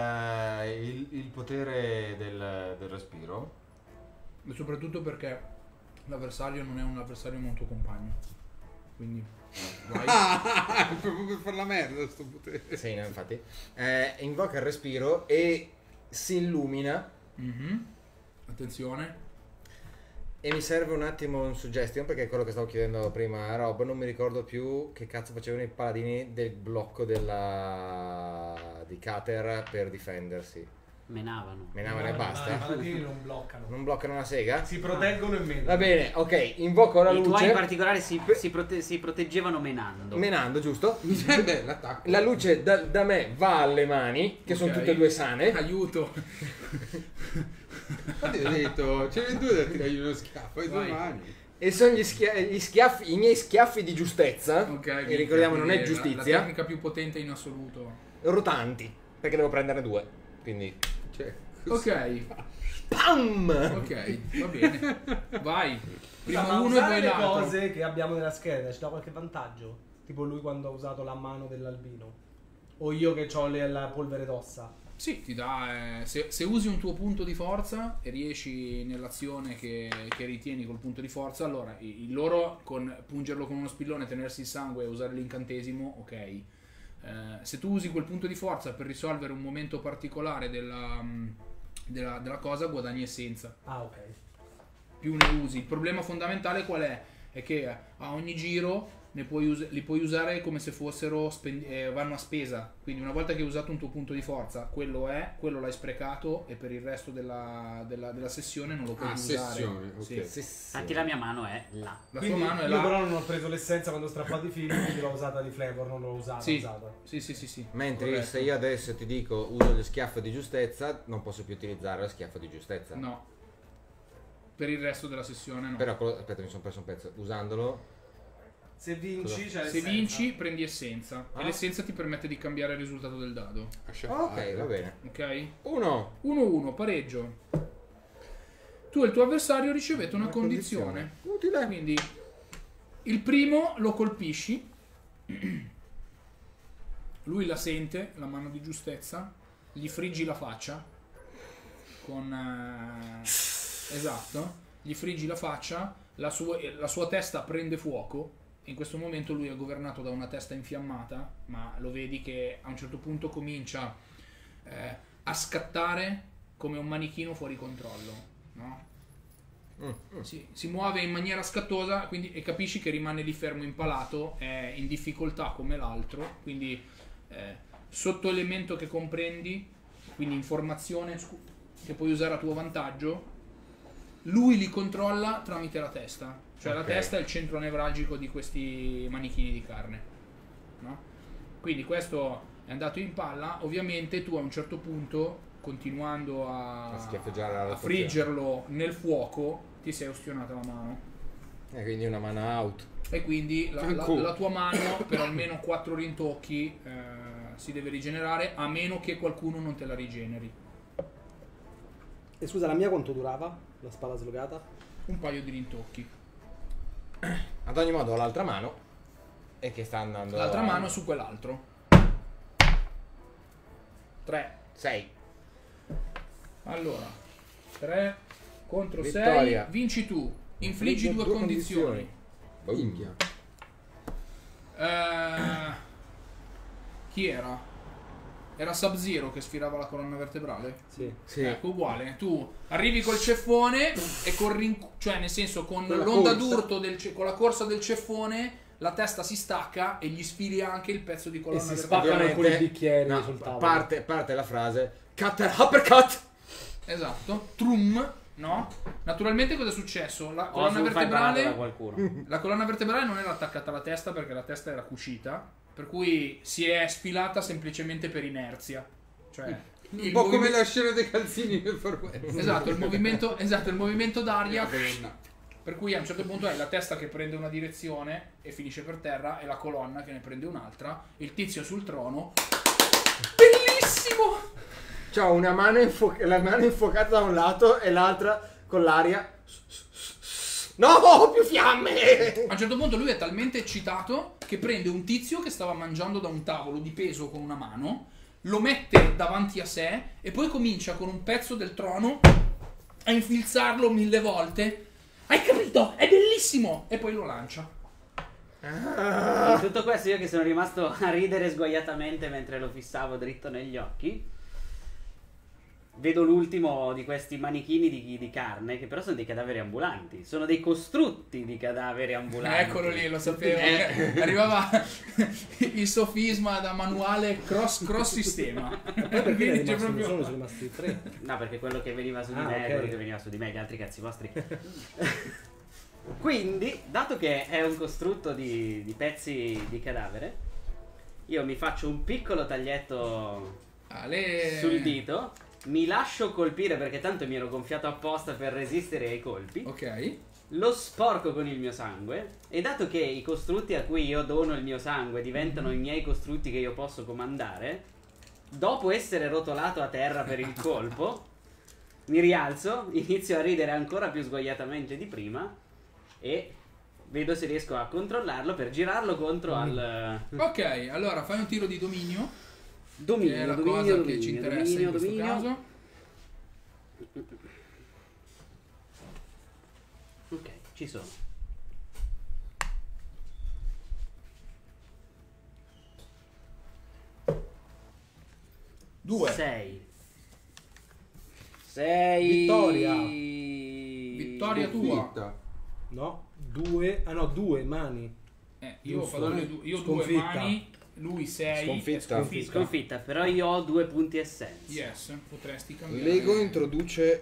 B: potere del respiro.
C: E soprattutto perché l'avversario non è un avversario ma un tuo compagno. Quindi vai.
E: Ah, proprio per far la merda sto potere.
B: Sì, no, infatti. Invoca il respiro e si illumina.
C: Mhm. Attenzione.
B: E mi serve un attimo un suggestion, perché è quello che stavo chiedendo prima a Rob. Non mi ricordo più che cazzo facevano i paladini del blocco di Cater per difendersi.
A: Menavano.
B: Menavano e
D: I
B: basta.
D: paladini non bloccano.
B: Non bloccano una sega?
D: Si proteggono e menano.
B: Va bene, ok. Invoco la
A: I tuoi in
B: luce.
A: particolare si proteggevano menando.
B: Menando, giusto?
E: Beh, l'attacco.
B: La luce da me va alle mani, che sono
C: Ok.
B: tutte e due sane.
C: Aiuto.
E: Infatti ho detto, ce ne 2 da tirargli uno schiaffo ai
C: Vai.
E: domani.
B: E sono gli schiaffi, i miei schiaffi di giustezza.
C: Ok,
B: E ricordiamo, non è
C: quindi La
B: giustizia.
C: tecnica più potente in assoluto.
B: Rotanti. Perché devo prenderne 2. Quindi.
E: Cioè,
C: Ok,
B: PAM!
C: ok, va bene. Vai. Prima
D: Ma
C: uno e
D: usare
C: poi
D: le
C: l'altro.
D: cose che abbiamo nella scheda ci dà qualche vantaggio? Tipo lui quando ha usato la mano dell'albino. O io che ho la polvere d'ossa.
C: Sì, ti dà. Se usi un tuo punto di forza e riesci nell'azione che ritieni col punto di forza, allora loro con pungerlo con uno spillone, tenersi il sangue e usare l'incantesimo, ok. Se tu usi quel punto di forza per risolvere un momento particolare della cosa, guadagni essenza.
D: Ah, ok.
C: Più ne usi. Il problema fondamentale qual è? È che a ogni giro li puoi usare come se fossero vanno a spesa. Quindi una volta che hai usato un tuo punto di forza, quello l'hai sprecato e per il resto della sessione non lo puoi usare.
E: sessione, ok.
C: Sì.
A: Infatti la mia mano è là.
C: La
D: Quindi
C: sua mano è
D: io
C: là.
D: però non ho preso l'essenza quando ho strappato i fili, quindi l'ho usata di flavor, non l'ho usata.
C: Sì.
D: usata.
C: Sì.
B: Mentre
C: Corretto.
B: se io adesso ti dico uso lo schiaffo di giustezza, non posso più utilizzare lo schiaffo di giustezza.
C: No. Per il resto della sessione no.
B: Però, aspetta, mi sono perso un pezzo. Usandolo.
D: Se vinci, c'è
C: Se
D: l'essenza.
C: vinci prendi essenza.
B: Ah.
C: E l'essenza ti permette di cambiare il risultato del dado.
E: Lascia
B: Ok,
E: fare.
B: va bene.
C: Ok?
B: 1.
C: 1-1, pareggio. Tu e il tuo avversario ricevete una condizione.
B: Utile.
C: Quindi il primo lo colpisci. Lui la sente, la mano di giustezza. Gli friggi la faccia. Esatto. Gli friggi la faccia. La sua testa prende fuoco. In questo momento lui è governato da una testa infiammata. Ma lo vedi che a un certo punto comincia a scattare come un manichino fuori controllo, no? Si muove in maniera scattosa, quindi, e capisci che rimane lì fermo impalato, è in difficoltà come l'altro, quindi sotto elemento che comprendi, quindi informazione che puoi usare a tuo vantaggio, lui li controlla tramite la testa, cioè la
B: Ok.
C: testa è il centro nevralgico di questi manichini di carne, no? Quindi questo è andato in palla. Ovviamente tu a un certo punto, continuando
B: A schiaffeggiare la
C: a
B: rotazione.
C: friggerlo nel fuoco, ti sei ustionata la mano
B: Quindi una mana out.
C: e quindi
E: Ancora.
C: la tua mano per almeno 4 rintocchi si deve rigenerare, a meno che qualcuno non te la rigeneri.
D: E scusa, la mia quanto durava? La spada slogata?
C: Un paio di rintocchi.
B: Ad ogni modo ho l'altra mano. E che sta andando.
C: L'altra mano su quell'altro. 3.
B: 6.
C: Allora, 3 contro 6.
B: Vittoria.
C: Vinci tu. Infliggi due condizioni.
E: Minchia.
C: Chi era? Era Sub-Zero che sfilava la colonna vertebrale?
D: Sì.
B: Sì.
C: Ecco, uguale. Tu arrivi col ceffone e corri, cioè nel senso con
E: Con la
C: l'onda
E: corsa.
C: d'urto con la corsa del ceffone, la testa si stacca e gli sfili anche il pezzo di
D: E
C: colonna
D: si
C: vertebrale.
D: spaccano
B: Ovviamente-
D: alcuni bicchieri
B: No,
D: sul tavolo.
B: parte la frase. Cutter uppercut!
C: Esatto. Trum, no? Naturalmente cosa è successo? La colonna
A: Oswald fa imparato da
C: vertebrale
A: qualcuno.
C: La colonna vertebrale non era attaccata alla testa perché la testa era cucita, per cui si è sfilata semplicemente per inerzia. Cioè,
E: Un po' come la scena dei calzini nel Far West.
C: esatto, il movimento d'aria Per cui a un certo punto hai la testa che prende una direzione e finisce per terra e la colonna che ne prende un'altra, il tizio sul trono. Bellissimo!
B: C'ho una mano, la mano infuocata da un lato e l'altra con l'aria. No, più fiamme!
C: A un certo punto lui è talmente eccitato che prende un tizio che stava mangiando da un tavolo di peso con una mano, lo mette davanti a sé e poi comincia con un pezzo del trono a infilzarlo 1000 volte. Hai capito? È bellissimo! E poi lo lancia.
A: In tutto questo io che sono rimasto a ridere sguaiatamente mentre lo fissavo dritto negli occhi, vedo l'ultimo di questi manichini di carne, che però sono dei cadaveri ambulanti. Sono dei costrutti di cadaveri ambulanti.
C: Eccolo lì, lo sapevo. Arrivava il sofisma da manuale cross sistema.
D: Perché
C: Quindi c'è
D: non sono rimasti 3.
A: No, perché quello che veniva su di me è
D: ok.
A: quello che veniva su di me, gli altri cazzi vostri. Quindi, dato che è un costrutto di pezzi di cadavere, io mi faccio un piccolo taglietto sul dito, mi lascio colpire perché tanto mi ero gonfiato apposta per resistere ai colpi.
C: Ok.
A: Lo sporco con il mio sangue e dato che i costrutti a cui io dono il mio sangue diventano i miei costrutti che io posso comandare, dopo essere rotolato a terra per il colpo, mi rialzo, inizio a ridere ancora più sguaiatamente di prima e vedo se riesco a controllarlo per girarlo contro al...
C: Ok, allora fai un tiro di dominio.
A: Dominio,
C: Che è la
A: dominio,
C: cosa che ci interessa in questo caso.
A: Ok, ci sono.
C: Due.
A: 6.
D: Vittoria.
C: Vittoria tua.
E: Sconfitta.
D: No, 2. Ah no, 2 mani.
C: Io ho
D: Giusto.
C: fatto io due
D: Sconfitta.
C: mani, lui 6.
E: Sconfitta.
A: Sconfitta, però io ho 2 punti essenza.
C: Yes, potresti cambiare.
E: Lego introduce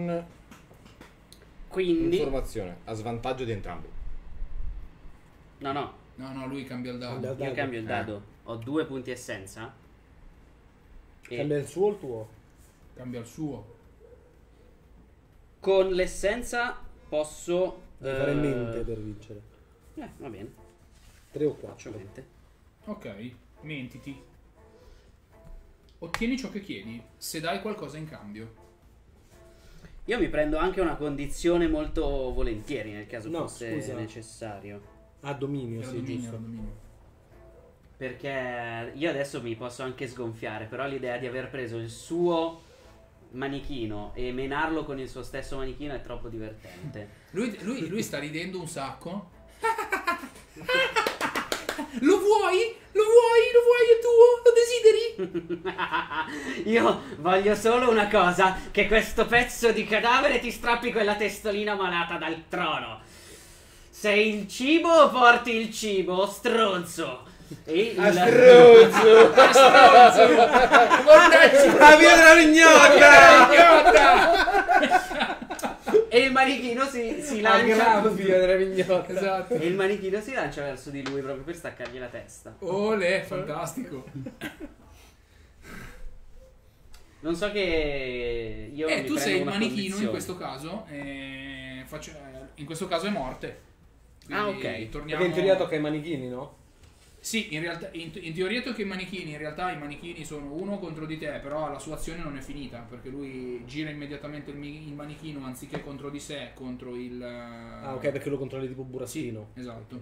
A: Quindi...
E: un'informazione a svantaggio di entrambi.
A: No,
C: No, lui cambia il dado.
D: Cambia il
A: io
D: dado.
A: cambio il dado. Ho 2 punti essenza. E
D: Cambia il suo o il tuo?
C: Cambia il suo.
A: con l'essenza posso...
D: Devi fare mente per vincere.
A: Va bene,
D: 3 o
A: faccio
D: 4.
A: mente.
C: Ok, mentiti. Ottieni ciò che chiedi, se dai qualcosa in cambio.
A: Io mi prendo anche una condizione molto volentieri nel caso
D: No,
A: fosse
D: scusa.
A: necessario.
D: Ah, dominio,
C: Era
D: sì,
C: dominio,
D: giusto.
C: era dominio.
A: Perché io adesso mi posso anche sgonfiare, però l'idea di aver preso il suo manichino e menarlo con il suo stesso manichino è troppo divertente.
C: Lui sta ridendo un sacco. Lo vuoi? Lo vuoi? È tuo? Lo desideri?
A: Io voglio solo una cosa, che questo pezzo di cadavere ti strappi quella testolina malata dal trono. Sei il cibo o porti il cibo, stronzo? E il...
B: Stronzo! La via della mignotta!
A: E il manichino si lancia.
B: Via della mignotta!
C: Esatto.
A: E il manichino si lancia verso di lui proprio per staccargli la testa.
C: Ole, fantastico.
A: Non so che io mi
C: Tu
A: prendo
C: sei il
A: una
C: manichino
A: condizione.
C: in questo caso. In questo caso è morte.
A: Ah,
C: Quindi
A: ok.
C: torniamo...
D: Perché in teoria tocca ai manichini, no?
C: Sì, in realtà in teoria tocca i manichini, in realtà i manichini sono uno contro di te, però la sua azione non è finita, perché lui gira immediatamente il manichino anziché contro di sé, contro il...
D: Ah, ok, perché lo controlli tipo burattino.
C: Sì, esatto.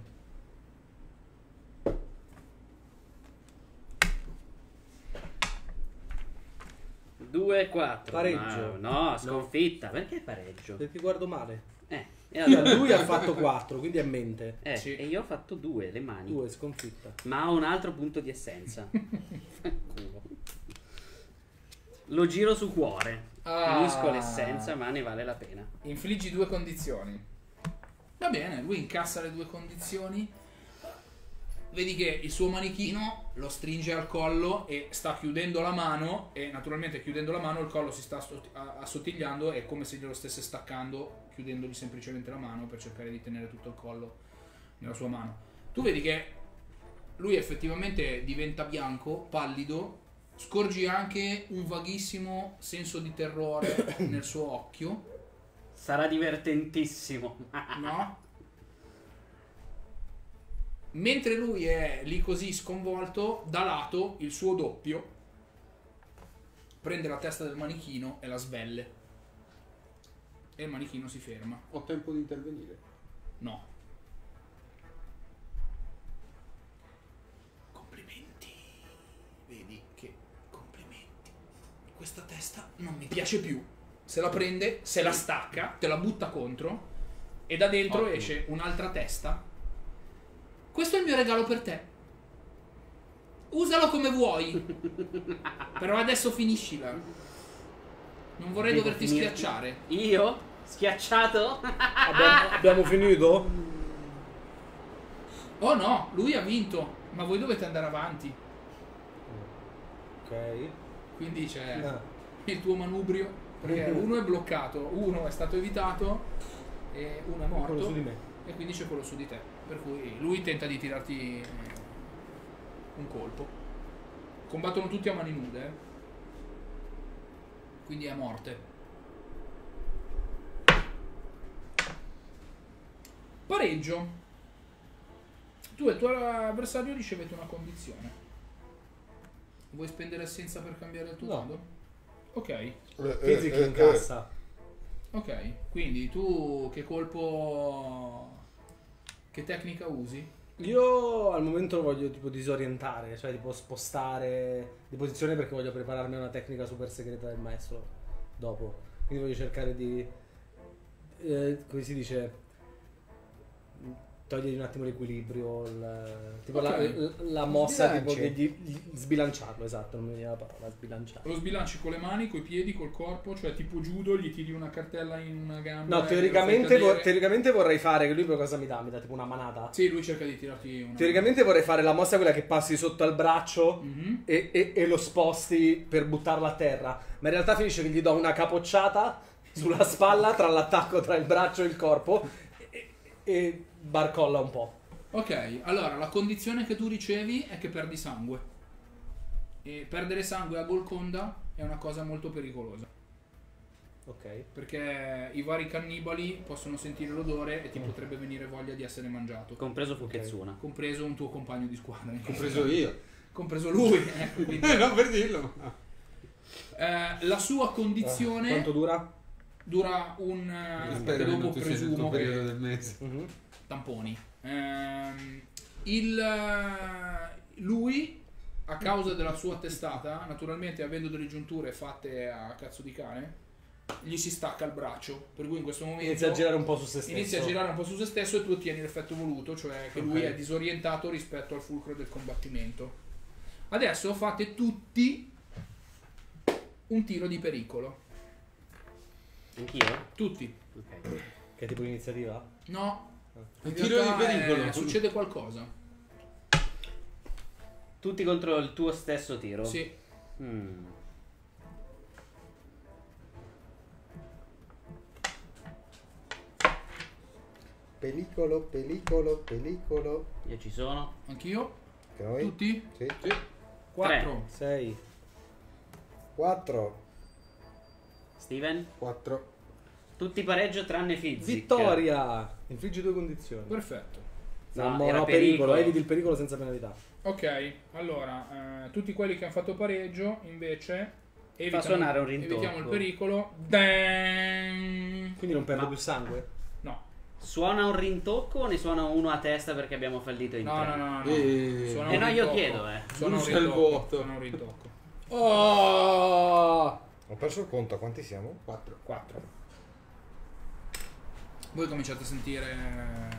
A: Due, 4.
D: Pareggio.
A: No, sconfitta. Perché pareggio?
D: Perché guardo male.
A: E allora...
D: Lui ha fatto 4, quindi è mente.
C: Sì.
A: E io ho fatto 2, le mani.
D: 2, sconfitta.
A: Ma ho un altro punto di essenza. Fanculo. Lo giro su cuore.
C: Ah.
A: Finisco l'essenza, ma ne vale la pena.
C: Infliggi 2 condizioni. Va bene, lui incassa le 2 condizioni. Vedi che il suo manichino lo stringe al collo e sta chiudendo la mano, e naturalmente chiudendo la mano il collo si sta assottigliando, è come se glielo stesse staccando, chiudendogli semplicemente la mano per cercare di tenere tutto il collo nella sua mano. Tu vedi che lui effettivamente diventa bianco, pallido, scorgi anche un vaghissimo senso di terrore nel suo occhio.
A: Sarà divertentissimo.
C: No? Mentre lui è lì così sconvolto, da lato il suo doppio prende la testa del manichino e la svelle. E il manichino si ferma.
E: Ho tempo di intervenire.
C: No. Complimenti. Vedi che complimenti. Questa testa non mi piace più. Se la prende, se la stacca, te la butta contro e da dentro
E: Ottimo.
C: esce un'altra testa. Questo è il mio regalo per te. Usalo come vuoi. Però adesso finiscila. Non vorrei
A: Devo
C: doverti
A: finirti.
C: schiacciare.
A: Io? Schiacciato?
D: Abbiamo finito?
C: Oh no, lui ha vinto. Ma voi dovete andare avanti.
D: Ok.
C: Quindi c'è
D: Ah.
C: il tuo manubrio. Perché uno è bloccato, uno è stato evitato e uno è
D: Quello
C: morto.
D: su di me.
C: E quindi c'è quello su di te. Per cui lui tenta di tirarti un colpo. Combattono tutti a mani nude. Quindi è a morte. Pareggio. Tu e il tuo avversario ricevete una condizione. Vuoi spendere essenza per cambiare il tuo
D: No.
C: dado? Ok.
D: Fisica in cassa.
C: Ok. Quindi tu che colpo... Che tecnica usi?
D: Io al momento lo voglio tipo disorientare, cioè tipo spostare di posizione perché voglio prepararmi a una tecnica super segreta del maestro dopo. Quindi voglio cercare di come si dice, togliergli un attimo l'equilibrio, tipo
C: Ok.
D: la mossa tipo
B: Sbilanci.
D: che gli sbilanciarlo, esatto, non mi viene la parola, sbilanciare.
C: Lo sbilanci con le mani, coi piedi, col corpo, cioè tipo judo, gli tiri una cartella in una gamba.
D: No,
C: e
D: teoricamente,
C: lo fai cadere.
D: teoricamente vorrei fare, che lui poi cosa mi dà? Mi dà tipo una manata?
C: Sì, lui cerca di tirarti una.
D: Teoricamente vorrei fare la mossa quella che passi sotto al braccio
C: Mhm.
D: e lo sposti per buttarla a terra. Ma in realtà finisce che gli do una capocciata sulla spalla tra l'attacco tra il braccio e il corpo e barcolla un po'.
C: Ok, allora la condizione che tu ricevi è che perdi sangue. E perdere sangue a Golconda è una cosa molto pericolosa.
D: Ok.
C: Perché i vari cannibali possono sentire l'odore e ti potrebbe venire voglia di essere mangiato.
A: Compreso Fukezzuna.
C: Compreso un tuo compagno di squadra.
E: Compreso io.
C: Compreso lui. Ecco, quindi,
E: Non per dirlo.
C: la sua condizione
D: Quanto dura?
C: dura un...
E: Spero
C: che
E: che
C: dopo
E: non tu sia nel tuo
C: presumo
E: periodo
C: che...
E: del mese.
D: Mhm.
C: Tamponi. Lui, a causa della sua testata, naturalmente avendo delle giunture fatte a cazzo di cane, gli si stacca il braccio. Per cui in questo momento
D: Inizia a girare un po' su se stesso.
C: inizia a girare un po' su se stesso e tu ottieni l'effetto voluto, cioè che lui
D: Ok.
C: è disorientato rispetto al fulcro del combattimento. Adesso fate tutti un tiro di pericolo.
A: Anch'io?
C: Tutti.
A: Ok.
D: Che tipo di iniziativa?
C: No.
E: Un
C: In
E: tiro di
C: realtà,
E: pericolo.
C: succede qualcosa.
A: Tutti contro il tuo stesso tiro?
C: Sì.
A: Mm.
B: Pericolo, pericolo, pericolo.
A: Io ci sono.
C: Anch'io?
B: Che noi?
C: Tutti?
B: Sì.
C: 4.
D: 6.
B: 4.
A: Steven?
E: 4.
A: Tutti pareggio tranne Fizzic.
D: Vittoria! Infliggi 2 condizioni.
C: Perfetto.
A: No,
D: No,
A: era
D: no, pericolo, eviti il pericolo senza penalità.
C: Ok, allora, tutti quelli che hanno fatto pareggio invece evitano,
A: suonare un rintocco.
C: evitiamo il pericolo. Dan!
D: Quindi non perdo
A: Ma-
D: più sangue?
C: No,
A: Suona un rintocco o ne suona uno a testa perché abbiamo fallito in
C: no,
A: tre?
C: no, no. Suona
A: Eh
C: un
A: no, io
C: rintocco.
A: chiedo,
C: Suona un
E: Brucia il
C: rintocco.
E: voto.
C: Suona un rintocco.
D: Oh!
B: Ho perso il conto, a quanti siamo?
E: 4.
C: 4. Voi cominciate a sentire...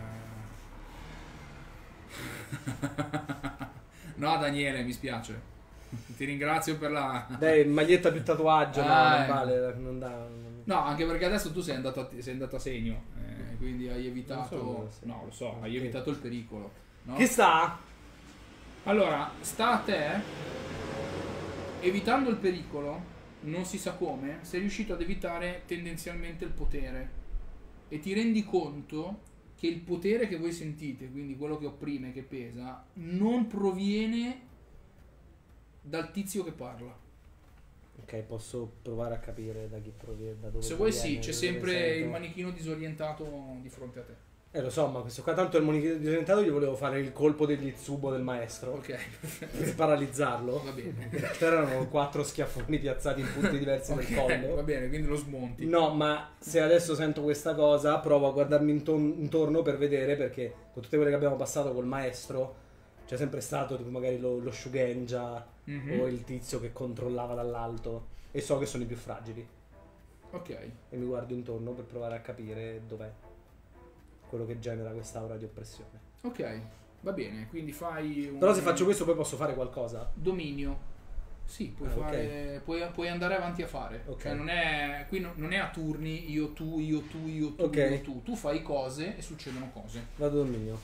C: No, Daniele, mi spiace. Ti ringrazio per la...
D: Dai, maglietta più tatuaggio, no,
C: Ah,
D: non vale, non dà...
C: No, anche perché adesso tu sei andato a segno, quindi hai evitato...
D: Non so,
C: No, lo so, hai
D: Ok.
C: evitato il pericolo. No?
D: Chi sta?
C: Allora, sta a te, evitando il pericolo, non si sa come, sei riuscito ad evitare tendenzialmente il potere. E ti rendi conto che il potere che voi sentite, quindi quello che opprime, che pesa, non proviene dal tizio che parla.
D: Ok, posso provare a capire da chi proviene, da dove
C: Se vuoi
D: proviene,
C: sì, c'è
D: da dove
C: sempre
D: sento.
C: il manichino disorientato di fronte a te.
D: Lo so, ma questo qua tanto è il monito disorientato, io volevo fare il colpo degli Tsubo del maestro
C: Ok,
D: per paralizzarlo.
C: va bene.
D: Erano 4 schiaffoni piazzati in punti diversi
C: Ok,
D: del collo.
C: va bene, quindi lo smonti.
D: No, ma se adesso sento questa cosa, provo a guardarmi intorno per vedere, perché con tutte quelle che abbiamo passato col maestro c'è sempre stato tipo magari lo Shugenja
C: Mhm.
D: o il tizio che controllava dall'alto, e so che sono i più fragili.
C: Ok,
D: E mi guardo intorno per provare a capire dov'è quello che genera quest'aura di oppressione.
C: ok, va bene, quindi fai un
D: Però se faccio questo poi posso fare qualcosa?
C: dominio. Sì, puoi
D: Ah, ok.
C: fare, puoi andare avanti a fare.
D: Ok.
C: Cioè non è, qui non è a turni, io tu, io tu, io tu,
D: Ok.
C: io tu. Tu fai cose e succedono cose.
D: Vado dominio.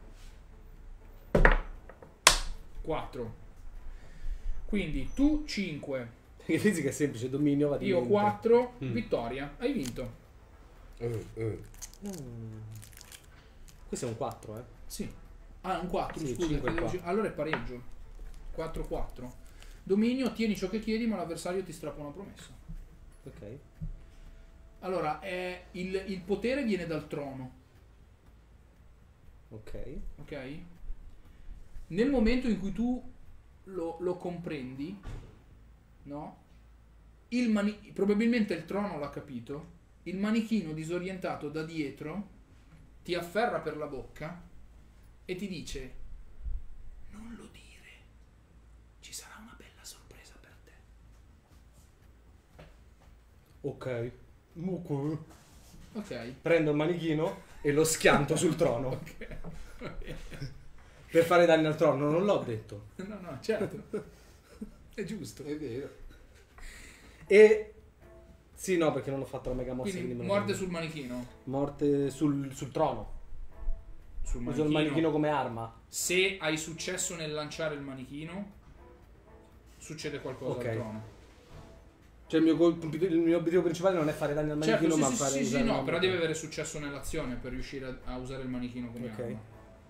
C: 4. Quindi tu 5,
D: Perché fisica è semplice, dominio va di
C: io
D: mente.
C: 4, vittoria. Hai vinto.
D: Questo è un 4, eh.
C: Sì. Ah, un 4,
D: Sì,
C: scusa.
D: 5
C: credevo-
D: qua.
C: allora è pareggio. 4-4. Dominio, ottieni ciò che chiedi, ma l'avversario ti strappa una promessa.
D: Ok.
C: Allora, il potere viene dal trono,
D: Ok.
C: ok? Nel momento in cui tu lo comprendi, no? Probabilmente il trono l'ha capito, il manichino disorientato da dietro ti afferra per la bocca e ti dice: non lo dire, ci sarà una bella sorpresa per te.
D: Ok.
C: Ok.
D: Prendo il manichino e lo schianto sul trono.
C: Ok.
D: Per fare danni al trono, non l'ho detto.
C: No, no, certo. È giusto.
E: È vero.
D: E... Sì, no, perché non ho fatto la mega mossa.
C: Quindi
D: me lo
C: morte
D: prendo.
C: sul manichino.
D: Morte sul trono.
C: Sul
D: Uso il manichino come arma.
C: Se hai successo nel lanciare il manichino, succede qualcosa
D: Ok.
C: al trono.
D: Cioè il mio obiettivo principale non è fare danni al manichino,
C: Certo,
D: ma
C: sì,
D: fare...
C: sì, sì,
D: usare
C: no,
D: il
C: però
D: manichino.
C: deve avere successo nell'azione per riuscire a usare il manichino come
D: Ok.
C: arma.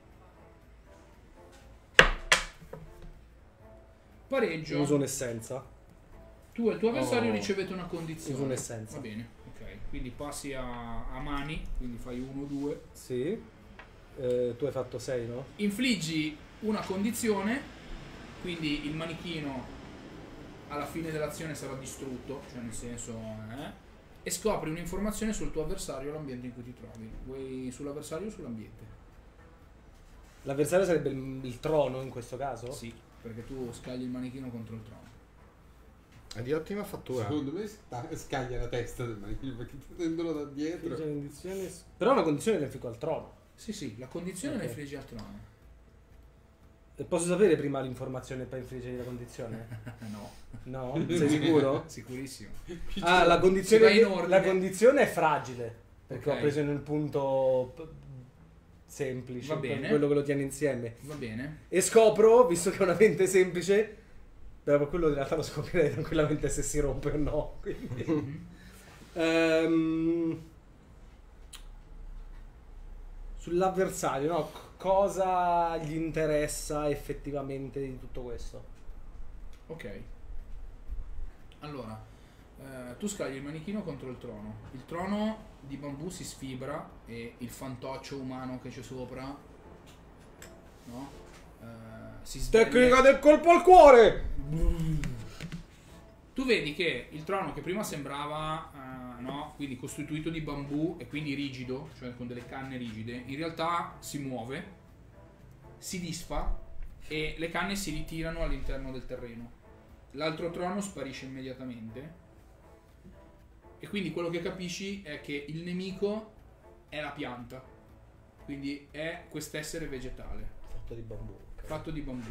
C: Pareggio.
D: Uso un'essenza.
C: Tu e il tuo avversario
D: Oh.
C: ricevete una condizione.
D: Uso un'essenza.
C: Va bene, ok. Quindi passi a mani, quindi fai 1-2.
D: Sì. Tu hai fatto 6, no?
C: Infliggi una condizione, quindi il manichino alla fine dell'azione sarà distrutto, cioè nel senso e scopri un'informazione sul tuo avversario e l'ambiente in cui ti trovi. Vuoi sull'avversario o sull'ambiente?
D: L'avversario sarebbe il trono in questo caso?
C: Sì, perché tu scagli il manichino contro il trono.
B: È di ottima fattura.
E: Secondo me scaglia la testa del manichino perché tendono da dietro.
D: Però una condizione la infico al trono.
C: Sì, sì, la condizione
D: Ok.
C: la infliggi al trono.
D: E posso sapere prima l'informazione per infliggere la condizione?
C: No,
D: No? Sei sicuro?
C: sicurissimo.
D: Ah, la
C: Si
D: condizione,
C: va in ordine.
D: la condizione è fragile. Perché
C: Ok.
D: ho preso nel punto semplice,
C: Va bene.
D: quello che lo tiene insieme.
C: Va bene.
D: E scopro, visto che è una mente semplice, per quello in realtà lo scoprirei tranquillamente se si rompe o no. Quindi. Sull'avversario, no? Cosa gli interessa effettivamente di tutto questo?
C: Ok. Allora, tu scagli il manichino contro il trono. Il trono di bambù si sfibra e il fantoccio umano che c'è sopra, no? Si sveglia.
D: Tecnica del colpo al cuore!
C: Tu vedi che il trono che prima sembrava, no, quindi costituito di bambù e quindi rigido, cioè con delle canne rigide, in realtà si muove, si disfa e le canne si ritirano all'interno del terreno. L'altro trono sparisce immediatamente e quindi quello che capisci è che il nemico è la pianta, quindi è quest'essere vegetale
D: Fatto di bambù. ok.
C: fatto di bambù.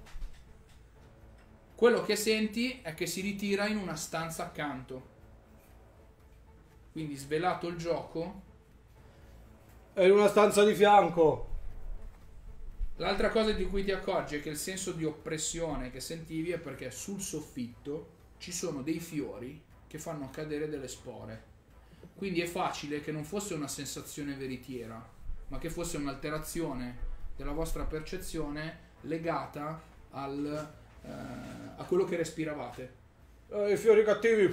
C: Quello che senti è che si ritira in una stanza accanto. Quindi svelato il gioco.
D: È in una stanza di fianco.
C: L'altra cosa di cui ti accorgi è che il senso di oppressione che sentivi è perché sul soffitto ci sono dei fiori che fanno cadere delle spore. Quindi è facile che non fosse una sensazione veritiera, ma che fosse un'alterazione della vostra percezione legata a quello che respiravate.
B: I fiori cattivi.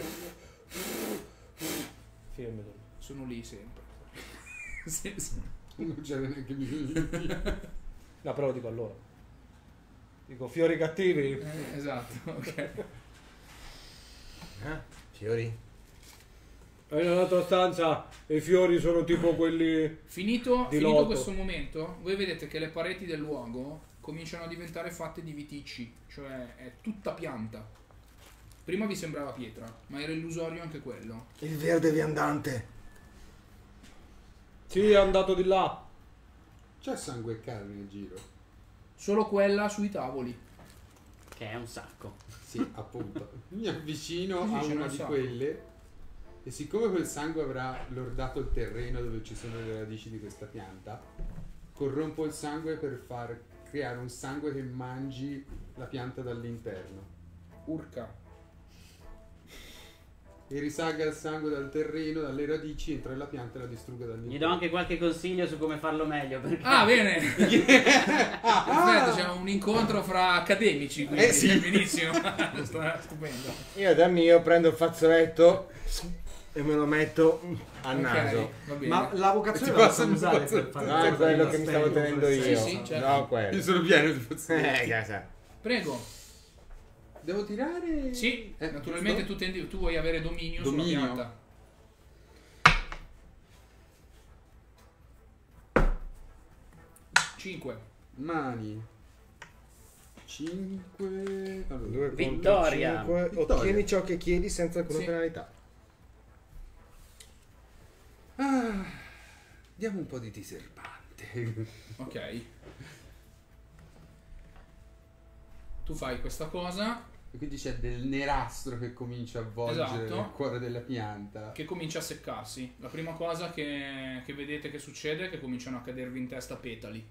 B: Fermi.
C: Sono lì sempre. Sì, sì.
E: Non c'era neanche bisogno di dire.
B: No, però lo dico allora. Dico fiori cattivi.
C: Esatto, ok.
B: Fiori? E nell'altra stanza i fiori sono tipo quelli...
C: Finito
B: Di loto.
C: questo momento, voi vedete che le pareti del luogo cominciano a diventare fatte di viticci, cioè è tutta pianta. Prima vi sembrava pietra, ma era illusorio anche quello.
B: Il verde viandante. Sì, è andato di là.
E: C'è sangue e carne in giro.
C: Solo quella sui tavoli.
A: Che è un sacco.
E: Sì, appunto. Mi avvicino
C: Sì,
E: a
C: ce n'è
E: una
C: un
E: di
C: sacco.
E: quelle e siccome quel sangue avrà lordato il terreno dove ci sono le radici di questa pianta, corrompo il sangue per far creare un sangue che mangi la pianta dall'interno
C: Urca.
E: e risalga il sangue dal terreno, dalle radici, entra nella pianta e la distrugga
A: Gli do
E: dall'interno.
A: anche qualche consiglio su come farlo meglio. Perché...
C: Ah, bene! Perfetto, c'è un incontro fra accademici, quindi
E: sì.
C: benissimo. Stupendo.
B: Io da mio prendo il fazzoletto e me lo metto al naso.
C: Ok, va bene.
D: Ma la vocazione
E: Ti
D: la
E: passa
D: possiamo
E: il
D: usare
E: pazzo-
D: per fare
B: No, è quello che mi stavo tenendo io.
C: Sì, sì, certo.
B: No,
E: Io
B: quello.
E: sono pieno di fazzoletti.
B: Che sa.
C: Prego.
E: Devo tirare?
C: Sì, naturalmente
E: giusto?
C: tu vuoi avere dominio sulla
E: Dominio.
C: pianta. Cinque.
E: Mani 5 allora,
B: 2
A: Vittoria.
B: contro 5.
E: Vittoria.
B: Ottieni ciò che chiedi senza alcuna
C: Sì.
B: penalità.
E: diamo un po' di diserbante.
C: Ok. Tu fai questa cosa
E: E quindi c'è del nerastro che comincia a avvolgere
C: Esatto.
E: il cuore della pianta.
C: che comincia a seccarsi. La prima cosa che vedete che succede è che cominciano a cadervi in testa petali.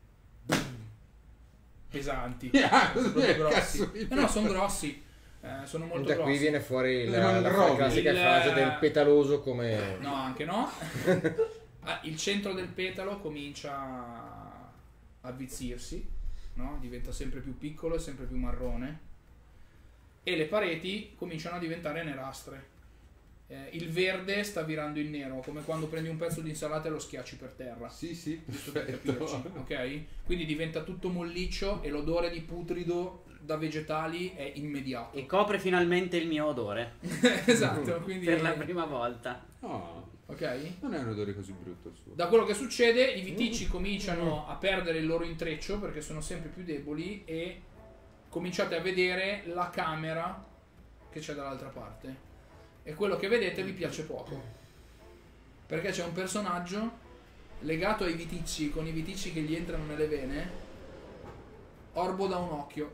C: Pesanti. Sono proprio grossi.
E: Cazzo di
C: No, sono grossi. Sono molto
B: Da qui
C: grossi.
B: viene fuori
E: Le
B: la
E: mandrovi.
B: classica
C: Il-
B: frase del petaloso come...
C: No, anche no. Il centro del petalo comincia a avvizzirsi, no? Diventa sempre più piccolo e sempre più marrone. E le pareti cominciano a diventare nerastre. Il verde sta virando in nero, come quando prendi un pezzo di insalata e lo schiacci per terra.
E: Sì, sì,
C: Giusto per
E: perfetto.
C: capirci, ok? Quindi diventa tutto molliccio e l'odore di putrido da vegetali è immediato.
A: E copre finalmente il mio odore.
C: Esatto, quindi
A: Per la prima volta.
E: No,
C: ok?
E: non è un odore così brutto il suo.
C: Da quello che succede, i viticci cominciano a perdere il loro intreccio perché sono sempre più deboli e cominciate a vedere la camera che c'è dall'altra parte. E quello che vedete vi piace poco. Perché c'è un personaggio legato ai viticci, con i viticci che gli entrano nelle vene, orbo da un occhio.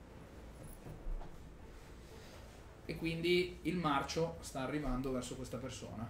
C: E quindi il marcio sta arrivando verso questa persona.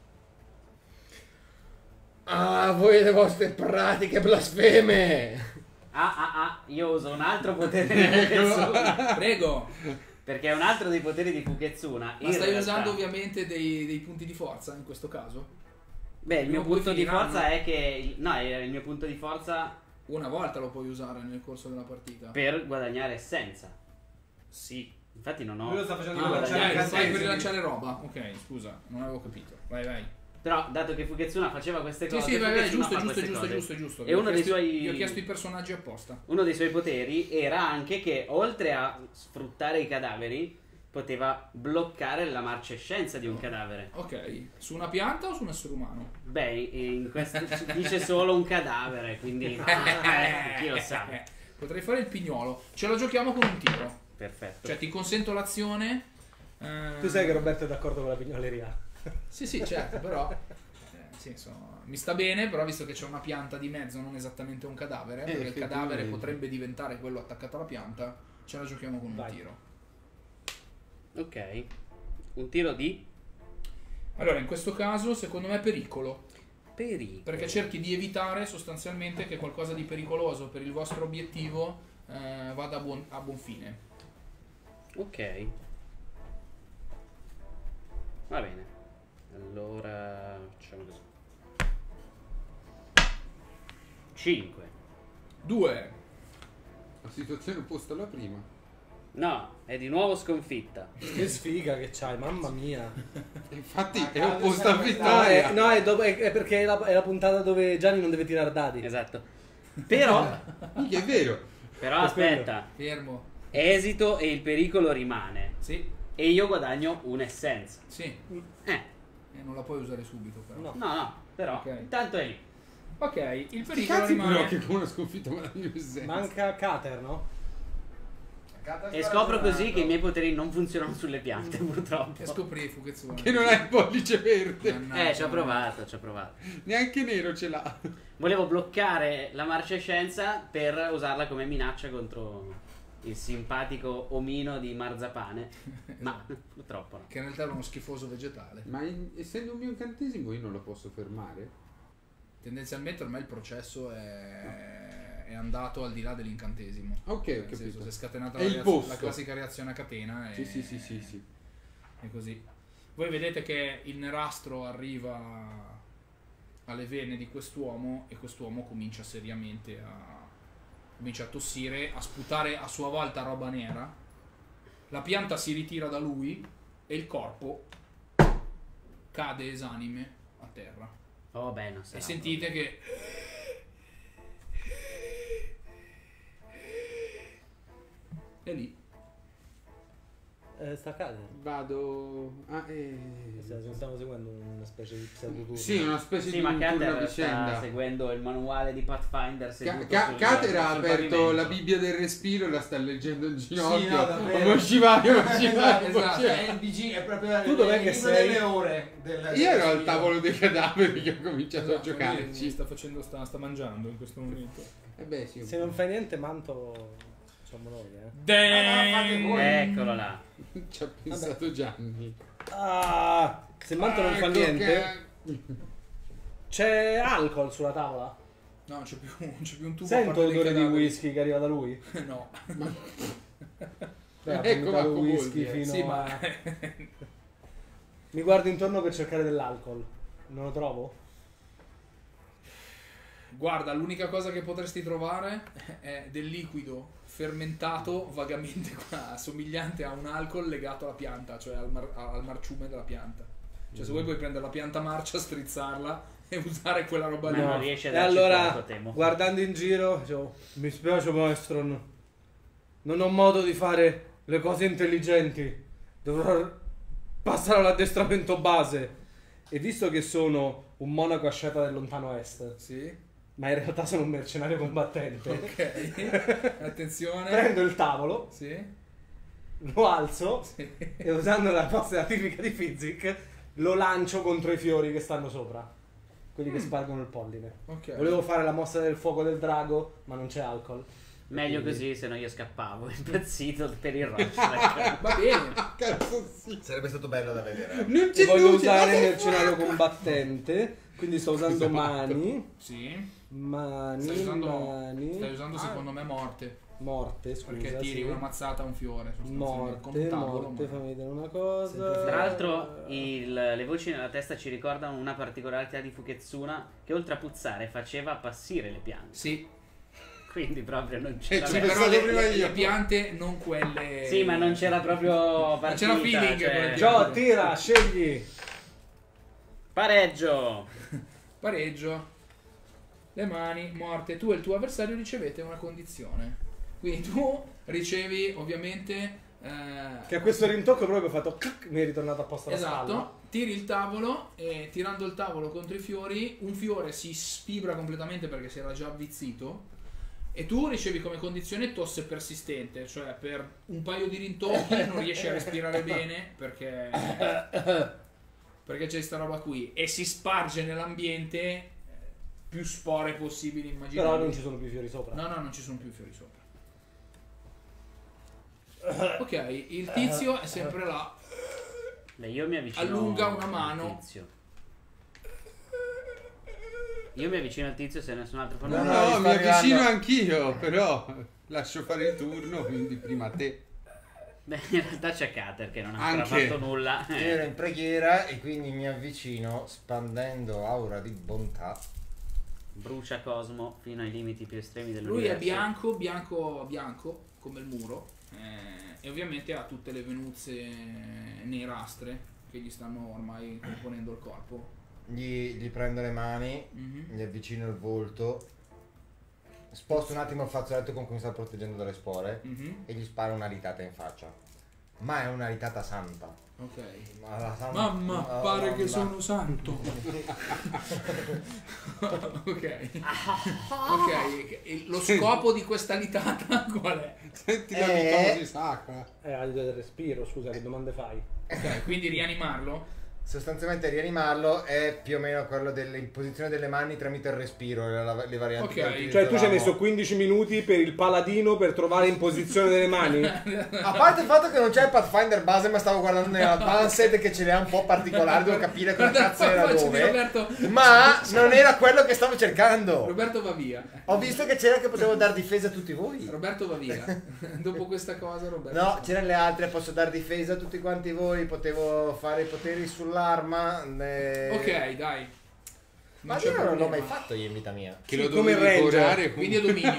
B: Ah, voi e le vostre pratiche blasfeme!
A: Io uso un altro potere di Fukezuna.
C: Prego!
A: Perché è un altro dei poteri di Fukezuna.
C: Ma
A: In
C: stai
A: realtà-
C: usando ovviamente dei punti di forza in questo caso?
A: Beh, il mio
C: Prima o poi
A: punto di
C: finiranno.
A: forza è che... No, il mio punto di forza
C: Una volta lo puoi usare nel corso della partita.
A: per guadagnare essenza.
C: Sì.
A: Infatti non ho...
D: Lui lo sta facendo
A: Ah,
D: per
A: guadagnare
D: lanciare
C: Lo fai per
D: incantesimi.
C: rilanciare roba. Ok, scusa, non avevo capito. Vai, vai.
A: Però, dato che Fukezuna faceva queste
C: Sì,
A: cose...
C: sì, vai, vai,
A: Fukezuna
C: giusto,
A: fa
C: giusto,
A: queste
C: giusto,
A: cose.
C: giusto.
A: E uno dei suoi...
C: Gli ho chiesto i personaggi apposta.
A: Uno dei suoi poteri era anche che, oltre a sfruttare i cadaveri, poteva bloccare la marcescenza di un cadavere.
C: Ok, su una pianta o su un essere umano?
A: Beh, in questo dice solo un cadavere, quindi chi lo sa.
C: Potrei fare il pignolo. Ce lo giochiamo con un tiro.
A: Perfetto.
C: Cioè ti consento l'azione.
D: Tu sai che Roberto è d'accordo con la pignoleria.
C: Sì, sì, certo, però nel senso, mi sta bene, però visto che c'è una pianta di mezzo, non esattamente un cadavere, perché il cadavere
E: effettivamente.
C: potrebbe diventare quello attaccato alla pianta, ce la giochiamo con un
D: Vai.
C: tiro.
A: Ok. Un tiro di
C: Allora, in questo caso, secondo me è pericolo,
A: pericolo.
C: perché cerchi di evitare sostanzialmente che qualcosa di pericoloso per il vostro obiettivo vada a buon fine.
A: Ok. Va bene. Allora facciamo così. 5.
C: 2.
E: La situazione opposta alla prima.
A: No, è di nuovo sconfitta.
D: Che sfiga che c'hai, mamma mia.
E: Infatti è opposta a
D: No,
E: vittoria.
D: è perché è la puntata dove Gianni non deve tirare dadi.
A: Esatto. Però,
E: Minchia, è vero.
A: aspetta,
C: Fermo.
A: esito e il pericolo rimane.
C: Sì,
A: E io guadagno un'essenza.
C: sì. Non la puoi usare subito però.
A: No, però,
C: Ok.
A: intanto è lì.
C: Ok, il
E: Che
C: pericolo
E: cazzo però
C: rimane.
E: che con una sconfitta guadagno essenza.
D: Manca Cater, no?
A: E scopro così che i miei poteri non funzionano sulle piante, purtroppo.
C: Che scoprì Fukezzone.
E: Che non ha il pollice verde.
A: Ci ho provato.
E: Neanche nero ce l'ha.
A: Volevo bloccare la marcescenza per usarla come minaccia contro il simpatico omino di Marzapane. Ma purtroppo no.
C: Che in realtà era uno schifoso vegetale.
E: Ma essendo un mio incantesimo io non lo posso fermare?
C: Tendenzialmente ormai il processo è andato al di là dell'incantesimo.
E: Ok,
C: Nel
E: ho capito.
C: senso, si è scatenata
E: È
C: la,
E: il
C: reazione-
E: posto.
C: la classica reazione a catena e
E: Sì.
C: è così. Voi vedete che il nerastro arriva alle vene di quest'uomo e quest'uomo comincia seriamente comincia a tossire, a sputare a sua volta roba nera. La pianta si ritira da lui e il corpo cade esanime a terra.
A: Oh, beh, non
C: E
A: sarà
C: sentite che è lì.
D: Sta Cater.
E: Vado.
D: Stiamo seguendo una specie di pseudo.
E: Sì, una specie
A: Sì,
E: di
A: ma
E: turno a
A: Cater sta
E: vicenda.
A: seguendo il manuale di Pathfinder seduto
E: Cater ha
A: sul
E: aperto
A: pavimento.
E: la Bibbia del respiro e la sta leggendo in ginocchio.
B: no, davvero.
E: Mo ci vai.
C: Esatto.
B: È il BG, è proprio
D: Tu dov'è che
B: il libro
D: sei?
B: delle ore.
E: Io ero al tavolo dei cadaveri che ho cominciato a
C: Esatto,
E: giocarci.
C: sta mangiando in questo momento.
E: Beh, sì.
D: Se non fai niente, Manto. Facciamo noi,
A: Eccolo là.
E: Ci ha pensato Gianni.
D: Se Manto non fa
E: Ecco
D: niente.
E: che-
D: C'è alcol sulla tavola?
C: No, non c'è più un tubo. a
D: Sento
C: parte dei
D: l'odore di
C: cadaveri.
D: whisky che arriva da lui?
C: No.
D: Beh, ha
E: Ecco,
D: vomitato
E: ma
D: whisky
E: Coboldi,
D: fino
C: Sì,
D: a...
C: ma
D: Mi guardo intorno per cercare dell'alcol. Non lo trovo?
C: guarda, l'unica cosa che potresti trovare è del liquido fermentato vagamente somigliante a un alcol legato alla pianta, cioè al marciume della pianta. Cioè, se vuoi puoi prendere la pianta marcia, strizzarla e usare quella roba
A: Ma
C: lì.
A: non riesce a
D: E
A: darci
D: allora,
A: fuoco, temo.
D: guardando in giro, dicevo, mi spiace maestro, non ho modo di fare le cose intelligenti. Dovrò passare all'addestramento base. E visto che sono un monaco asceta del lontano est,
C: Sì.
D: ma in realtà sono un mercenario combattente,
C: Ok. Attenzione.
D: prendo il tavolo,
C: Sì.
D: lo alzo
C: Sì.
D: e usando la nostra tipica di Physic lo lancio contro i fiori che stanno sopra, quelli che spargono il polline.
C: Ok.
D: Volevo fare la mossa del fuoco del drago, ma non c'è alcol.
A: Meglio così, se no io scappavo impazzito per il rock.
C: Va bene.
E: Cazzo sì.
F: Sarebbe stato bello da vedere.
E: Non
D: E
E: c'è
D: voglio
E: luce.
D: usare
E: ma sei
D: mercenario
E: fuori.
D: combattente, quindi sto usando mani,
C: Sì.
D: mani,
C: Stai usando
D: mani,
C: secondo me morte.
D: morte, scusa,
C: Perché tiri
D: sì.
C: una mazzata a un fiore. sostanzialmente, con un
D: Morte,
C: tavolo,
D: morte,
C: ma-
D: fammi vedere una cosa.
A: Tra l'altro le voci nella testa ci ricordano una particolarità di Fukezzuna, che oltre a puzzare faceva appassire le piante.
C: Sì.
A: Quindi proprio non c'era...
E: ci
C: Cioè,
E: pensavo
C: però
E: prima io.
C: le piante non quelle.
A: Sì, ma non c'era proprio partita.
C: c'era feeling,
A: cioè-
C: per
D: Gio, tira, scegli.
A: Pareggio.
C: Pareggio. Le mani, morte. Tu e il tuo avversario ricevete una condizione. Quindi tu ricevi ovviamente.
D: Che a questo rintocco proprio ho fatto clic, mi è ritornato apposta la
C: Esatto,
D: spalla.
C: tiri il tavolo e tirando il tavolo contro i fiori, un fiore si sfibra completamente perché si era già avvizzito e tu ricevi come condizione tosse persistente, cioè per un paio di rintocchi non riesci a respirare bene perché c'è sta roba qui e si sparge nell'ambiente più spore possibili immaginabili.
D: Però non ci sono più fiori sopra.
C: No, non ci sono più fiori sopra. Ok, il tizio è sempre là.
A: Beh, io mi avvicino
C: Allunga una
A: al
C: mano.
A: tizio. Io mi avvicino al tizio se nessun altro fa
E: No,
A: nulla.
E: no,
F: sta
E: mi avvicino
F: arrivando.
E: anch'io, però lascio fare il turno, quindi prima te.
A: Beh, in realtà c'è Cater che non ha ancora
E: Anche.
A: fatto nulla.
F: Io ero in preghiera e quindi mi avvicino spandendo aura di bontà.
A: Brucia Cosmo fino ai limiti più estremi dell'universo.
C: Lui è bianco, bianco, bianco, come il muro. E ovviamente ha tutte le venuzze nerastre che gli stanno ormai componendo il corpo.
F: Gli prendo le mani,
C: Mhm.
F: gli avvicino il volto, sposto un attimo il fazzoletto con cui mi sta proteggendo dalle spore
C: Mhm.
F: e gli sparo una ritata in faccia. Ma è una ritata santa.
C: Ok.
F: Ma la santa-
C: Mamma,
F: Oh,
C: pare che
F: mamma.
C: sono santo. Ok. Ok. E lo scopo di questa litata qual è?
E: Senti la mitosi sacra.
D: Aiuto del respiro, scusa, che domande fai?
C: Ok, quindi rianimarlo.
F: Sostanzialmente rianimarlo è più o meno quello dell'imposizione delle mani tramite il respiro, le varianti
C: Ok.
F: che
D: Cioè tu ci hai
F: utilizzavamo.
D: messo 15 minuti per il paladino per trovare in posizione delle mani?
F: A parte il fatto che non c'è il Pathfinder base, ma stavo guardando nella Advanced che ce l'ha un po' particolare, devo capire cosa
C: Guarda,
F: cazzo era
C: faccio di
F: dove.
C: Roberto.
F: Ma non era quello che stavo cercando.
C: Roberto va via.
F: Ho visto che c'era che potevo dar difesa a tutti voi.
C: Roberto va via. Dopo questa cosa Roberto.
F: No, c'erano le altre, posso dar difesa a tutti quanti voi, potevo fare i poteri sull'arma.
C: Ok, dai.
F: Ma
C: c'è
F: io non l'ho
C: problema.
F: mai fatto io in vita mia.
E: Che
D: Sì,
E: lo
D: come
E: dovevi
D: Ranger.
E: curare
C: Quindi è dominio.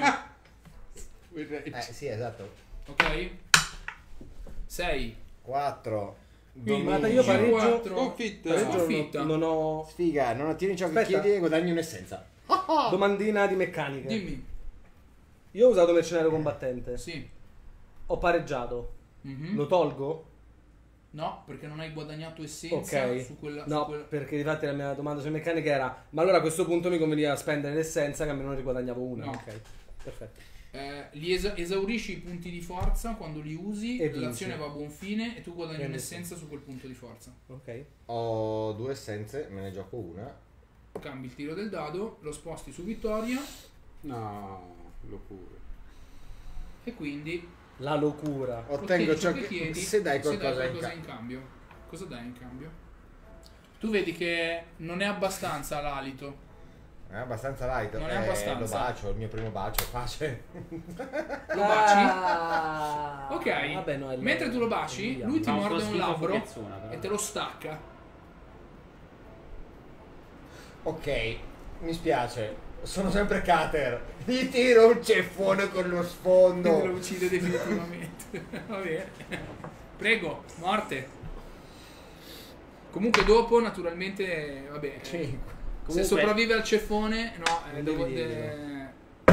F: Sì, esatto.
C: Ok? 6.
F: 4.
D: Ma io pareggio.
E: Sconfitta.
D: pareggio
C: Sconfitta.
D: non ho.
F: Sfiga, non attiri ciò che
D: Aspetta.
F: chiedi e guadagni un'essenza.
D: Domandina di meccanica.
C: Dimmi.
D: Io ho usato mercenario combattente.
C: Sì.
D: Ho pareggiato.
C: Mhm.
D: Lo tolgo?
C: No, perché non hai guadagnato essenza
D: Ok.
C: su quella.
D: No,
C: su quella...
D: perché infatti la mia domanda sulle meccaniche era: ma allora a questo punto mi conveniva spendere l'essenza che almeno ne riguadagnavo una.
C: No.
D: Ok, perfetto.
C: Esaurisci i punti di forza quando li usi,
D: E vinci.
C: l'azione va a buon fine e tu guadagni
D: Prendi
C: un'essenza su quel punto di forza.
D: Ok.
F: Ho 2 essenze, me ne gioco una.
C: Cambi il tiro del dado, lo sposti su vittoria
E: No, lo pure.
C: e quindi
D: La locura.
F: Ottengo
C: ottieni
F: ciò che
C: chiedi
F: se dai qualcosa in
C: qualcosa in cambio. Cosa dai in cambio? Tu vedi che non è abbastanza l'alito.
F: È abbastanza light.
C: Non è abbastanza.
F: Lo bacio, il mio primo bacio, pace.
C: Lo baci? Ok.
D: Vabbè, no, è
C: Mentre tu lo baci, lui ti
A: Fa un po'
C: morde un
A: schifo
C: labbro
A: Fukezzuna, però.
C: e te lo stacca.
F: Ok, mi spiace. Sono sempre Cater. Gli tiro un ceffone con lo
C: Lo
F: sfondo.
C: uccide definitivamente. Va bene. Prego, morte. Comunque dopo, naturalmente, vabbè. Se
A: Comunque-
C: sopravvive al ceffone, no,
D: Non
C: devo...
D: devi dirlo.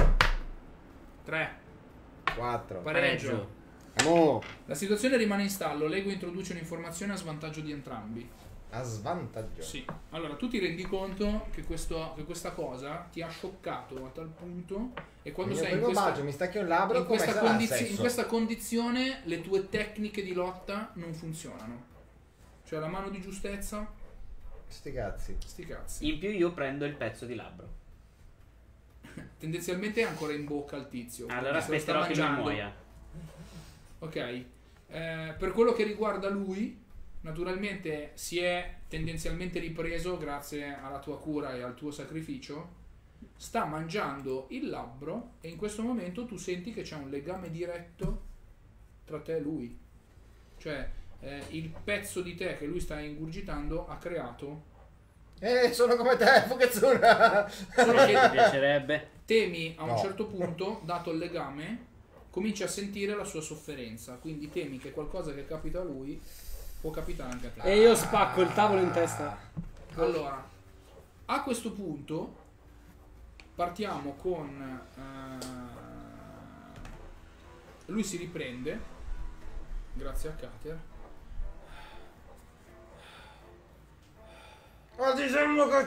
C: 3.
F: 4.
C: Pareggio.
F: Mo.
C: La situazione rimane in stallo. Lego introduce un'informazione a svantaggio di entrambi.
F: A svantaggio.
C: Sì. Allora, tu ti rendi conto che questa cosa ti ha scioccato a tal punto e quando
F: Il mio
C: sei in
F: primo
C: questa...
F: bacio mi stacchi un labbro
C: in
F: come
C: questa,
F: sarà
C: in
F: sesso?
C: questa condizione le tue tecniche di lotta non funzionano. Cioè la mano di giustezza,
F: Sti cazzi.
C: sti cazzi.
A: In più io prendo il pezzo di labbro.
C: Tendenzialmente è ancora in bocca al tizio.
A: Allora
C: quindi se lo sta
A: aspetterò che lui
C: mangiando.
A: muoia.
C: Ok. Per quello che riguarda lui, naturalmente si è tendenzialmente ripreso grazie alla tua cura e al tuo sacrificio. Sta mangiando il labbro e in questo momento tu senti che c'è un legame diretto tra te e lui. Cioè il pezzo di te che lui sta ingurgitando ha creato.
F: Sono come te, Fukezzuna.
C: Solo
A: Ti
C: che
A: piacerebbe?
C: temi a un
F: No.
C: certo punto, dato il legame, cominci a sentire la sua sofferenza. Quindi temi che qualcosa che capita a lui può capitare anche a te.
D: E io spacco il tavolo in testa.
C: Allora, a questo punto partiamo con lui si riprende grazie a Kater.
F: Oggi sembra che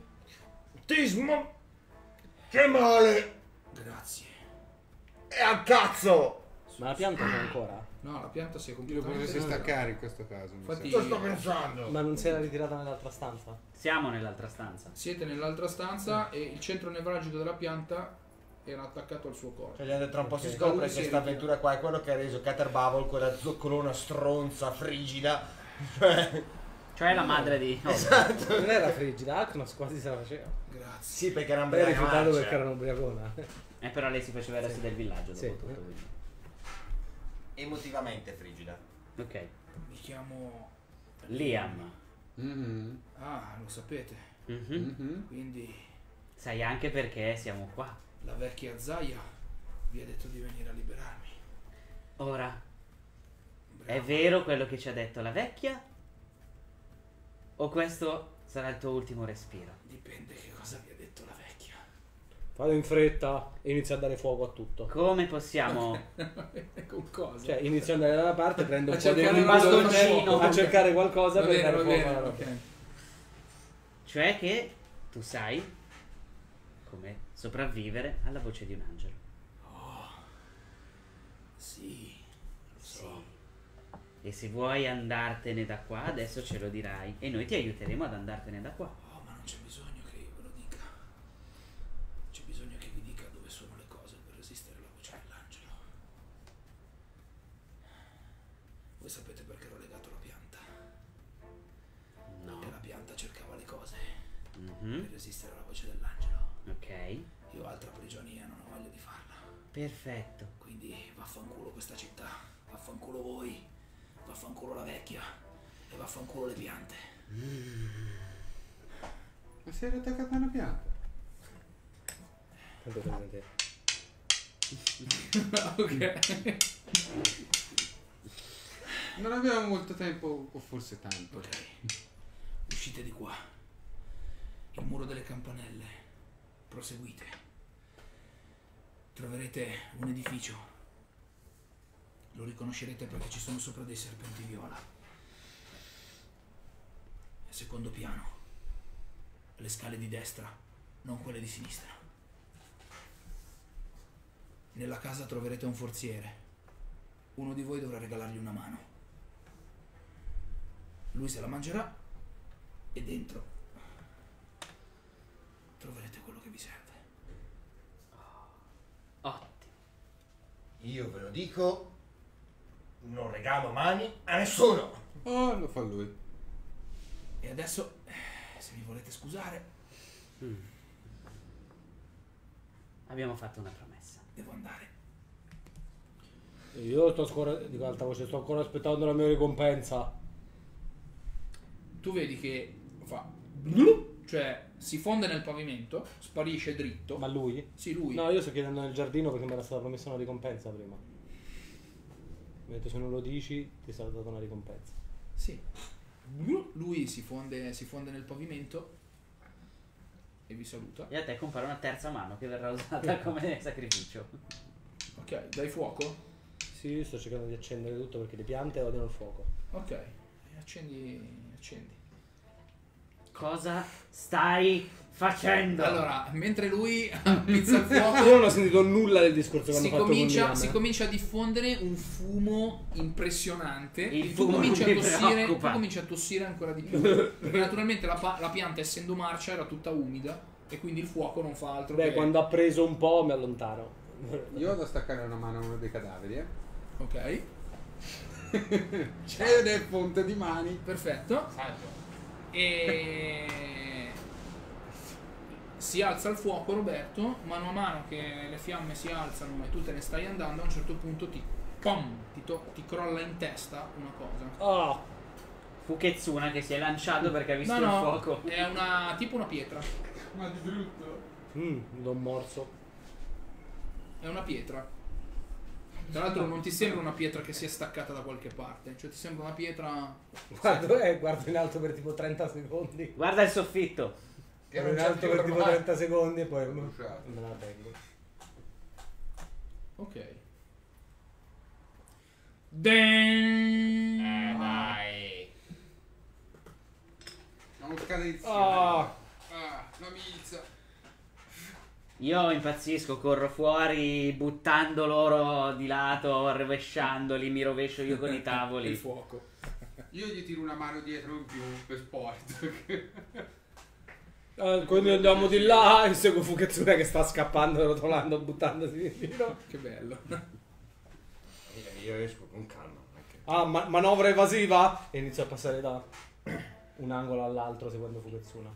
F: che male.
C: Grazie.
F: E a cazzo.
D: Ma la pianta c'è ancora?
C: No, la pianta si è
E: Lo
C: completamente
E: potresti staccare in questo caso. mi
C: Infatti-
E: sa.
F: Cosa sto pensando?
D: Ma non si era ritirata nell'altra stanza?
A: Siamo nell'altra stanza.
C: siete nell'altra stanza e il centro nevralgico della pianta era attaccato al suo corpo.
F: Cioè, gli ha detto, tra un po' si
D: Ok.
F: scopre
C: Lui
F: che
C: si è
F: questa avventura qua è quello che ha reso Cater Bubble quella zoccolona stronza, frigida.
A: Cioè la madre di...
F: Esatto.
D: Non era frigida, Aknos quasi se la faceva.
C: Grazie.
F: Sì, perché era un
D: Poi ha
F: bel
D: rifiutato perché era un'ubriacona.
A: Però lei si faceva il resto del villaggio dopo
D: Sì.
A: tutto. Quindi.
F: emotivamente frigida.
A: Ok.
C: Mi chiamo...
A: Liam.
E: Mhm,
C: Ah, lo sapete.
A: Mhm.
E: mhm.
C: Quindi
A: Sai anche perché siamo qua.
C: la vecchia Zaya vi ha detto di venire a liberarmi.
A: Ora, è vero quello che ci ha detto la vecchia? O questo sarà il tuo ultimo respiro?
C: Dipende che cosa vi ha detto la vecchia.
D: Vado in fretta e inizio a dare fuoco a tutto.
A: Come possiamo...
C: Con cosa?
D: Cioè, inizio ad andare dalla parte, prendo un
C: A
D: po' di
C: cercare
A: un bastoncino.
D: a cercare qualcosa
C: Va
D: per
C: bene,
D: dare
C: va
D: fuoco
C: bene,
D: alla roba.
C: ok.
A: Cioè che tu sai come sopravvivere alla voce di un angelo.
C: Sì, lo so.
A: E se vuoi andartene da qua, adesso ce lo dirai. E noi ti aiuteremo ad andartene da qua.
C: Oh, ma non c'è bisogno che io ve lo dica. C'è bisogno che vi dica dove sono le cose per resistere alla voce dell'angelo. Voi sapete perché ero legato alla pianta?
A: No.
C: Perché la pianta cercava le cose
A: Mhm.
C: per resistere alla voce dell'angelo.
A: Ok.
C: Io ho altra prigionia, non ho voglia di farla.
A: Perfetto.
C: Quindi vaffanculo questa città, vaffanculo voi, vaffanculo la vecchia e vaffanculo le piante.
E: Ma sei attaccata a una pianta?
D: Tanto prima te.
C: Ok.
E: Non abbiamo molto tempo, o forse tanto.
C: Ok. Uscite di qua. Il muro delle campanelle. Proseguite. Troverete un edificio. Lo riconoscerete perché ci sono sopra dei serpenti viola. Secondo piano. Le scale di destra, non quelle di sinistra. Nella casa troverete un forziere. Uno di voi dovrà regalargli una mano. Lui se la mangerà e dentro troverete quello che vi serve.
A: Ottimo.
F: Io ve lo dico, non regalo mani a nessuno.
E: Oh, lo fa lui.
C: E adesso, se mi volete scusare,
A: Abbiamo fatto una promessa.
C: devo andare.
D: Io sto ancora, dico alta voce, sto ancora aspettando la mia ricompensa.
C: Tu vedi che fa, cioè si fonde nel pavimento, sparisce dritto.
D: Ma lui?
C: Sì, lui.
D: No, io sto chiedendo nel giardino perché mi era stata promessa una ricompensa prima. Mi ha detto se non lo dici ti sarà data una ricompensa.
C: Sì. Lui si fonde nel pavimento e vi saluta.
A: E a te compare una terza mano che verrà usata come sacrificio.
C: Ok, dai fuoco.
D: Sì, sto cercando di accendere tutto perché le piante odiano il fuoco.
C: Ok, e accendi.
A: Cosa stai facendo?
C: Allora, mentre lui appizza il fuoco,
D: Io non ho sentito nulla del discorso che hanno fatto con Liam.
C: si comincia a diffondere un fumo impressionante.
A: Il
C: Tu
A: fumo
C: cominci
A: mi
C: a tossire,
A: preoccupa.
C: tu cominci a tossire ancora di più. Perché naturalmente la pianta, essendo marcia, era tutta umida e quindi il fuoco non fa altro
D: Beh,
C: che...
D: quando ha preso un po' mi allontano.
E: Io vado a staccare una mano a uno dei cadaveri,
C: Ok,
E: C'è del ponte di mani.
C: perfetto. E si alza il fuoco, Roberto. Mano a mano che le fiamme si alzano e tu te ne stai andando, a un certo punto ti crolla in testa una cosa.
D: Oh,
A: Fukezzuna che si è lanciato perché ha visto il
C: No,
A: fuoco.
C: è tipo una pietra.
E: Ma di brutto.
D: do un morso.
C: È una pietra. Tra l'altro non ti sembra una pietra che si è staccata da qualche parte, cioè ti sembra una pietra...
D: Guardo in alto per tipo 30 secondi.
A: Guarda il soffitto.
F: Che
D: Guardo
F: non
D: in
F: c'è
D: alto
F: più
D: per tipo
F: ormai.
D: 30 secondi e poi me
E: Bruciato.
D: la tengo.
C: Ok. Den...
F: Vai.
E: Una scadenza.
D: Ah,
E: La milza.
A: Io impazzisco, corro fuori buttando loro di lato, rovesciandoli, mi rovescio io con i
C: il
A: tavoli.
C: fuoco.
E: Io gli tiro una mano dietro in più per sport.
D: quindi andiamo di là e seguo Fukezzuna che sta scappando, rotolando, buttandosi vicino.
C: Che bello.
F: Io esco con calma. non è che-
D: Ah, manovra evasiva e inizio a passare da un angolo all'altro seguendo Fukezzuna.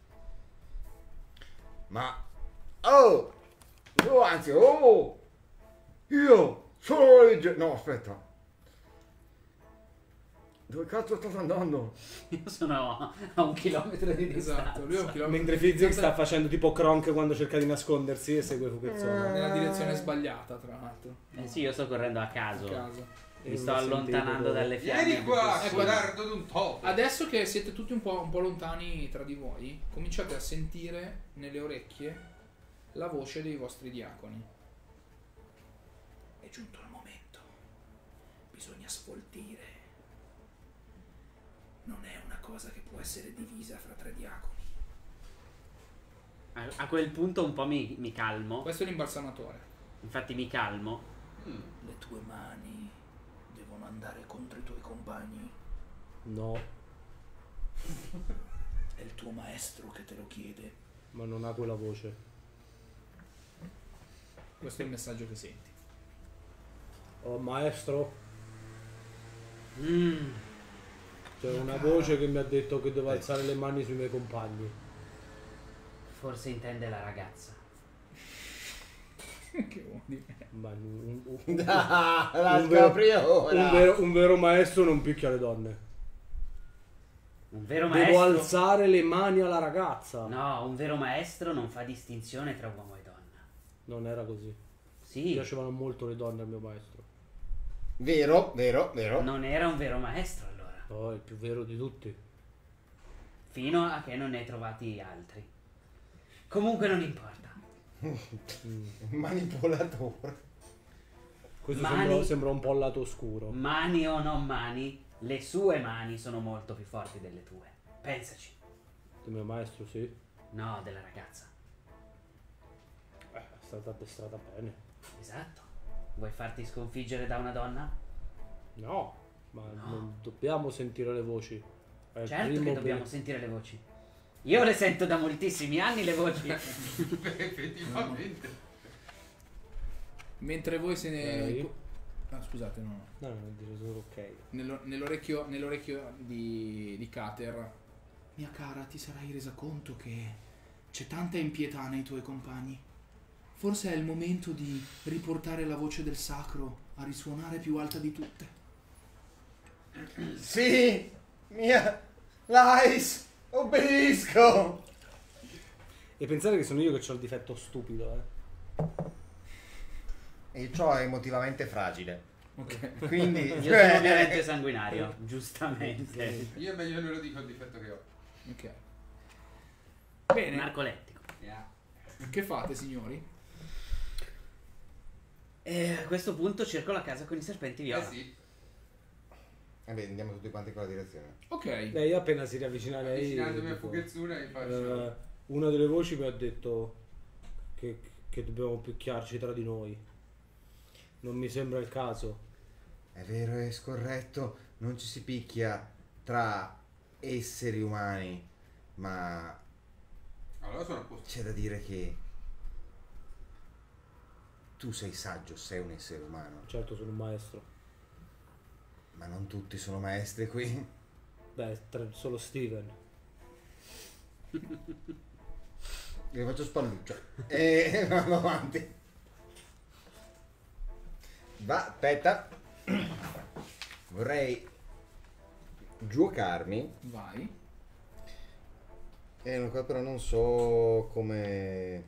F: Ma... Oh! No, anzi, oh! Io sono legge... No, aspetta.
B: Dove cazzo sto andando?
A: Io sono a 1 chilometro di distanza.
C: Esatto, lui è un chilometro
D: Mentre
C: di
D: Fizzing
C: distanza,
D: sta facendo tipo Kronk quando cerca di nascondersi e segue Fuchezzone.
C: nella direzione sbagliata, tra l'altro.
A: Sì, io sto correndo a caso.
C: A caso.
A: Mi sto allontanando dalle fiamme.
E: Vieni qua,
C: Ecco,
E: codardo d'un topo.
C: Adesso che siete tutti un po' lontani tra di voi, cominciate a sentire nelle orecchie la voce dei vostri diaconi. È giunto il momento. Bisogna sfoltire. Non è una cosa che può essere divisa fra 3 diaconi.
A: A quel punto un po' mi calmo.
C: Questo è l'imbalsamatore.
A: Infatti mi calmo.
C: Le tue mani devono andare contro i tuoi compagni.
D: No,
C: È il tuo maestro che te lo chiede.
D: ma non ha quella voce.
C: Questo è il messaggio che senti.
D: Oh maestro,
A: Mm.
D: c'è una voce che mi ha detto che devo alzare le mani sui miei compagni.
A: Forse intende la ragazza.
C: Che vuol dire?
D: Ma
F: La
D: un vero-
F: scopri ora.
D: un vero maestro non picchia le donne.
A: Un vero
D: Devo
A: maestro.
D: alzare le mani alla ragazza.
A: No, un vero maestro non fa distinzione tra uomo e donna.
D: Non era così. Mi
A: Sì,
D: piacevano molto le donne al mio maestro.
F: Vero.
A: non era un vero maestro allora.
D: Oh, è il più vero di tutti.
A: Fino a che non ne hai trovati altri. Comunque non importa.
F: Manipolatore.
D: Questo
A: Mani-
D: sembra un po' il lato oscuro.
A: Mani o non mani, le sue mani sono molto più forti delle tue. Pensaci.
D: Il mio maestro, sì.
A: No, della ragazza.
D: È stata addestrata bene.
A: Esatto. Vuoi farti sconfiggere da una donna?
D: No, ma non dobbiamo sentire le voci. È il
A: Certo
D: primo
A: che dobbiamo sentire le voci. Io le sento da moltissimi anni le voci.
E: Effettivamente.
C: Mentre voi se ne...
D: Ok.
C: Ah, scusate, no.
D: No, non dire solo ok.
C: Nell'orecchio di Cater. Mia cara, ti sarai resa conto che c'è tanta impietà nei tuoi compagni. Forse è il momento di riportare la voce del sacro a risuonare più alta di tutte.
F: Sì, mia Lais, obbedisco.
D: E pensare che sono io che ho il difetto stupido,
F: E ciò è emotivamente fragile.
C: Ok.
F: Quindi
A: Io sono ovviamente sanguinario, giustamente.
E: Io è meglio non lo dico il difetto che ho.
C: Ok. Bene.
A: Narcolettico.
C: Che fate, signori?
A: E a questo punto cerco la casa con i serpenti viola.
E: Sì.
F: Vabbè, andiamo tutti quanti in quella direzione.
C: Ok.
D: Io appena si riavvicina a lei...
E: Avvicinandomi a
D: dico,
E: Fuchezzuna faccio...
D: una delle voci mi ha detto che dobbiamo picchiarci tra di noi. Non mi sembra il caso.
F: È vero, è scorretto, non ci si picchia tra esseri umani, ma
E: Allora sono a posto.
F: c'è da dire che tu sei saggio, sei un essere umano,
D: Certo, sono un maestro.
F: ma non tutti sono maestri qui.
D: Beh, solo Steven.
F: Io faccio spalluccia e vado avanti. Aspetta, vorrei giocarmi
C: Vai.
F: però non so come.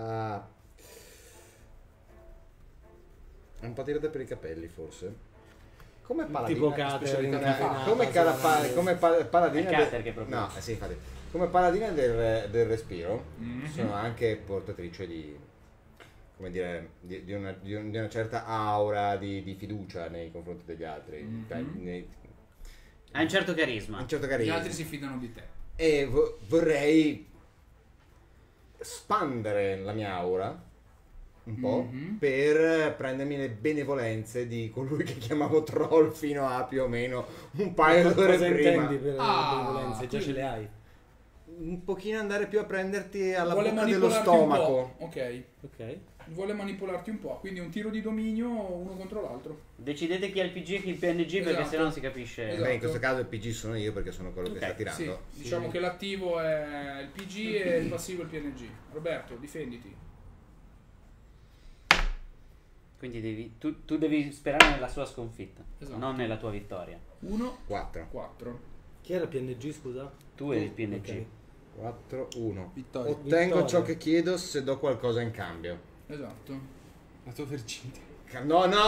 F: Un po' tirata per i capelli forse. Come paladina,
D: Tipo Cater in
F: paladina
A: È Cater che propone.
F: no, sì, infatti. Come paladina del respiro sono anche portatrice di, come dire, di una certa aura di fiducia nei confronti degli altri.
A: Ha un certo carisma.
F: Un certo
C: Gli
F: carisma.
C: altri si fidano di te.
F: E vorrei spandere la mia aura un po' per prendermi le benevolenze di colui che chiamavo troll fino a più o meno un paio d'ore
D: Cosa
F: prima.
D: intendi per benevolenze? Già
C: quindi-
D: ce le hai.
F: Un pochino andare più a prenderti alla
C: Vuole
F: bocca dello
C: manipolarti un
F: stomaco.
C: po'. Ok.
D: Ok.
C: Vuole manipolarti un po'. Quindi un tiro di dominio uno contro l'altro.
A: Decidete chi ha il PG e chi il PNG perché
C: Esatto.
A: sennò non si capisce.
C: Esatto.
F: Beh, in questo caso il PG sono io perché sono quello che
A: Ok,
F: sta tirando.
C: Sì, diciamo che l'attivo è il PG e il passivo è il PNG. Roberto, difenditi.
A: Quindi tu devi sperare nella sua sconfitta,
C: Esatto.
A: non nella tua vittoria.
C: 1,
F: 4.
C: 4.
D: Chi era PNG, scusa?
A: Tu eri il PNG.
D: Ok.
F: 4, 1.
E: Vittoria.
F: Ottengo
D: Vittoria.
F: ciò che chiedo se do qualcosa in cambio.
C: Esatto.
E: La tua vercinta.
F: No, no, no!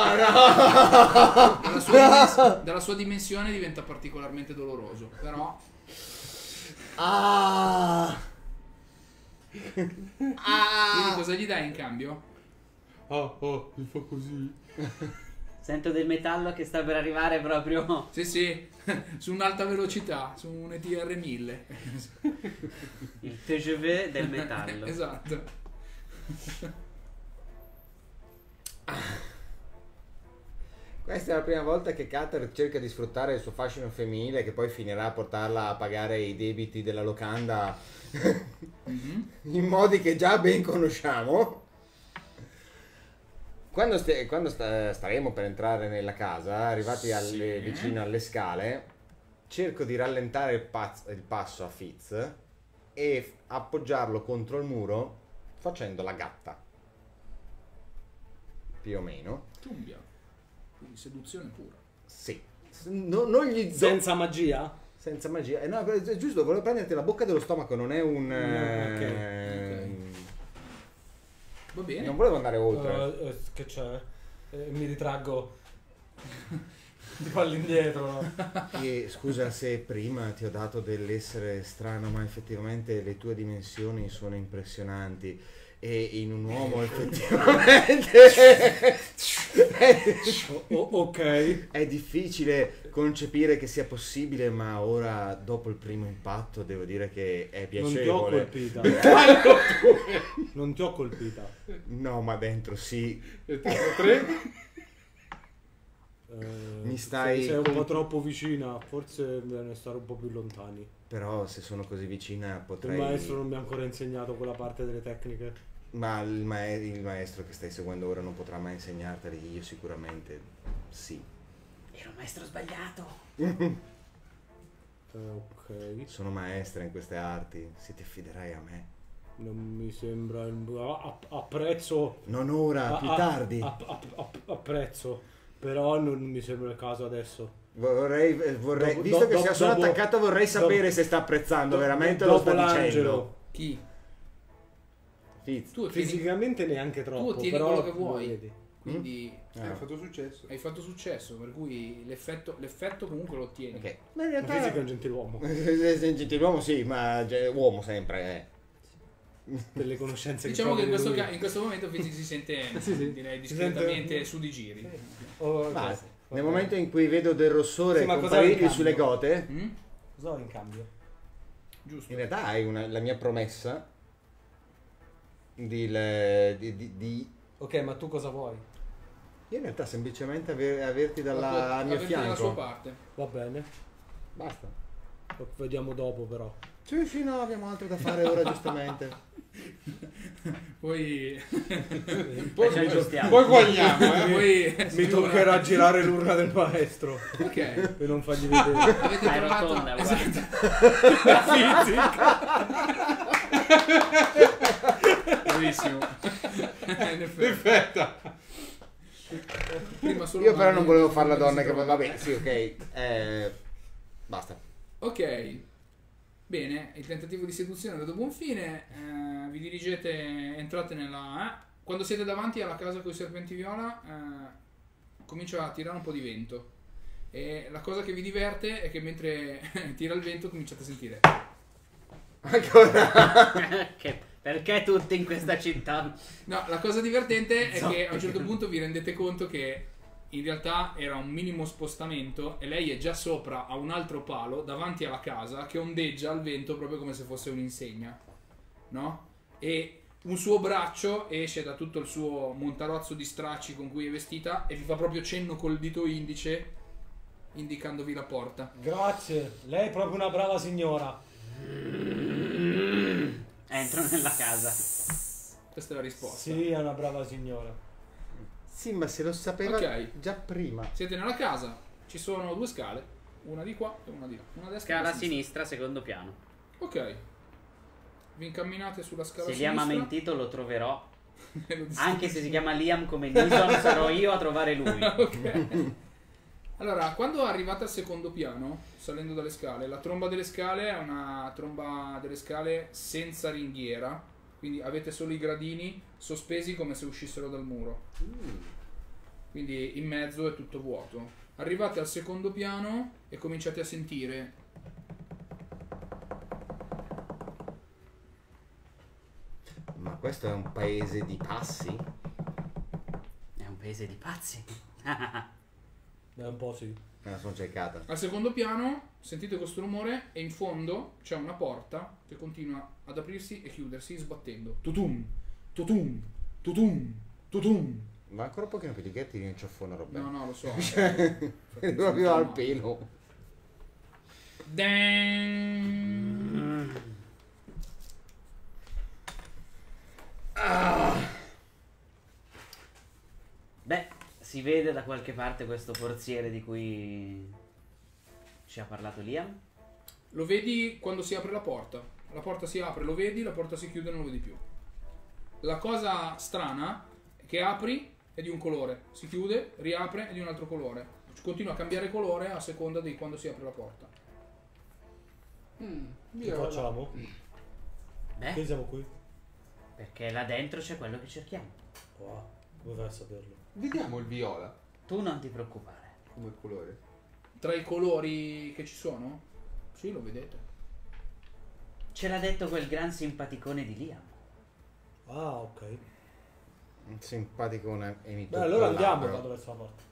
C: Dalla sua dimensione diventa particolarmente doloroso. Però
F: Ah!
C: quindi cosa gli dai in cambio?
E: Oh, mi fa così.
A: Sento del metallo che sta per arrivare proprio.
C: Sì, su un'alta velocità, su un ETR 1000.
A: Il TGV del metallo.
C: Esatto.
F: Questa è la prima volta che Katar cerca di sfruttare il suo fascino femminile, che poi finirà a portarla a pagare i debiti della locanda in modi che già ben conosciamo. Quando staremo per entrare nella casa, arrivati vicino alle scale, cerco di rallentare il passo a Fitz e appoggiarlo contro il muro facendo la gatta. Più o meno.
C: Ciumbia. Quindi seduzione pura.
F: Sì. Non gli do...
D: Senza magia?
F: Senza magia. No, è giusto, volevo prenderti la bocca dello stomaco, non è un...
C: Va bene.
F: Non volevo andare oltre.
D: Che c'è? Mi ritraggo. Tipo all'indietro.
F: E scusa se prima ti ho dato dell'essere strano, ma effettivamente le tue dimensioni sono impressionanti. E in un uomo effettivamente
D: Ok.
F: è difficile concepire che sia possibile, ma ora dopo il primo impatto devo dire che è
D: Non ti ho
F: piacevole.
D: colpita. Non ti ho colpita.
F: No, ma dentro sì.
E: E 3?
F: Mi stai
D: Sei un
F: con-
D: po' troppo vicina. Forse bisogna stare un po' più lontani.
F: Però se sono così vicina
D: Il
F: potrei...
D: maestro non mi ha ancora insegnato quella parte delle tecniche.
F: Ma il maestro che stai seguendo ora non potrà mai insegnarteli, io sicuramente sì.
A: Ero un maestro sbagliato.
D: Ok.
F: Sono maestra in queste arti, se ti affiderai a me.
D: Non mi sembra... Apprezzo...
F: Non ora, più tardi.
D: Apprezzo. Però non mi sembra il caso adesso.
F: Vorrei
D: Dopo-
F: visto che
D: dopo-
F: sono
D: dopo-
F: attaccato, vorrei sapere
D: dopo-
F: se sta apprezzando veramente o lo sta
D: dopo
F: dicendo.
D: l'angelo.
C: Chi?
F: Fitz.
C: Tu ottieni,
D: Fisicamente neanche troppo.
C: tu ottieni
D: però
C: quello che
D: lo
C: vuoi.
D: vedi.
C: Quindi
E: Hai fatto successo.
C: hai fatto successo, per cui l'effetto comunque lo ottieni.
F: Ok. Ma in
D: Ma Fisica è
F: realtà
D: un gentiluomo.
F: gentiluomo sì, ma uomo sempre,
D: Delle conoscenze
C: Diciamo che in
D: trovi
C: questo,
D: lui.
C: in questo momento Fizzi si sente direi
D: Si sente-
C: discretamente su di giri.
D: Oh, ok.
F: Basta.
D: Va
F: Nel
D: bene.
F: momento in cui vedo del rossore
D: Sì, ma cosa
F: comparirgli
D: hai in
F: sulle
D: cambio?
F: gote,
C: Mm?
D: Cosa ho in cambio?
C: Giusto.
F: in realtà hai la mia promessa di
D: Ok, ma tu cosa vuoi?
F: io in realtà semplicemente averti al mio
C: Avete dalla sua
F: fianco.
C: parte.
D: Va bene.
F: Basta.
D: Lo vediamo dopo però.
F: Sì, no, abbiamo altro da fare ora giustamente.
C: Poi
A: Ci aggiustiamo.
E: Poi guadagniamo,
C: poi
D: Mi toccherà girare l'urna del maestro
C: Ok.
D: e non fargli vedere.
C: Avete
A: È
C: trovato
A: rotonda,
C: Bellissimo. In effetti.
E: Perfetta.
C: Prima solo
F: Io però
C: Mario,
F: non volevo fare la
C: come si
F: donna che
C: trova.
F: vabbè, sì, ok. Basta.
C: Ok. Bene, il tentativo di seduzione è andato a buon fine. Vi dirigete, entrate nella. Quando siete davanti alla casa con i serpenti viola, comincia a tirare un po' di vento. E la cosa che vi diverte è che mentre tira il vento cominciate a sentire.
F: Ancora.
A: Perché tutti in questa città?
C: No, la cosa divertente è che a un certo punto vi rendete conto che in realtà era un minimo spostamento e lei è già sopra a un altro palo davanti alla casa che ondeggia al vento proprio come se fosse un'insegna, no? E un suo braccio esce da tutto il suo montarozzo di stracci con cui è vestita e vi fa proprio cenno col dito indice indicandovi la porta.
D: Grazie, lei è proprio una brava signora.
A: Entro nella casa.
C: Questa è la risposta.
D: Sì, è una brava signora.
F: Sì, ma se lo sapeva
C: Ok.
F: già prima.
C: Siete nella casa, ci sono due scale, una di qua e una di là, una a destra e
A: Scala
C: una
A: a sinistra, secondo piano.
C: Ok. Vi incamminate sulla scala
A: Se li ha
C: sinistra.
A: mentito lo troverò. Anche se si chiama Liam come Nison, sarò io a trovare lui.
C: Ok. Allora, quando arrivate al secondo piano, salendo dalle scale, la tromba delle scale è una tromba delle scale senza ringhiera, quindi avete solo i gradini sospesi come se uscissero dal muro. Quindi in mezzo è tutto vuoto. Arrivate al secondo piano e cominciate a sentire
F: Ma questo è un paese di passi?
A: È un paese di pazzi.
D: È un po' sì.
F: Me la sono cercata.
C: al secondo piano, sentite questo rumore e in fondo c'è una porta che continua ad aprirsi e chiudersi sbattendo. Tutum, tutum, tutum, tutum.
F: Ma ancora un pochino più di che ti rinciaffona roba.
C: No, lo so.
F: È proprio al pelo.
C: Dang.
A: Beh, si vede da qualche parte questo forziere di cui ci ha parlato Liam.
C: Lo vedi quando si apre la porta. La porta si apre, lo vedi, la porta si chiude e non lo vedi più. La cosa strana è che apri è di un colore, si chiude, riapre è di un altro colore. Continua a cambiare colore a seconda di quando si apre la porta.
D: Che facciamo?
A: Beh,
D: Che siamo qui?
A: perché là dentro c'è quello che cerchiamo.
D: Wow, come fai a saperlo?
E: Vediamo il viola
A: Tu non ti preoccupare.
E: come colore.
C: Tra i colori che ci sono? Sì, lo vedete.
A: Ce l'ha detto quel gran simpaticone di Liam.
D: Ah, ok.
F: Un simpaticone e mi
D: Beh,
F: tocca
D: allora
F: il
D: andiamo,
F: labbro.
D: vado verso la porta.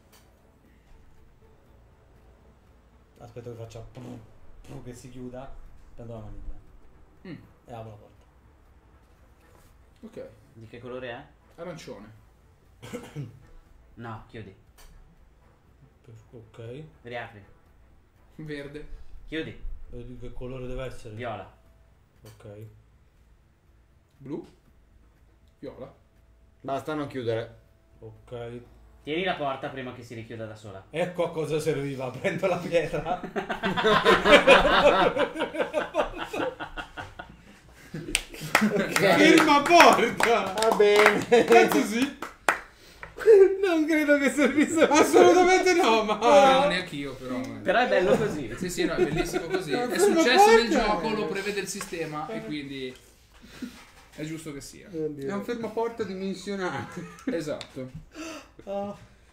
D: Aspetto che faccia che si chiuda, prendo la maniglia e apro la porta.
C: Ok,
A: Di che colore è?
C: arancione.
A: No, chiudi.
D: Ok.
A: Riapri.
C: Verde.
A: Chiudi.
D: E di che colore deve essere?
A: Viola.
D: Ok.
C: Blu. Viola.
F: Basta non chiudere.
D: Ok.
A: Tieni la porta prima che si richiuda da sola.
D: Ecco a cosa serviva. Prendo la pietra.
E: Firma porta!
F: Va bene.
E: Cazzo sì?
D: Non credo che servisse.
E: Assolutamente no, ma...
C: No, neanche io però.
A: Però è bello così.
C: Sì, sì, no, è bellissimo così.
E: Ma
C: È
E: sono
C: successo nel
E: forte!
C: gioco, lo prevede il sistema e quindi è giusto che sia.
E: È un fermaporta dimensionato.
C: Esatto.
D: Ah.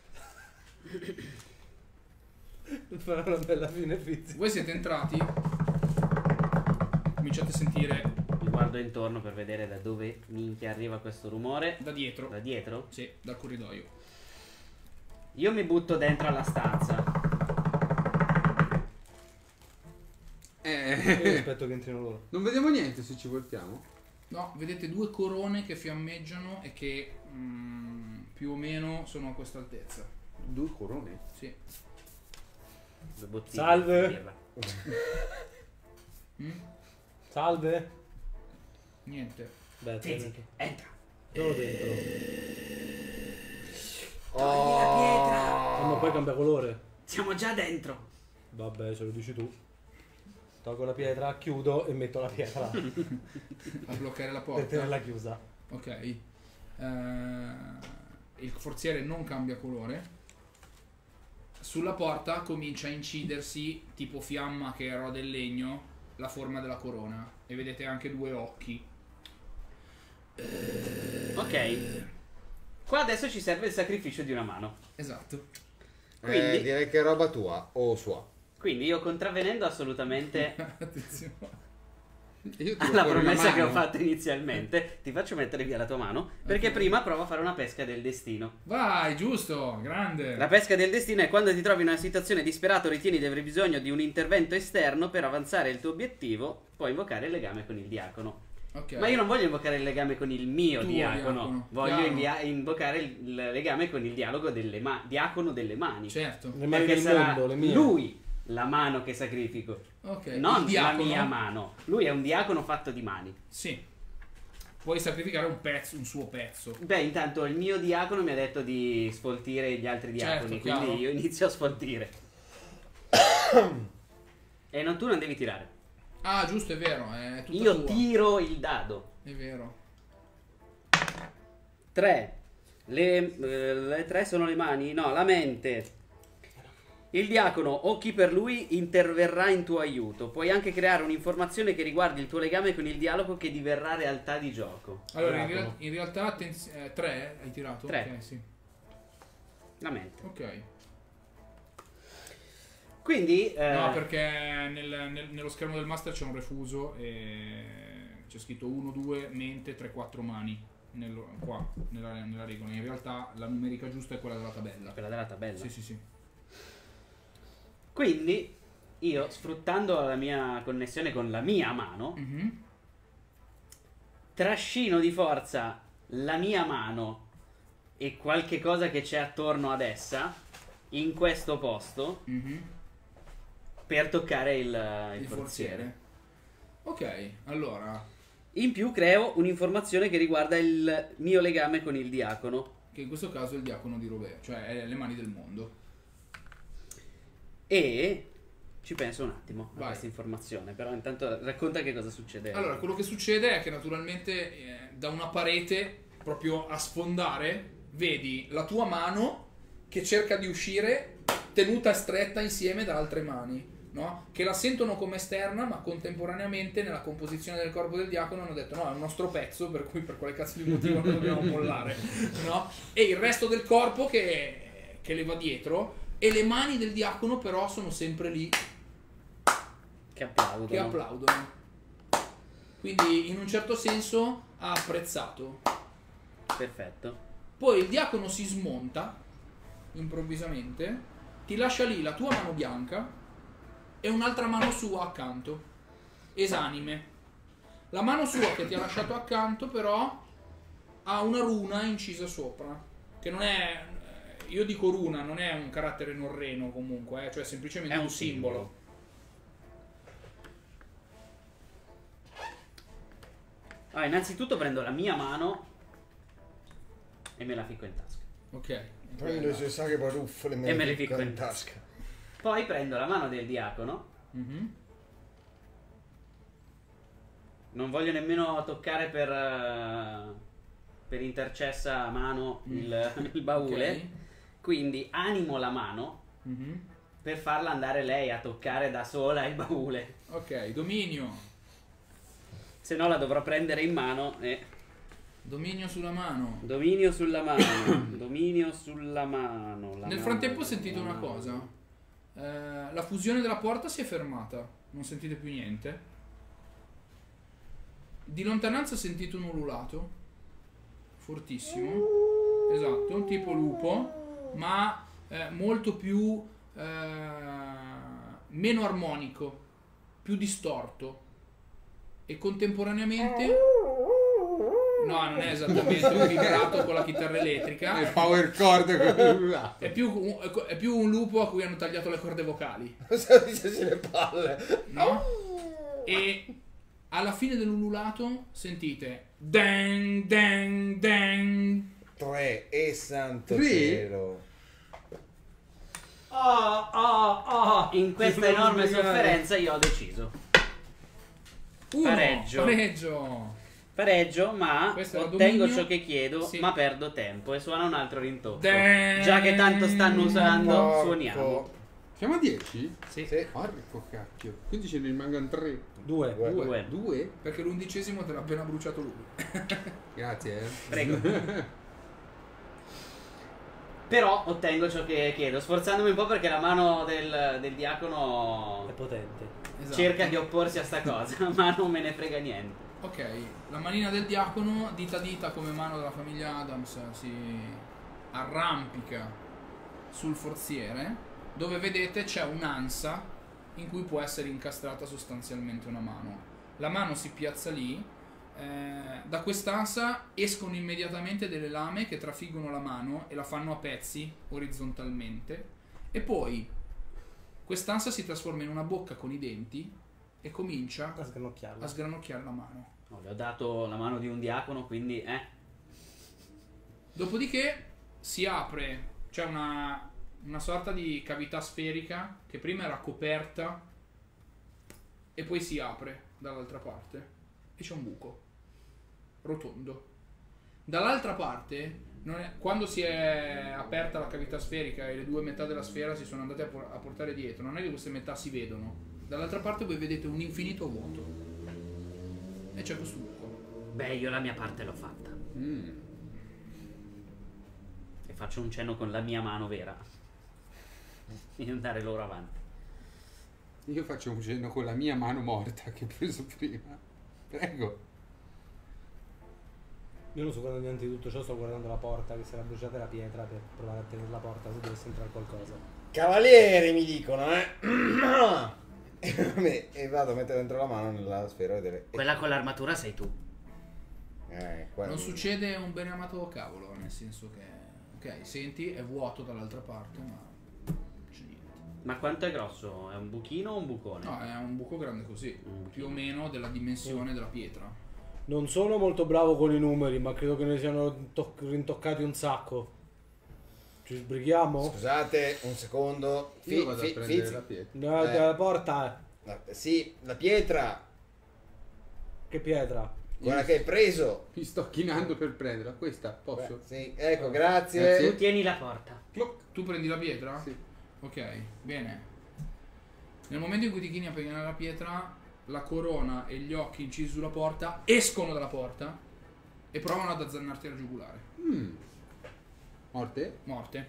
D: Farà una bella fine fizzi.
C: Voi siete entrati, cominciate a sentire
A: Mi guardo intorno per vedere da dove minchia arriva questo rumore.
C: da dietro.
A: Da dietro?
C: Sì, dal corridoio.
A: Io mi butto dentro alla stanza.
D: Io aspetto che entrino loro.
E: Non vediamo niente se ci voltiamo.
C: No, vedete due corone che fiammeggiano e che più o meno sono a questa altezza.
E: Due corone?
C: Sì.
A: Due bottiglie
D: Salve.
A: di birra.
D: Salve.
C: Niente.
D: Beh,
A: Zinzic, entra.
D: sono dentro.
F: Oh.
D: Ma poi cambia colore.
A: Siamo già dentro.
D: Vabbè, se lo dici tu. Tolgo la pietra, chiudo e metto la pietra
C: A bloccare la
D: per
C: porta.
D: tenerla chiusa.
C: Ok. Il forziere non cambia colore. Sulla porta comincia a incidersi, tipo fiamma che rode il legno, la forma della corona. E vedete anche due occhi.
A: Ok. Qua adesso ci serve il sacrificio di una mano.
C: Esatto.
A: Quindi-
F: Direi che è roba tua o sua.
A: Quindi io contravvenendo assolutamente
C: Attenzione.
E: Io tiro
A: alla
E: fuori una
A: promessa che ho
E: mano.
A: fatto inizialmente, ti faccio mettere via la tua mano, perché
C: Ok.
A: prima provo a fare una pesca del destino.
C: Vai, giusto, grande.
A: La pesca del destino è quando ti trovi in una situazione disperata o ritieni di aver bisogno di un intervento esterno per avanzare il tuo obiettivo, puoi invocare il legame con il diacono.
C: Ok.
A: Ma io non voglio invocare il legame con il mio
C: Tuo
A: diacono,
C: diacono,
A: voglio
C: chiaro.
A: invocare il legame con il dialogo delle diacono delle mani.
C: Certo.
D: Le mani
A: Perché
D: del
A: sarà
D: mondo, le mie.
A: lui la mano che sacrifico,
C: Ok.
A: non
C: Il
A: la
C: diacono?
A: mia mano. Lui è un diacono fatto di mani.
C: Sì. Puoi sacrificare un pezzo, un suo pezzo.
A: Beh, intanto il mio diacono mi ha detto di sfoltire gli altri diaconi,
C: Certo,
A: quindi
C: chiaro.
A: io inizio a sfoltire. E non, tu non devi tirare.
C: Ah, giusto, è vero, è tutta
A: Io
C: tua.
A: tiro il dado.
C: È vero.
A: 3. Le 3 sono le mani? No, la mente. Il diacono o chi per lui interverrà in tuo aiuto. Puoi anche creare un'informazione che riguardi il tuo legame con il dialogo che diverrà realtà di gioco.
C: Allora, in realtà 3 hai tirato?
A: 3.
C: Ok, sì.
A: La mente.
C: Ok.
A: Quindi...
C: No, perché nello schermo del master c'è un refuso e c'è scritto 1, 2, mente, 3, 4 mani. Qua, nella regola. In realtà la numerica giusta è quella della tabella.
A: Quella della tabella.
C: Sì, sì, sì.
A: Quindi io, sfruttando la mia connessione con la mia mano, trascino di forza la mia mano e qualche cosa che c'è attorno ad essa in questo posto per toccare il forziere.
C: Ok, allora,
A: In più creo un'informazione che riguarda il mio legame con il diacono.
C: che in questo caso è il diacono di Robert, cioè è le mani del mondo.
A: E ci penso un attimo a
C: Vai.
A: questa informazione, però intanto racconta che cosa succede.
C: Allora, quello che succede è che naturalmente da una parete, proprio a sfondare, vedi la tua mano che cerca di uscire tenuta stretta insieme da altre mani, no? Che la sentono come esterna, ma contemporaneamente nella composizione del corpo del diacono hanno detto no, è un nostro pezzo, per cui per quale cazzo di motivo lo dobbiamo mollare, no? E il resto del corpo che le va dietro, e le mani del diacono però sono sempre lì
A: Che applaudono.
C: che applaudono. Quindi in un certo senso ha apprezzato.
A: Perfetto.
C: Poi il diacono si smonta improvvisamente, ti lascia lì la tua mano bianca e un'altra mano sua accanto, esanime. La mano sua che ti ha lasciato accanto però ha una runa incisa sopra, che non è, io dico runa, non è un carattere norreno comunque, cioè semplicemente
A: È
C: un
A: un
C: simbolo.
A: Allora, innanzitutto prendo la mia mano e me la ficco in tasca.
C: Ok.
B: Prendo se sa che baruffole
A: E me le ficco in tasca. Poi prendo la mano del diacono.
C: Mhm.
A: Non voglio nemmeno toccare per intercessa mano il baule.
C: Ok.
A: Quindi animo la mano
C: Mhm.
A: per farla andare lei a toccare da sola il baule.
C: Ok, dominio.
A: Se no la dovrò prendere in mano e...
C: Dominio sulla mano.
A: Dominio sulla mano. Dominio sulla mano. La
C: Nel
A: mano,
C: frattempo sentite
A: la
C: una
A: mano.
C: cosa. La fusione della porta si è fermata. Non sentite più niente. Di lontananza sentite un ululato. Fortissimo. Esatto, un tipo lupo. Ma molto più... meno armonico. Più distorto. E contemporaneamente... No, non è esattamente un vibrato con la chitarra elettrica.
E: Il power chord con il
C: È più un lupo a cui hanno tagliato le corde vocali,
B: Dicesi le palle.
C: no? E alla fine dell'ululato sentite dang dang dang.
F: 3 e santo
E: Tre?
F: cielo.
A: In questa enorme sofferenza io ho deciso.
C: Uno,
A: Pareggio. Pareggio, ma
C: Questo era
A: ottengo
C: dominio.
A: ciò che chiedo,
C: Sì.
A: ma perdo tempo e suona un altro rintocco.
C: Dang.
A: Già che tanto stanno usando,
B: Porco.
A: suoniamo.
E: Siamo a 10?
A: Sì.
B: Sì.
E: Porco cacchio. Quindi ce ne rimangono 3.
D: 2.
A: Due.
E: 2?
C: Perché l'11° te l'ha appena bruciato lui.
E: Grazie,
A: Prego. Però ottengo ciò che chiedo, sforzandomi un po' perché la mano del diacono
D: È potente.
C: Esatto.
A: cerca di opporsi a sta cosa, ma non me ne frega niente.
C: Ok, la manina del diacono, dita a dita come mano della famiglia Adams, si arrampica sul forziere, dove vedete c'è un'ansa in cui può essere incastrata sostanzialmente una mano. La mano si piazza lì, da quest'ansa escono immediatamente delle lame che trafiggono la mano e la fanno a pezzi orizzontalmente, e poi quest'ansa si trasforma in una bocca con i denti e comincia
D: A sgranocchiarlo.
C: a sgranocchiare la mano.
A: No, le ho dato la mano di un diacono, quindi
C: Dopodiché si apre, c'è una sorta di cavità sferica che prima era coperta e poi si apre dall'altra parte e c'è un buco rotondo. Dall'altra parte, quando si è aperta la cavità sferica e le due metà della sfera si sono andate a portare dietro, non è che queste metà si vedono. Dall'altra parte voi vedete un infinito vuoto. E c'è questo buco.
A: Beh, io la mia parte l'ho fatta. E faccio un cenno con la mia mano vera. Di andare loro avanti.
E: Io faccio un cenno con la mia mano morta che ho preso prima. Prego.
D: Io non sto guardando niente di tutto ciò, sto guardando la porta che si era bruciata la pietra per provare a tenere la porta se dovesse entrare qualcosa.
F: Cavalieri mi dicono, e vado a mettere dentro la mano nella sfera e vedere.
A: Quella con l'armatura sei tu.
C: Non succede un bene amato cavolo, nel senso che... Ok, senti, è vuoto dall'altra parte, ma... non c'è niente.
A: Ma quanto è grosso? È un buchino o un bucone?
C: No, è un buco grande così, più o meno della dimensione della pietra.
D: Non sono molto bravo con i numeri, ma credo che ne siano rintoccati un sacco. Ci sbrighiamo?
F: Scusate un secondo.
E: Io vado a prendere la pietra.
D: La porta.
F: Sì, la pietra,
D: Che pietra?
F: quella che hai preso.
E: Mi sto chinando per prenderla. Questa, posso?
F: Sì, ecco, grazie.
E: Grazie.
A: Tu tieni la porta.
C: Tu prendi la pietra?
E: Sì.
C: Ok, bene. Nel momento in cui ti chini a prendere la pietra, la corona e gli occhi incisi sulla porta escono dalla porta e provano ad azzannarti alla giugulare.
E: Morte?
C: Morte.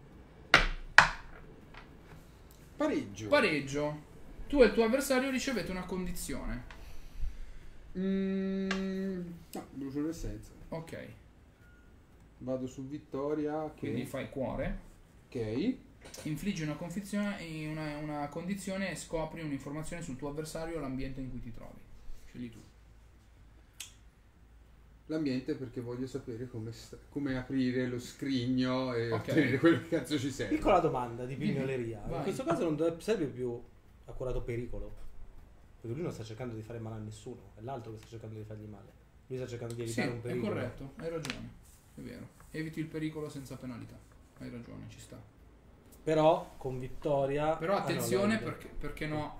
E: Pareggio.
C: Pareggio. Tu e il tuo avversario ricevete una condizione.
E: No, brucio l'essenza.
C: Ok,
E: Vado su vittoria.
C: quindi fai cuore.
E: Ok.
C: Infliggi una condizione e scopri un'informazione sul tuo avversario e l'ambiente in cui ti trovi. Scegli tu.
E: L'ambiente perché voglio sapere come aprire lo scrigno e
C: Ok.
E: ottenere quello che cazzo ci serve.
D: Piccola domanda di pignoleria.
C: Vai.
D: In questo caso non serve più accurato pericolo. Perché lui non sta cercando di fare male a nessuno, è l'altro che sta cercando di fargli male. Lui sta cercando di
C: Sì,
D: evitare un
C: è
D: pericolo.
C: corretto, hai ragione. È vero. Eviti il pericolo senza penalità. Hai ragione, ci sta.
D: Però con vittoria.
C: Però attenzione
D: no,
C: perché no.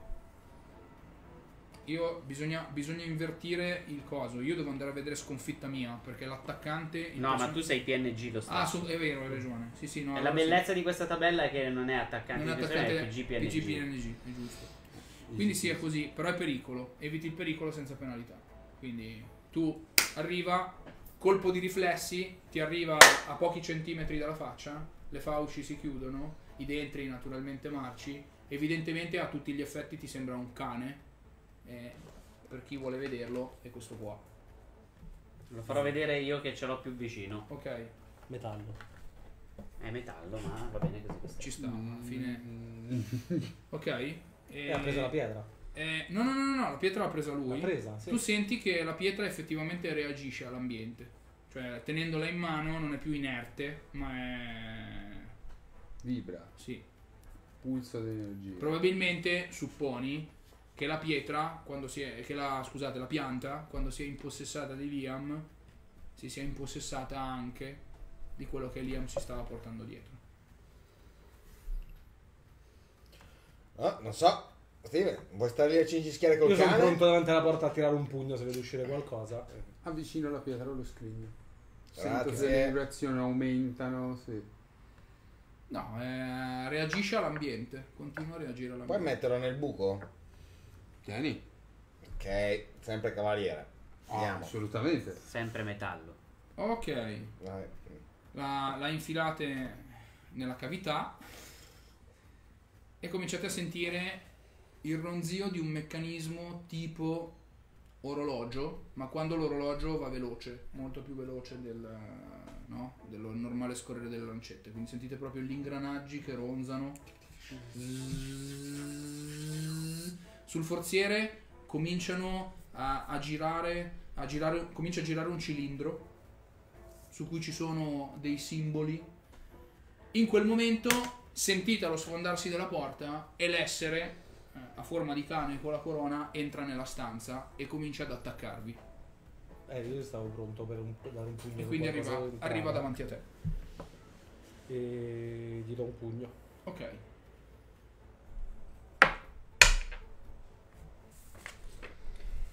C: Bisogna invertire il coso. Io devo andare a vedere sconfitta mia perché l'attaccante.
A: No, ma tu sei PNG lo stesso.
C: È vero, hai ragione. Sì, sì, no.
A: E
C: allora
A: la bellezza di questa tabella è che non è attaccante
C: non è
A: di persone,
C: attaccante
A: è PG PNG.
C: PG, è giusto. Quindi sì, è così, però è pericolo. Eviti il pericolo senza penalità. Quindi tu arriva, colpo di riflessi, ti arriva a pochi centimetri dalla faccia, le fauci si chiudono, i denti naturalmente marci, evidentemente a tutti gli effetti ti sembra un cane, per chi vuole vederlo è questo qua.
A: Lo farò vedere io che ce l'ho più vicino.
C: Ok,
D: Metallo.
A: È metallo, ma va bene così. Questo.
C: ci sta, alla fine. Ok?
D: E ha preso la pietra.
C: No, la pietra l'ha presa lui.
D: L'ha presa, sì.
C: Tu senti che la pietra effettivamente reagisce all'ambiente. Cioè, tenendola in mano non è più inerte, ma è...
E: Vibra.
C: Sì.
E: Pulso d'energia.
C: Probabilmente supponi che la pietra, la pianta, quando si è impossessata di Liam, si sia impossessata anche di quello che Liam si stava portando dietro.
F: Non so. Steven, vuoi stare lì a cincischiare col
D: Io sono
F: cane?
D: pronto davanti alla porta a tirare un pugno se vedo uscire qualcosa.
E: Avvicino la pietra allo scrigno. Sento
F: Grazie.
E: che le vibrazioni aumentano. Sì.
C: No, reagisce all'ambiente. Continua a reagire all'ambiente.
F: Puoi metterlo nel buco?
E: Tieni.
F: Ok, sempre cavaliere. Andiamo.
E: Assolutamente.
A: Sempre metallo.
C: Ok,
F: Vai.
C: la infilate nella cavità e cominciate a sentire il ronzio di un meccanismo tipo orologio, ma quando l'orologio va veloce, molto più veloce dello normale scorrere delle lancette. Quindi sentite proprio gli ingranaggi che ronzano. Sul forziere cominciano a girare, comincia a girare un cilindro su cui ci sono dei simboli. In quel momento sentite lo sfondarsi della porta e l'essere a forma di cane con la corona entra nella stanza e comincia ad attaccarvi.
D: Io stavo pronto per dare un pugno.
C: E quindi
D: qualcosa
C: arriva davanti a te.
D: E gli do un pugno.
C: Ok.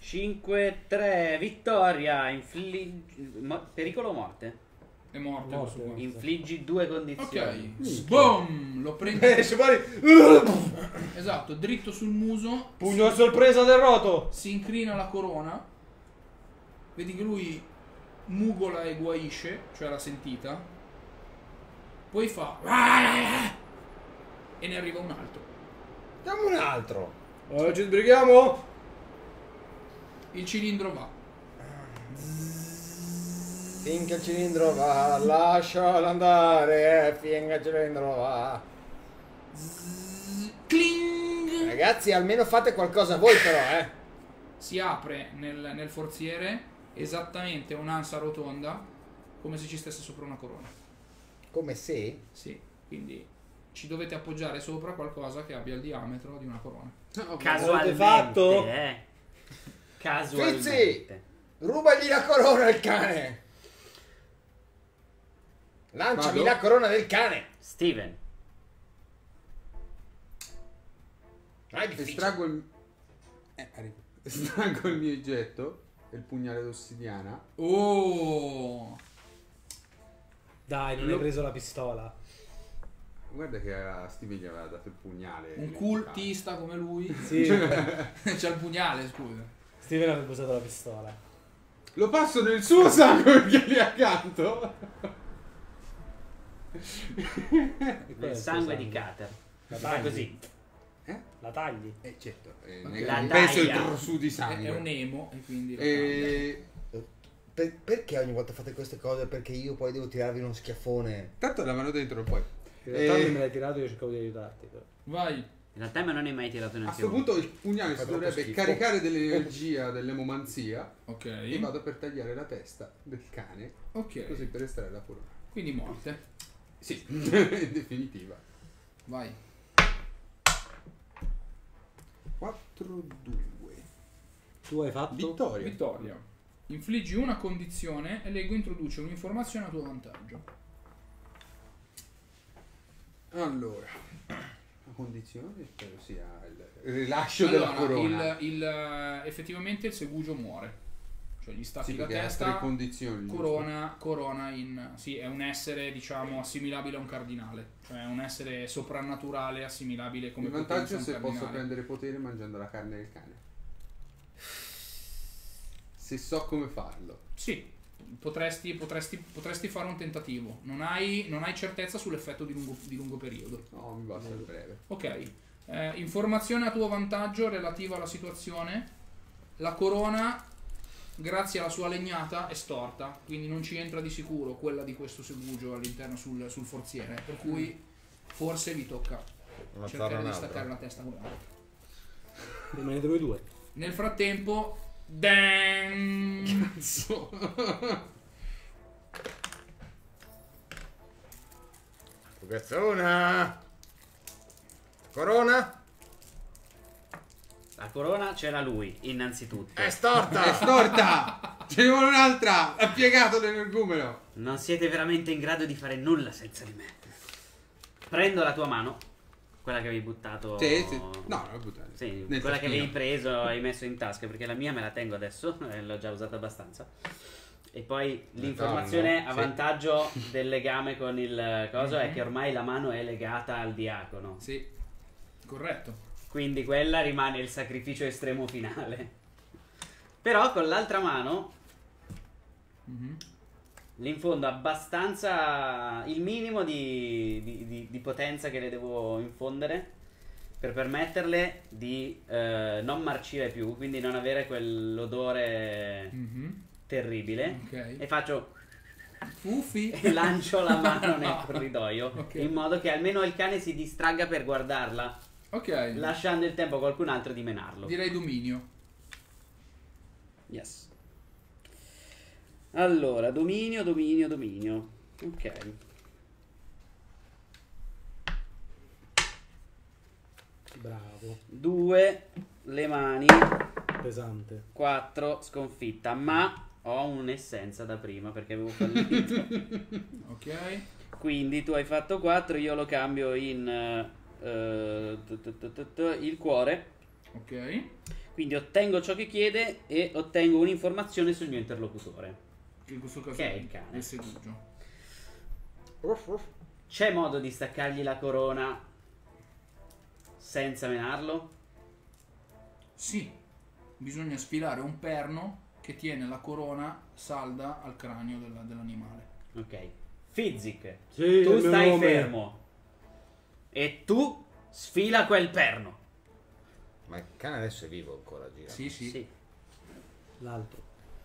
A: 5-3, vittoria. Pericolo o morte?
C: È morto.
D: Morte.
C: questo qua.
A: Infliggi 2 condizioni.
C: Ok. Boom! Lo prende.
D: Esce fuori.
C: Esatto, dritto sul muso.
D: Pugno a sorpresa del roto.
C: Si incrina la corona. Vedi che lui mugola e guaisce, cioè la sentita. Poi fa. E ne arriva un altro.
F: Diamo un altro.
D: Ci sbrighiamo.
C: Il cilindro va.
F: Finché il cilindro va, lascialo andare. Finché il cilindro va.
C: Cling!
F: Ragazzi, almeno fate qualcosa voi però,
C: Si apre nel forziere esattamente un'ansa rotonda, come se ci stesse sopra una corona.
F: Come se?
C: Sì, quindi ci dovete appoggiare sopra qualcosa che abbia il diametro di una corona.
A: Casualmente,
D: fatto?
A: Casualmente.
F: Fizzi, rubagli la corona al cane. Lanciami
E: Vado?
F: la corona del cane.
A: Steven.
F: Ah, è difficile.
E: Estraggo il mio oggetto, il pugnale d'ossidiana.
C: Oh!
D: Dai, non hai preso la pistola.
E: Guarda che a Steven gli aveva dato il pugnale.
C: Un cultista come lui.
D: Sì,
C: C'ha il pugnale, scusa.
D: Steven avrebbe usato la pistola.
E: Lo passo nel suo sangue perché è lì accanto.
A: Il sangue di Cater.
D: La
A: Fa
D: tagli.
A: così.
D: La tagli.
E: Certo,
A: La
E: non penso il
A: taglia.
E: grossu di
C: È
E: sangue.
C: un emo e quindi...
F: Perché ogni volta fate queste cose? Perché io poi devo tirarvi uno schiaffone.
E: Tanto la mano dentro poi.
D: In realtà me l'hai tirato e io cercavo di aiutarti. Però.
C: Vai.
A: In realtà me non hai mai tirato
E: A
A: neanche
E: questo
A: uno.
E: punto il pugnale
F: Fa
E: si
F: troppo
E: dovrebbe
F: schifo.
E: caricare dell'energia dell'emomanzia e
C: Ok.
E: vado per tagliare la testa del cane, così
C: Ok.
E: per estrarre la corona.
C: Quindi morte.
E: Sì, in definitiva.
C: Vai.
E: 4-2.
D: Tu hai fatto?
E: Vittoria.
C: Vittoria. Infliggi una condizione e leggo introduce un'informazione a tuo vantaggio.
E: Allora, la condizione spero sia il rilascio della corona.
C: Effettivamente il segugio muore. Cioè gli stacchi
E: Sì,
C: la
E: perché ha
C: testa,
E: tre condizioni. giusto?
C: corona in... Sì, è un essere, diciamo, assimilabile a un cardinale. Cioè è un essere soprannaturale assimilabile come
E: Il vantaggio è
C: potenza
E: se
C: a un
E: posso
C: cardinale.
E: prendere potere mangiando la carne del cane. Se so come farlo.
C: Sì, potresti fare un tentativo. Non hai certezza sull'effetto di lungo periodo.
E: No, mi basta il breve.
C: Ok. Informazione a tuo vantaggio relativa alla situazione. La corona, grazie alla sua legnata, è storta, quindi non ci entra di sicuro quella di questo segugio all'interno sul forziere, per cui forse vi tocca cercare di staccare la testa con l'altro.
D: Rimanete voi due.
C: Nel frattempo, Dan!
F: Fugazzona. Corona.
A: La corona c'era lui, innanzitutto.
F: È storta.
E: È storta! Ce ne vuole un'altra! Ha piegato l'energumeno!
A: Non siete veramente in grado di fare nulla senza di me. Prendo la tua mano, quella che avevi buttato.
E: Sì. No, non l'ho buttata.
A: Sì,
E: Nel
A: quella che
E: taschino.
A: avevi preso e hai messo in tasca, perché la mia me la tengo adesso, l'ho già usata abbastanza. E poi l'informazione a
F: sì.
A: vantaggio del legame con il coso è che ormai la mano è legata al diacono.
C: Sì, corretto.
A: Quindi quella rimane il sacrificio estremo finale. Però con l'altra mano le infondo abbastanza il minimo di potenza che le devo infondere per permetterle di non marcire più, quindi non avere quell'odore terribile.
C: Ok.
A: E faccio
C: Uffi.
A: e lancio la mano nel corridoio
C: Ok.
A: in modo che almeno il cane si distragga per guardarla,
C: Ok.
A: lasciando il tempo a qualcun altro di menarlo.
C: Direi dominio.
A: Yes. Allora, dominio. Ok.
D: Bravo.
A: 2 le mani,
D: Pesante.
A: 4 sconfitta, ma ho un'essenza da prima perché avevo fallito.
C: Ok.
A: Quindi tu hai fatto 4, io lo cambio in il cuore
C: Ok.
A: Quindi ottengo ciò che chiede e ottengo un'informazione sul mio interlocutore.
C: Che in questo caso
A: Che è il cane.
C: il segugio.
A: C'è modo di staccargli la corona senza menarlo?
C: Sì, bisogna sfilare un perno che tiene la corona salda al cranio dell'animale.
A: Ok. Fizzic,
D: Sì,
A: tu
D: il mio
A: stai
D: nome.
A: fermo. E tu sfila quel perno.
F: Ma il cane adesso è vivo ancora, gira.
C: Sì, sì.
A: Sì.
D: L'altro.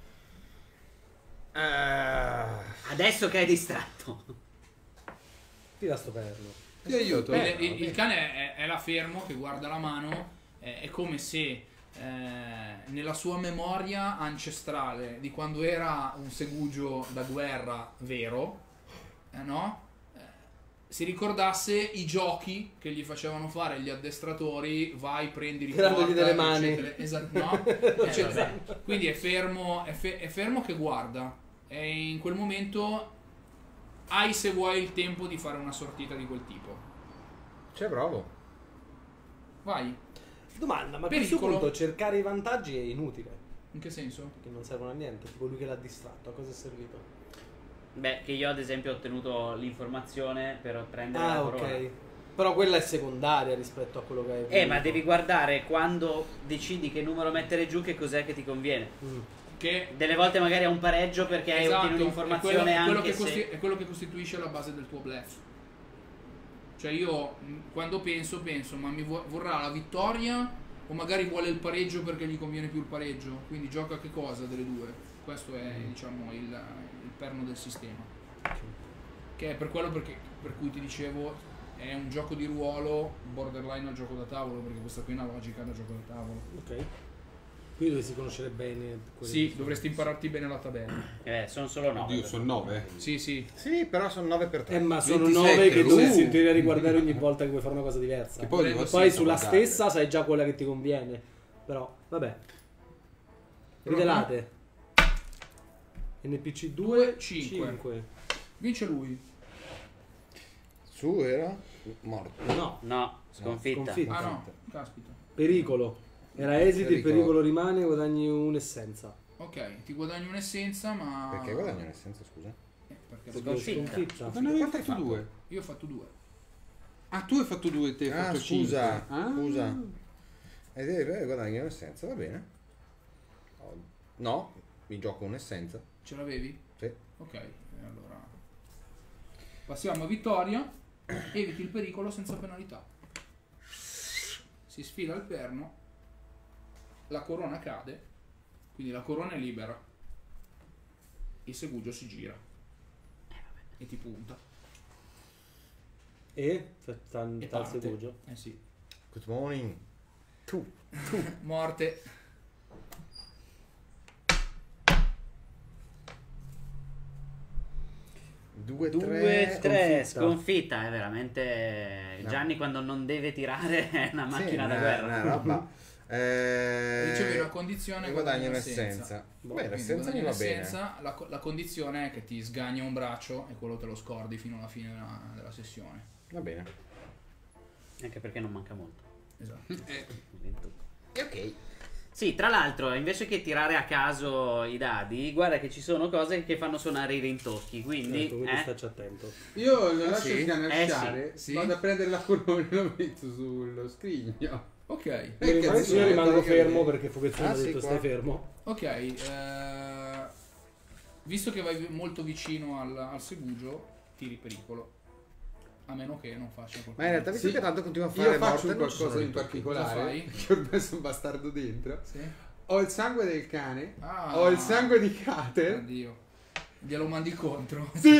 A: Adesso che è distratto.
D: Tira sto perno.
E: Ti aiuto.
C: Il cane è là fermo che guarda la mano, è come se nella sua memoria ancestrale di quando era un segugio da guerra vero, no? Si ricordasse i giochi che gli facevano fare gli addestratori, vai, prendi, riporta,
D: Tirandogli delle mani.
C: eccetera. No?
A: Vabbè.
C: Quindi è fermo, è fermo che guarda, e in quel momento hai, se vuoi, il tempo di fare una sortita di quel tipo.
F: C'è bravo.
C: Vai.
D: Domanda, ma a questo
C: Pericolo.
D: punto cercare i vantaggi è inutile.
C: In che senso?
D: Perché non servono a niente. Tipo lui che l'ha distratto, a cosa è servito?
A: Beh, che io ad esempio ho ottenuto l'informazione per prendere la
D: Ah,
A: corona.
D: ok. Però quella è secondaria rispetto a quello che hai
A: Ma devi guardare quando decidi che numero mettere giù che cos'è che ti conviene.
C: Che
A: Delle volte magari è un pareggio perché hai ottenuto un'informazione
C: è quello
A: anche
C: che
A: se...
C: è quello che costituisce la base del tuo bluff. Cioè io quando penso, ma mi vorrà la vittoria o magari vuole il pareggio perché gli conviene più il pareggio. Quindi gioca che cosa delle due? Questo è diciamo il perno del sistema. Che è per quello per cui ti dicevo è un gioco di ruolo borderline al gioco da tavolo, perché questa qui è una logica da gioco da tavolo.
D: Ok. Qui dovresti conoscere bene.
C: Sì, dovresti impararti bene la tabella.
A: sono solo 9.
E: Oddio, sono 9.
C: Sì, sì.
F: Sì, però sono 9 per 3.
D: Ma sono
E: 27,
D: 9 che
E: lui.
D: dovresti in teoria riguardare ogni volta che vuoi fare una cosa diversa.
E: Che poi
C: Volendo
D: Poi
E: sì,
D: sulla
E: guardate.
D: stessa sai già quella che ti conviene. Però, vabbè. Rivelate. NPC 2,
C: 5.
D: 5.
C: Vince lui.
F: Su era morto.
D: No,
A: No, sconfitta.
D: sconfitta.
C: Ah no, caspita.
D: Pericolo. Era esiti, il pericolo rimane, guadagni un'essenza.
C: Ok, ti guadagni un'essenza, ma...
F: Perché guadagno nel senso, scusa?
C: Perché
A: Sconfitta.
E: Ma ne avevi fatto 2.
C: io ho fatto 2.
E: Ah, tu hai fatto 2 e te hai
F: Ah,
E: fatto
F: scusa,
E: 5. Ah.
F: scusa. Ed è guadagno un'essenza, va bene. No, mi gioco un'essenza.
C: Ce l'avevi?
F: Sì.
C: Ok, allora... Passiamo a vittoria. Eviti il pericolo senza penalità. Si sfila il perno. La corona cade. Quindi la corona è libera. Il segugio si gira. E ti punta.
D: E?
C: E
D: Sta il
C: parte.
D: segugio.
C: Eh sì.
F: Good morning.
C: Morte.
F: Due,
A: 2, 3,
D: sconfitta.
A: sconfitta. È veramente...
F: No.
A: Gianni quando non deve tirare è una macchina da
F: una
A: guerra.
F: roba.
C: Ricevi una condizione e
F: guadagno
C: un'essenza.
F: un'essenza. Beh,
C: Quindi
F: l'essenza
C: guadagni
F: mi va bene.
C: un'essenza, la condizione è che ti sgagna un braccio e quello te lo scordi fino alla fine della sessione.
F: Va bene.
A: Anche perché non manca molto.
C: Esatto.
A: 28.
F: Ok.
A: Sì, tra l'altro, invece che tirare a caso i dadi, guarda che ci sono cose che fanno suonare i rintocchi. Quindi,
D: Ecco, quindi stacci attento.
E: Io lo
F: Ah,
E: lascio
F: sì?
E: sganasciare,
C: sì.
E: vado a prendere la corona e lo metto sullo scrigno.
C: Ok,
D: Io rimango fermo perché Fuguezzone
F: Ah,
D: ha
F: sì,
D: detto
F: qua.
D: stai fermo.
C: ok. Visto che vai molto vicino al segugio, tiri pericolo. A meno che non faccia qualcosa.
F: Ma in realtà, visto
E: Sì.
F: che tanto continua a fare
E: Io faccio
F: morte, non ci sono
E: qualcosa in
F: ritocchi.
C: Cosa
E: particolare,
C: fai?
E: che ormai sono bastardo dentro.
C: Sì?
E: Ho il sangue del cane,
C: Ah.
E: ho il sangue di Cater.
C: Oddio. Glielo mandi contro.
E: Sì.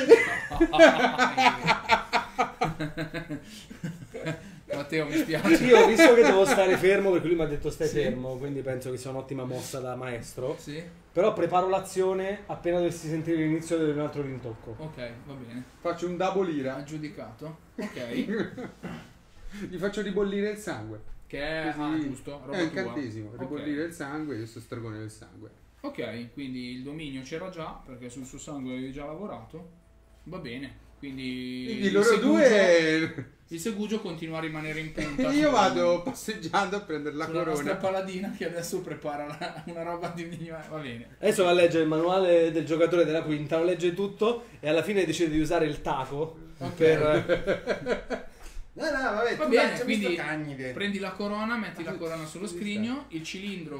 C: Matteo, mi spiace.
D: Io, visto che devo stare fermo perché lui mi ha detto stai
C: Sì.
D: fermo, quindi penso che sia un'ottima mossa da maestro.
C: Sì?
D: Però preparo l'azione appena dovessi sentire l'inizio di un altro rintocco.
C: Ok, va bene.
E: Faccio un double ira,
C: Aggiudicato. Ok.
E: gli faccio ribollire il sangue.
C: Che è
E: Così-
C: giusto, roba
E: è un
C: tua.
E: incantesimo,
C: Ok.
E: ribollire il sangue, io sto stragone del sangue.
C: Ok, quindi il dominio c'era già perché sul suo sangue avevi già lavorato. Va bene.
E: Quindi loro due...
C: Il Segugio continua a rimanere in punta.
E: Io vado passeggiando a prendere la
C: sulla nostra
E: corona.
C: paladina che adesso prepara una roba di minima. Va bene.
D: Adesso va a leggere il manuale del giocatore della quinta, lo legge tutto e alla fine decide di usare il taco per...
F: No, vabbè,
C: Va
F: tu
C: bene,
F: lanciami
C: quindi
F: sto cagnide.
C: prendi la corona, metti la corona sullo scrigno, il cilindro,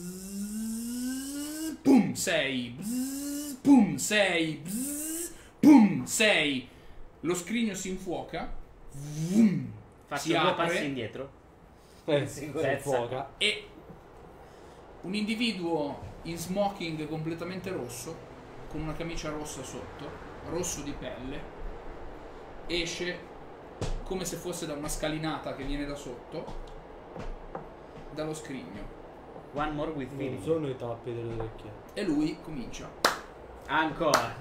C: bzzz, pum, 6, pum, 6, pum, 6. Lo scrigno si infuoca, vum,
A: Faccio
C: si
A: due
C: apre
A: passi indietro.
D: si
A: Terza.
D: fuoca.
C: e un individuo in smoking completamente rosso, con una camicia rossa sotto, rosso di pelle, esce come se fosse da una scalinata che viene da sotto, dallo scrigno,
A: One more with
D: Non
A: feeling.
D: sono i tappi delle orecchie.
C: e lui comincia.
A: Ancora.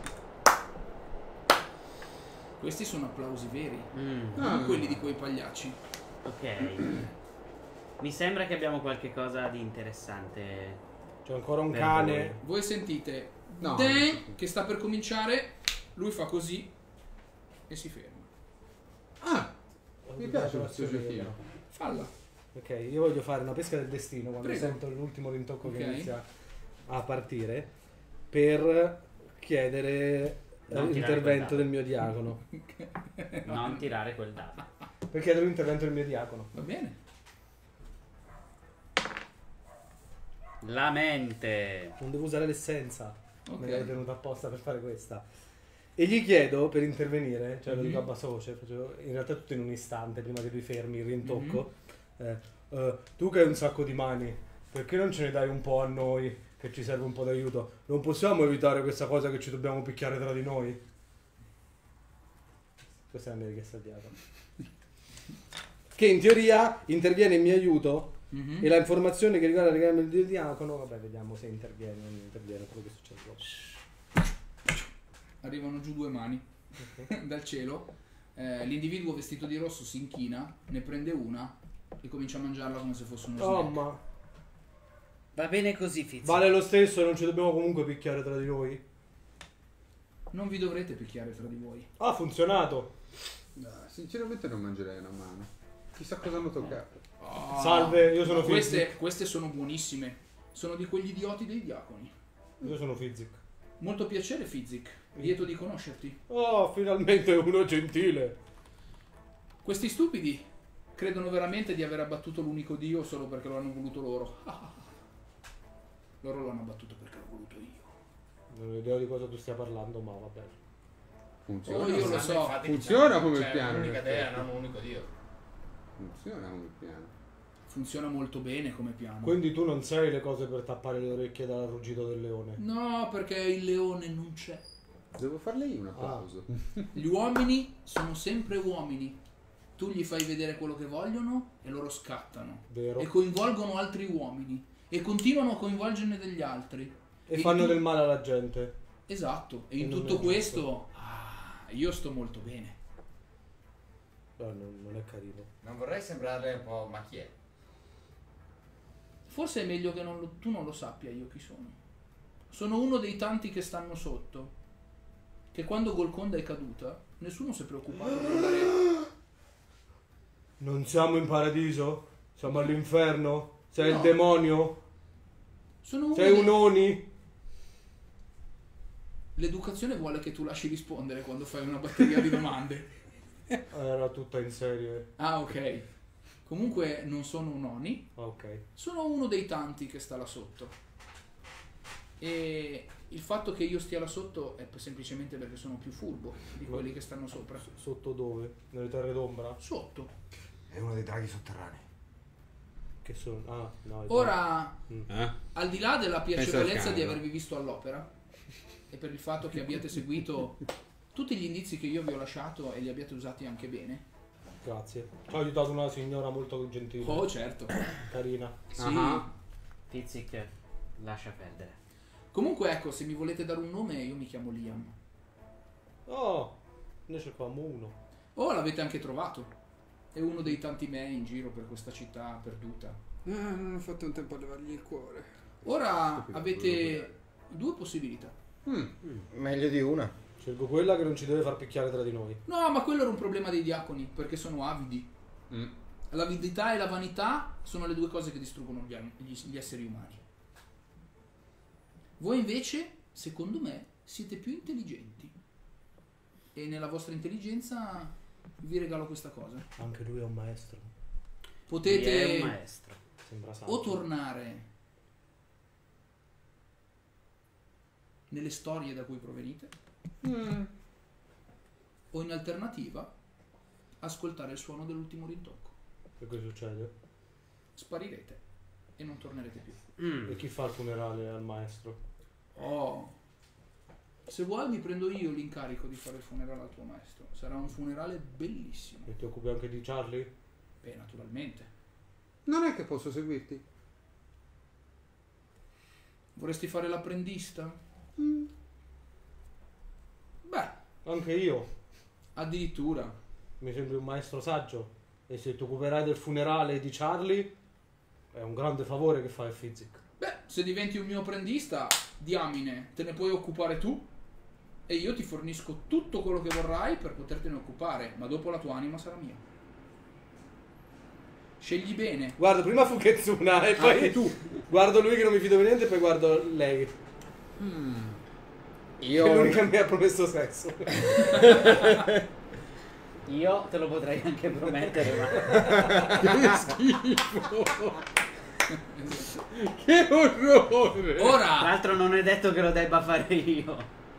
C: Questi sono applausi veri,
A: Mm,
C: non quelli di quei pagliacci.
A: ok. Mi sembra che abbiamo qualche cosa di interessante.
D: C'è ancora un
A: Per
D: cane.
C: Voi sentite
E: No,
C: Dan che sta per cominciare, lui fa così e si ferma.
E: Ah, mi piace questo giochino.
C: Falla.
D: Ok, io voglio fare una pesca del destino quando
C: Prego.
D: sento l'ultimo rintocco
C: Ok.
D: che inizia a partire per chiedere
A: Non tirare
D: l'intervento
A: quel
D: del mio diacono.
A: Non tirare quel dado.
D: Per chiedere l'intervento del mio diacono.
C: Va bene.
A: La mente.
D: Non devo usare l'essenza.
C: Ok.
D: Me l'ho tenuta apposta per fare questa. E gli chiedo per intervenire, cioè lo dico a
C: Mhm.
D: bassa voce, faccio in realtà tutto in un istante prima che lui fermi il rintocco. Tu che hai un sacco di mani, perché non ce ne dai un po' a noi che ci serve un po' d'aiuto? Non possiamo evitare questa cosa che ci dobbiamo picchiare tra di noi? Questa è la mia richiesta al diacono. Che in teoria interviene in mio aiuto
C: Mhm.
D: e la informazione che riguarda il regalo del diacono, vabbè, vediamo se interviene o non interviene quello che succede dopo.
C: Arrivano giù due mani dal cielo. L'individuo vestito di rosso si inchina, ne prende una e comincia a mangiarla come se fosse uno
D: Oh,
C: snack.
D: ma
A: Va bene così, Fizz.
D: vale lo stesso e non ci dobbiamo comunque picchiare tra di noi?
C: Non vi dovrete picchiare tra di voi.
D: Ah, ha funzionato.
E: Sinceramente non mangerei una mano. Chissà cosa hanno toccato.
C: Ah,
D: Salve, io sono
C: ma
D: Fizzic.
C: queste sono buonissime. Sono di quegli idioti dei diaconi.
D: Io sono Fizzic.
C: Molto piacere, Fizzic. Lieto di conoscerti.
D: Oh, finalmente uno gentile.
C: Questi stupidi credono veramente di aver abbattuto l'unico dio solo perché lo hanno voluto loro. Loro lo hanno abbattuto perché l'ho voluto io.
D: Non ho idea di cosa tu stia parlando, ma va bene.
E: Funziona.
C: Oh, io lo so.
E: Funziona come
G: Cioè,
E: piano,
G: l'unica
E: in
G: idea,
E: effetti.
G: non un unico dio.
E: Funziona come piano.
C: Funziona molto bene come piano.
D: Quindi tu non sai le cose per tappare le orecchie dal ruggito del leone.
C: No, perché il leone non c'è.
E: Devo farle io un applauso.
C: Gli uomini sono sempre uomini. Tu gli fai vedere quello che vogliono e loro scattano.
D: Vero?
C: E coinvolgono altri uomini. E continuano a coinvolgerne degli altri.
D: E fanno
C: tu-
D: del male alla gente.
C: Esatto. E
D: E
C: in
D: non
C: tutto
D: è
C: questo io sto molto bene.
D: No, non è carino.
G: Non vorrei sembrarle un po', ma chi è?
C: Forse è meglio che tu non lo sappia io chi sono. Sono uno dei tanti che stanno sotto. Che quando Golconda è caduta, nessuno si è preoccupato di andare.
D: Non siamo in paradiso? Siamo all'inferno? Sei
C: No.
D: il demonio?
C: Sono uno
D: Sei
C: dei-
D: un Oni?
C: L'educazione vuole che tu lasci rispondere quando fai una batteria di domande.
D: Era tutta in serie.
C: Ah, ok. Comunque non sono un Oni,
D: Ah, ok.
C: sono uno dei tanti che sta là sotto. E il fatto che io stia là sotto è semplicemente perché sono più furbo di quelli che stanno sopra.
D: Sotto dove? Nelle terre d'ombra?
C: Sotto.
F: È uno dei draghi sotterranei.
D: Che sono? Ah, no.
C: Ora,
E: Eh?
C: al di là della piacevolezza
E: cane,
C: di
E: no?
C: avervi visto all'opera e per il fatto che abbiate seguito tutti gli indizi che io vi ho lasciato e li abbiate usati anche bene.
D: Grazie. Ci ha aiutato una signora molto gentile.
C: Oh, certo.
D: Carina.
C: Sì.
E: Ah.
A: Fizzic, lascia perdere.
C: Comunque ecco, se mi volete dare un nome io mi chiamo Liam.
D: Oh, ne cercavamo uno.
C: Oh, l'avete anche trovato. È uno dei tanti me in giro per questa città perduta.
E: Non ho fatto in tempo a levargli il cuore.
C: Ora
E: Capito,
C: avete due possibilità.
F: Meglio di una.
D: Scelgo quella che non ci deve far picchiare tra di noi.
C: No, ma quello era un problema dei diaconi, perché sono avidi. L'avidità e la vanità sono le due cose che distruggono gli esseri umani. Voi invece, secondo me, siete più intelligenti. E nella vostra intelligenza vi regalo questa cosa.
D: Anche lui è un maestro.
C: Potete
A: È un maestro.
D: Sembra saggio.
C: o tornare nelle storie da cui provenite, o in alternativa ascoltare il suono dell'ultimo rintocco.
D: E cosa succede?
C: Sparirete e non tornerete più.
D: E chi fa il funerale al maestro?
C: Oh, se vuoi mi prendo io l'incarico di fare il funerale al tuo maestro. Sarà un funerale bellissimo.
D: E ti occupi anche di Charlie?
C: Beh, naturalmente.
E: Non è che posso seguirti.
C: Vorresti fare l'apprendista? Beh,
D: Anche io.
C: addirittura.
D: Mi sembri un maestro saggio. E se ti occuperai del funerale di Charlie, è un grande favore che fai a Fizzic.
C: Beh, se diventi un mio apprendista, diamine, te ne puoi occupare tu e io ti fornisco tutto quello che vorrai per potertene occupare, ma dopo la tua anima sarà mia. Scegli bene.
D: Guardo prima Fukezzuna e poi
C: Anche tu.
D: guardo lui che non mi fido per niente e poi guardo lei.
F: Io
D: Che l'unica che mi ha promesso sesso.
A: Io te lo potrei anche promettere, ma
E: Che schifo! Che orrore!
A: tra
C: Ora,
A: l'altro non è detto che lo debba fare io.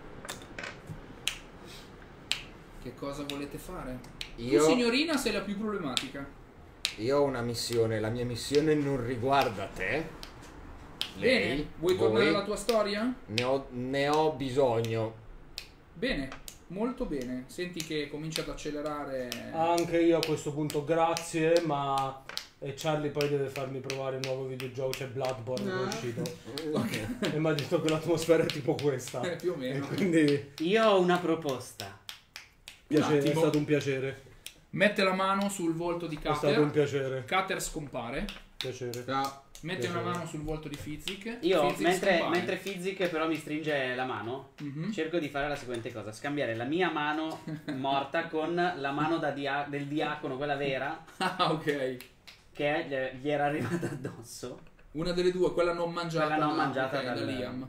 C: che cosa volete fare? Tu,
F: Io,
C: signorina, sei la più problematica.
F: io ho una missione, la mia missione non riguarda te.
C: Bene,
F: Lei,
C: vuoi tornare
F: voi.
C: alla tua storia?
F: Ne ho bisogno.
C: Bene, molto bene. Senti che comincia ad accelerare.
D: Anche io a questo punto grazie, ma... E Charlie poi deve farmi provare il nuovo videogioco, c'è Bloodborne che è uscito. E mi ha detto che l'atmosfera è tipo questa.
C: Più o
D: E
C: meno.
D: quindi
A: Io ho una proposta.
D: è
C: attimo.
D: stato un piacere.
C: Mette la mano sul volto di
D: È stato un
C: Cater.
D: piacere.
C: Cater scompare.
D: Piacere.
E: Ciao.
C: Mette una mano sul volto di Fizzic.
A: Io,
C: Fizzic
A: mentre,
C: scompare.
A: mentre Fizzic però mi stringe la mano,
C: Mhm.
A: cerco di fare la seguente cosa: scambiare la mia mano morta con la mano del diacono, quella vera,
C: Ah, ok.
A: che gli era arrivata addosso.
C: Una delle due, quella non mangiata,
A: Quella non mangiata
C: ok, da
A: dal-
C: Liam.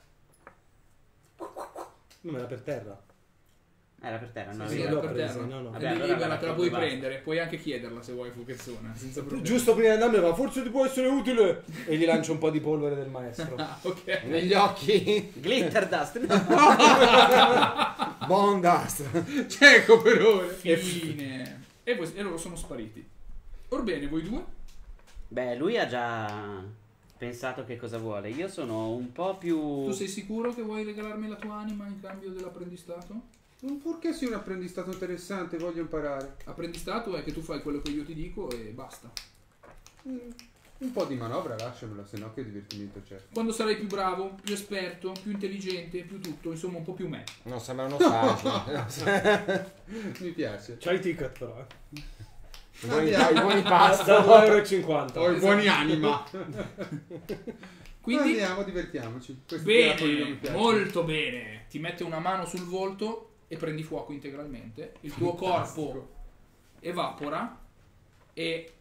D: Non era per terra.
A: Era per terra, no?
C: Sì,
D: io
C: era
D: l'ho
C: per
D: presa,
C: terra.
D: no, no.
C: È
A: Vabbè, allora
C: libera,
A: la
C: te la
A: compro
C: puoi
A: e basta.
C: prendere. Puoi anche chiederla se vuoi, Fukezzona, senza problemi.
D: Giusto prima di andarmene fa, forse ti può essere utile. E gli lancio un po' di polvere del maestro.
C: Ah, ok.
F: Negli occhi.
A: Glitter dust.
F: Bondast.
E: Cieco per ore.
C: Fine. E loro sono spariti. Orbene, voi due?
A: Beh, lui ha già pensato che cosa vuole. Io sono un po' più...
C: Tu sei sicuro che vuoi regalarmi la tua anima in cambio dell'apprendistato?
E: Purché sia un apprendistato interessante, voglio imparare.
C: Apprendistato è che tu fai quello che io ti dico e basta.
E: Un po' di manovra lasciamela, se no che divertimento c'è.
C: Quando sarai più bravo, più esperto, più intelligente, più tutto, insomma un po' più me.
F: Non sembra uno saggio.
E: Mi piace.
D: C'hai il ticket però,
F: I buoni
D: Basta
F: pasta.
D: 2,50
E: Ho i
D: euro.
E: buoni anima.
C: Quindi,
E: Andiamo, divertiamoci. Questi diavoli non mi
C: bene,
E: piacciono.
C: molto bene. Ti mette una mano sul volto e prendi fuoco integralmente. Il tuo corpo evapora e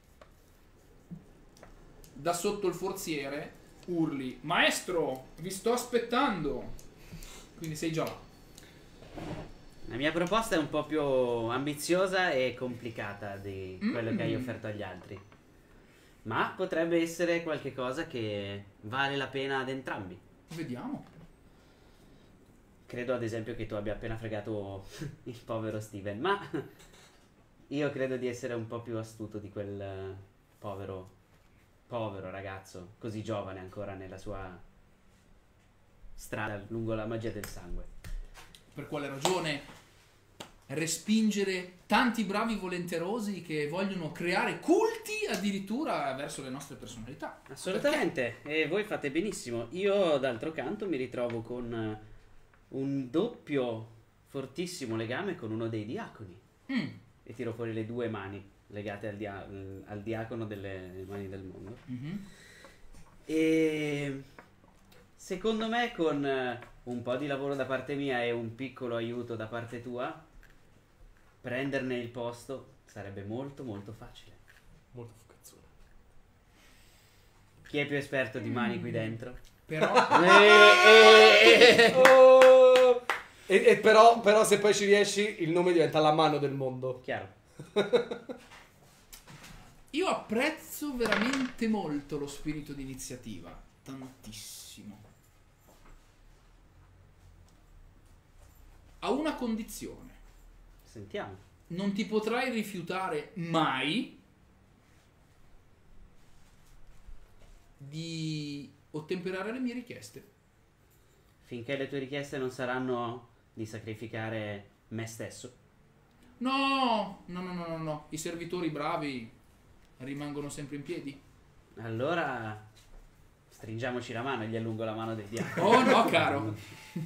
C: da sotto il forziere urli: maestro, vi sto aspettando. Quindi sei già là.
A: La mia proposta è un po' più ambiziosa e complicata di quello che hai offerto agli altri. Ma potrebbe essere qualcosa che vale la pena ad entrambi.
C: Vediamo.
A: Credo ad esempio che tu abbia appena fregato il povero Steven, ma io credo di essere un po' più astuto di quel povero ragazzo, così giovane ancora nella sua strada lungo la magia del sangue.
C: Per quale ragione respingere tanti bravi volenterosi che vogliono creare culti addirittura verso le nostre personalità?
A: Assolutamente, e voi fate benissimo. Io d'altro canto mi ritrovo con un doppio fortissimo legame con uno dei diaconi. E tiro fuori le due mani legate al diacono delle mani del mondo.
C: Mhm.
A: E Secondo me con un po' di lavoro da parte mia e un piccolo aiuto da parte tua, prenderne il posto sarebbe molto molto facile.
D: Molto fucazzone.
A: Chi è più esperto di mani qui dentro?
C: Però
D: Oh! Però se poi ci riesci il nome diventa la mano del mondo.
A: Chiaro.
C: io apprezzo veramente molto lo spirito di iniziativa. Tantissimo. A una condizione.
A: Sentiamo.
C: Non ti potrai rifiutare mai di ottemperare le mie richieste.
A: Finché le tue richieste non saranno di sacrificare me stesso.
C: No, i servitori bravi rimangono sempre in piedi.
A: Allora stringiamoci la mano e gli allungo la mano del diavolo.
C: Oh no, caro.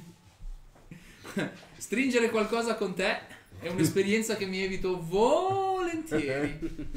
C: Stringere qualcosa con te è un'esperienza che mi evito volentieri.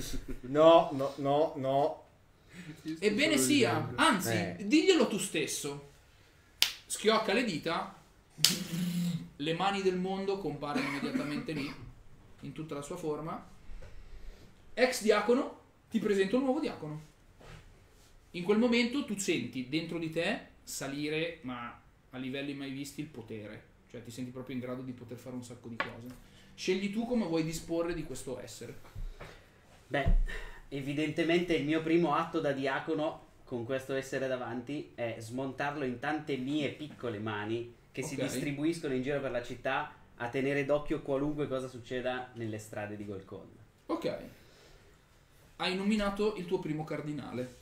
F: No.
C: Ebbene sia, anzi, diglielo tu stesso. Schiocca le dita, le mani del mondo compaiono immediatamente lì, in tutta la sua forma. Ex diacono, ti presento il nuovo diacono. In quel momento tu senti dentro di te salire, ma a livelli mai visti, il potere. Cioè ti senti proprio in grado di poter fare un sacco di cose. Scegli tu come vuoi disporre di questo essere.
A: Beh, evidentemente il mio primo atto da diacono con questo essere davanti è smontarlo in tante mie piccole mani che si
C: Ok.
A: distribuiscono in giro per la città a tenere d'occhio qualunque cosa succeda nelle strade di Golconda.
C: Ok. Hai nominato il tuo primo cardinale.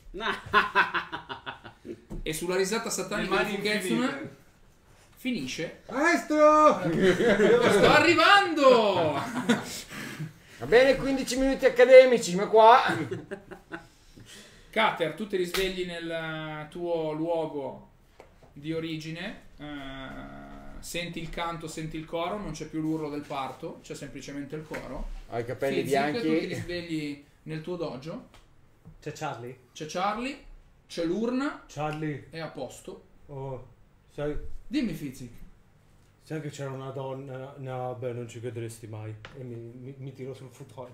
C: E sulla risata satanica di Fuketzuna finisce.
E: Maestro!
C: Sto arrivando!
F: Va bene, 15 minuti accademici, ma qua...
C: Cater, tu ti risvegli nel tuo luogo di origine, senti il canto, senti il coro, non c'è più l'urlo del parto, c'è semplicemente il coro.
F: Ho i capelli
C: Fizik, tu ti
F: bianchi.
C: risvegli nel tuo dojo,
D: C'è Charlie?
C: c'è Charlie, c'è l'urna,
D: Charlie,
C: è a posto.
D: oh, sai
C: Dimmi Fizik.
D: che c'era una donna? No, beh, non ci crederesti mai. E mi tiro sul futuro.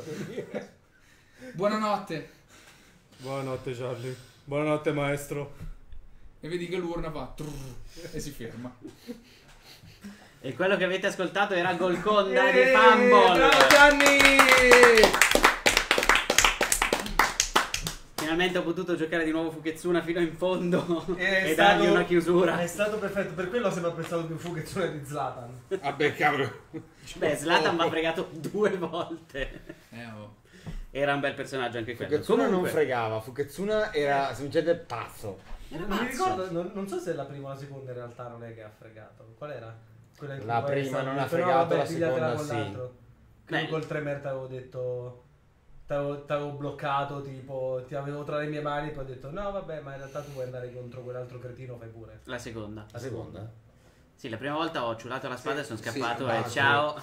C: Buonanotte.
D: Buonanotte, Charlie. Buonanotte, maestro.
C: E vedi che l'urna fa trrr, e si ferma.
A: E quello che avete ascoltato era Golconda di Fumble.
D: Bravo, Gianni!
A: Finalmente ho potuto giocare di nuovo Fuketzuna fino in fondo
D: È
A: e
D: stato-
A: dargli una chiusura.
D: È stato perfetto, per quello ho sempre apprezzato più Fuketzuna di Zlatan.
E: Vabbè, cavolo.
A: Beh, Zlatan mi ha fregato 2 volte.
C: Oh.
A: Era un bel personaggio anche quello.
F: Fuketzuna non
A: Comunque,
F: fregava, Fuketzuna era semplicemente pazzo.
A: era
D: Non mi
A: pazzo.
D: ricordo, non so se la prima o la seconda in realtà non è che ha fregato. Qual era? Quella in cui
F: La
D: poi
F: prima
D: è stato
F: non
D: detto,
F: ha fregato,
D: vabbè,
F: la
D: pigliatela
F: seconda
D: con
F: sì.
D: l'altro. Che
A: Beh.
D: col Tremer ti avevo detto... T'avevo bloccato, tipo, ti avevo tra le mie mani, poi ho detto no vabbè, ma in realtà tu vuoi andare contro quell'altro cretino, fai pure.
A: La seconda.
F: La seconda?
A: Sì, la prima volta ho ciulato la spada e sono
E: sì,
A: scappato e
E: basta.
A: ciao.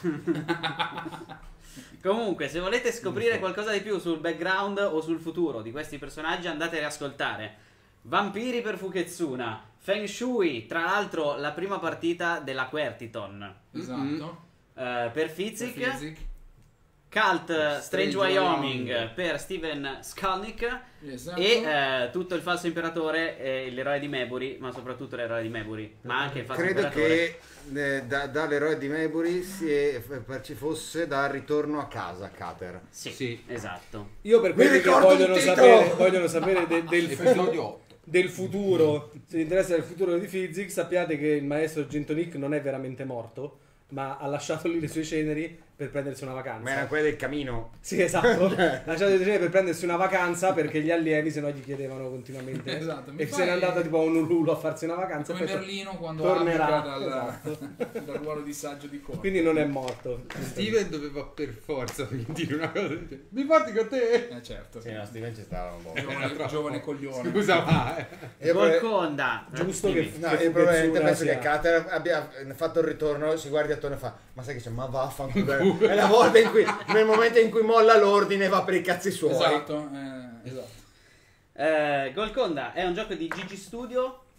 A: Comunque, se volete scoprire qualcosa di più sul background o sul futuro di questi personaggi, andate ad ascoltare Vampiri per Fuketzuna, Feng Shui, tra l'altro la prima partita della Quertiton,
C: Esatto.
A: per Fizik,
C: Fizik.
A: Cult Strange Wyoming
E: Wyoming
A: per Steven Skolnick
C: Esatto.
A: e tutto il falso imperatore, l'eroe di Maybury, ma soprattutto l'eroe di Maybury, ma anche il falso
F: Credo
A: imperatore.
F: che dall'eroe di Maybury ci fosse dal ritorno a casa, Cater.
A: Sì,
E: Sì.
A: esatto.
D: Io per quelli che
F: ricordo
D: vogliono
F: un
D: sapere,
F: titolo!
D: vogliono sapere del
E: Episodio 8.
D: del futuro, se vi interessa del futuro di Fizik, sappiate che il maestro Gentonic non è veramente morto, ma ha lasciato lì le sue ceneri per prendersi una vacanza.
F: Ma era quella del camino.
D: Sì, esatto. Ha lasciato le sue ceneri per prendersi una vacanza perché gli allievi se no gli chiedevano continuamente.
C: Esatto, mi
D: E
C: fai-
D: se n'è andato tipo a Honolulu a farsi una vacanza.
C: Come
D: e poi
C: Merlino quando
D: tornerà.
C: abdica dal ruolo di saggio di corte.
D: Quindi non è morto.
E: Steven doveva per forza dire una cosa del genere. Mi porti con te?
C: Certo.
F: Sì, no, Steven ci stava un po'.
C: Giovane coglione.
E: Scusa, ma...
A: Golconda.
D: Giusto
A: Dimmi.
D: che
F: No,
D: che
F: io probabilmente
D: Fuketzuna
F: penso
D: sia-
F: che Cater abbia fatto il ritorno, si guardi attorno e fa: ma sai che c'è? Ma vaffanculo. È la volta in cui, nel momento in cui molla l'ordine, va per i cazzi suoi.
C: Esatto.
A: Golconda è un gioco di Gigi Studio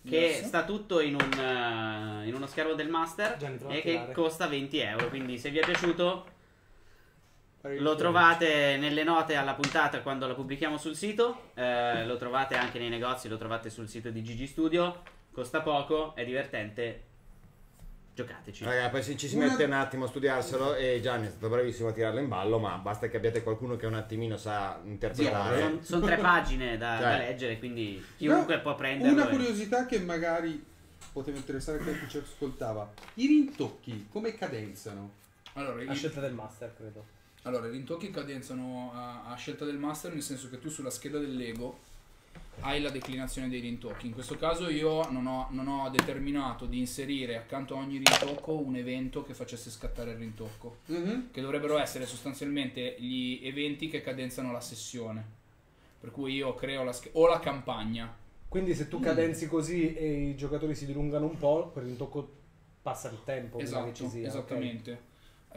A: che
C: Yes.
A: sta tutto in uno schermo del master
D: Gianni, prova a
A: e che
D: tirare.
A: costa 20 euro. Quindi se vi è piaciuto
E: Fare il
A: lo
E: fuoco.
A: trovate nelle note alla puntata quando la pubblichiamo sul sito, lo trovate anche nei negozi, lo trovate sul sito di Gigi Studio, costa poco, è divertente, giocateci.
F: Raga, poi ci si
E: Una-
F: mette un attimo a studiarselo e Gianni è stato bravissimo a tirarlo in ballo, ma basta che abbiate qualcuno che un attimino sa interpretare.
A: Sono 3 pagine da
F: Cioè.
A: leggere, quindi chiunque
E: No,
A: può prenderlo.
E: Una
A: e-
E: curiosità che magari poteva interessare a chi ci ascoltava. I rintocchi come cadenzano?
C: Allora,
D: A scelta del master, credo.
C: Allora, i rintocchi cadenzano a scelta del master, nel senso che tu sulla scheda del Lego hai la declinazione dei rintocchi. In questo caso io non ho determinato di inserire accanto a ogni rintocco un evento che facesse scattare il rintocco, che dovrebbero essere sostanzialmente gli eventi che cadenzano la sessione. Per cui io creo o la campagna.
D: Quindi se tu cadenzi così e i giocatori si dilungano un po', quel rintocco passa il tempo. prima che ci
C: Esatto,
D: sia,
C: esattamente.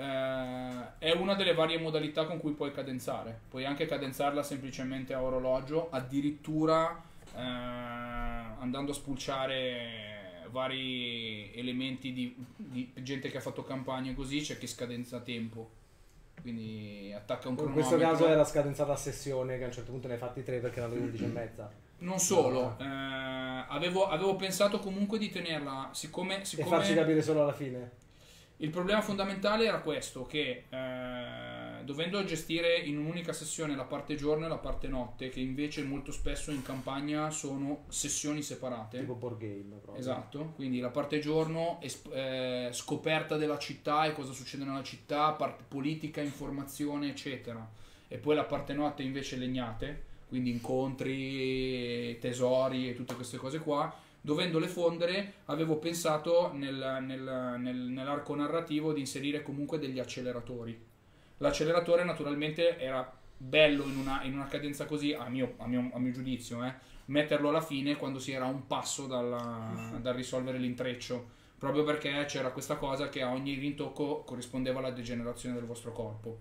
C: È una delle varie modalità con cui puoi cadenzare. Puoi anche cadenzarla semplicemente a orologio, addirittura andando a spulciare vari elementi di gente che ha fatto campagne così, c'è chi scadenza a tempo. Quindi attacca un
D: In
C: cronometro.
D: questo caso era scadenzata a sessione, che a un certo punto ne hai fatti 3 perché erano le 11:30.
C: Non solo, avevo pensato comunque di tenerla, siccome
D: E farci capire solo alla fine.
C: il problema fondamentale era questo, che dovendo gestire in un'unica sessione la parte giorno e la parte notte, che invece molto spesso in campagna sono sessioni separate.
D: Tipo board game proprio.
C: Esatto, quindi la parte giorno è scoperta della città e cosa succede nella città, parte politica, informazione, eccetera. E poi la parte notte invece legnate, quindi incontri, tesori e tutte queste cose qua. Dovendole fondere, avevo pensato nell'arco narrativo di inserire comunque degli acceleratori. L'acceleratore naturalmente era bello in una cadenza così, a mio giudizio, metterlo alla fine quando si era a un passo dal risolvere l'intreccio, proprio perché c'era questa cosa che a ogni rintocco corrispondeva alla degenerazione del vostro corpo.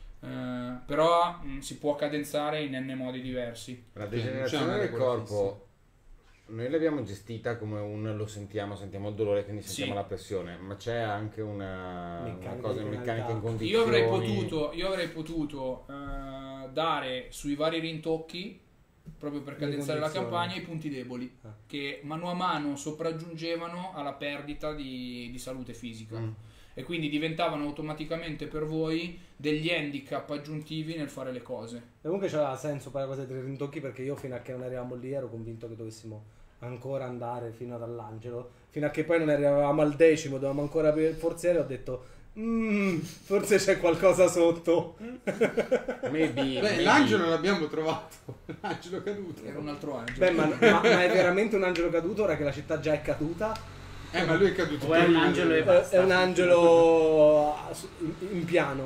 C: Però si può cadenzare in n modi diversi.
F: La
E: non c'è
F: degenerazione
E: una
F: del
E: regola
F: corpo noi l'abbiamo gestita come lo sentiamo il dolore, quindi sentiamo
C: Sì.
F: la pressione, ma c'è anche una
D: Meccanica
F: cosa
D: di
F: meccanica
D: penalità.
F: in condizioni.
C: Io avrei potuto dare sui vari rintocchi, proprio per
D: Le
C: cadenzare la
D: condizioni.
C: campagna, i punti deboli,
D: Ah.
C: che mano a mano sopraggiungevano alla perdita di salute fisica. E quindi diventavano automaticamente per voi degli handicap aggiuntivi nel fare le cose.
D: E comunque c'aveva senso fare la cosa dei rintocchi, perché io fino a che non arrivavamo lì ero convinto che dovessimo ancora andare fino ad all'angelo. Fino a che poi non arrivavamo al 10°, dovevamo ancora aprire il forziere, ho detto forse c'è qualcosa sotto.
F: Maybe,
E: Beh, l'angelo l'abbiamo trovato. L'angelo caduto.
C: Era un altro angelo.
D: Beh, ma è veramente un angelo caduto ora che la città già è caduta?
E: Ma lui è caduto.
A: O è un
E: prima
A: angelo
E: del-
A: e basta.
D: È un angelo in piano.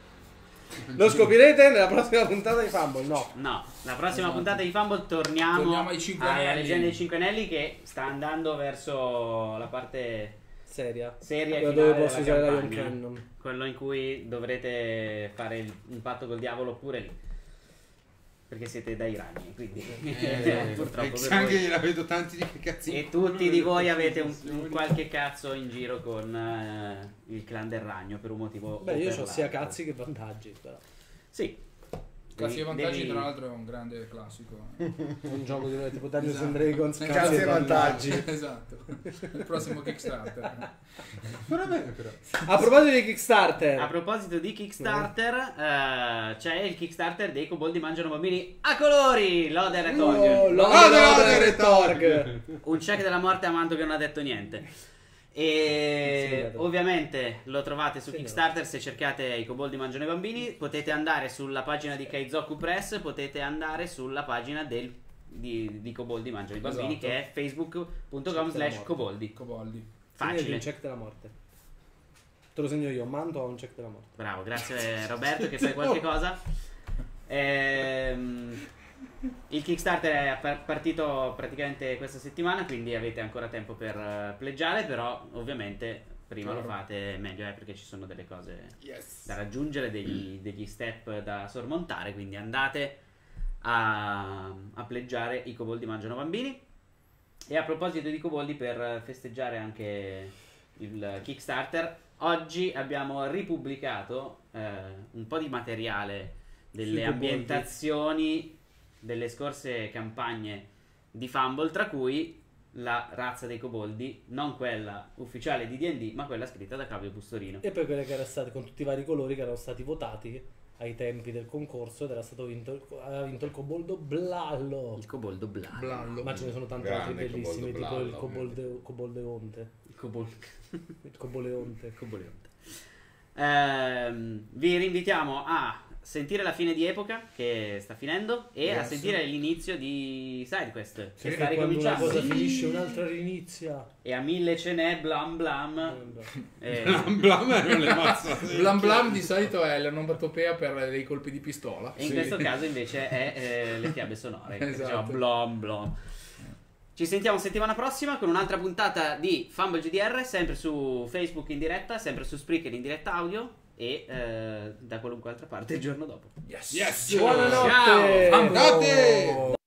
D: Lo scoprirete nella prossima puntata di Fumble, no?
A: No, la prossima
C: Esatto.
A: puntata di Fumble torniamo
C: ai Cinque
A: alla
C: Anelli.
A: leggenda dei 5 Anelli, che sta andando verso la parte
D: Seria.
A: seria e
D: Quella
A: finale
D: dove posso
A: della
D: usare Lion
A: campagna.
D: Cannon.
A: Quello in cui dovrete fare un patto col diavolo pure lì, perché siete dai ragni, quindi purtroppo per
E: Anche
A: voi.
E: gliela vedo tanti di cazzini.
A: E tutti di voi avete un qualche cazzo in giro con il clan del ragno per un motivo
D: Beh,
A: o
D: io
A: per
D: ho sia
A: l'altro.
D: cazzi che vantaggi, però.
A: Sì.
C: Cazzi e vantaggi,
A: Devi-
C: tra l'altro, è un grande classico.
D: Un gioco di tipo Dungeons
C: Esatto.
D: and Dragons,
C: Cazzi
F: e vantaggi.
C: Esatto. Il prossimo Kickstarter.
E: Va bene, però.
D: A proposito di
A: A
D: Kickstarter,
A: proposito di Kickstarter, c'è il Kickstarter dei Coboldi Mangiano Bambini a colori, Loder e Torg.
D: Loder e Torg.
A: Un check della morte a Manto che non ha detto niente. E
D: Sì, vedo.
A: ovviamente lo trovate su
D: Sì,
A: Kickstarter se cercate i Coboldi Mangiano i Bambini. Potete andare sulla pagina di Kaizoku Press, potete andare sulla pagina di Coboldi Mangiano i Bambini,
C: Esatto.
A: che è facebook.com/coboldi.
C: Coboldi.
D: Segnati
A: Facile.
D: un check della morte. Te lo segno io, Manto ha un check della morte.
A: Bravo, grazie Roberto che fai qualche cosa. Il Kickstarter è partito praticamente questa settimana, quindi avete ancora tempo per pleggiare, però ovviamente prima lo fate meglio, perché ci sono delle cose da raggiungere, degli step da sormontare, quindi andate a pleggiare i Coboldi Mangiano Bambini. E a proposito di coboldi, per festeggiare anche il Kickstarter, oggi abbiamo ripubblicato un po' di materiale delle
D: Sui coboldi.
A: ambientazioni delle scorse campagne di Fumble, tra cui la razza dei coboldi, non quella ufficiale di D&D, ma quella scritta da Claudio Bustorino.
D: E poi quelle che erano state con tutti i vari colori che erano stati votati ai tempi del concorso ed era stato aveva vinto il coboldo Blallo.
A: Il coboldo Blallo.
C: Blallo.
D: Ma ce ne sono tanti
F: Grande
D: altri bellissimi,
F: coboldo
D: tipo il
F: Blallo.
D: coboldeonte.
A: Il coboldo.
D: Il coboleonte.
A: Coboleonte. Vi rinvitiamo a sentire la fine di Epoca, che sta finendo, e a
C: Yes.
A: sentire l'inizio di SideQuest, che
D: Sì,
A: sta
D: quando una
A: ricominciando.
D: cosa finisce un'altra rinizia.
A: E a 1000 ce n'è, blam blam.
E: Blam erano le mazze.
C: Blam Blam di solito è l'onomatopea per dei colpi di pistola.
A: E in questo caso invece è le fiabe sonore. che
C: Esatto.
A: diceva blam blam. Ci sentiamo settimana prossima con un'altra puntata di Fumble GDR, sempre su Facebook in diretta, sempre su Spreaker in diretta audio e da qualunque altra parte il giorno dopo.
C: Yes.
E: Yes.
D: Buonanotte!
A: Ciao!
C: Fumble.
E: Andate!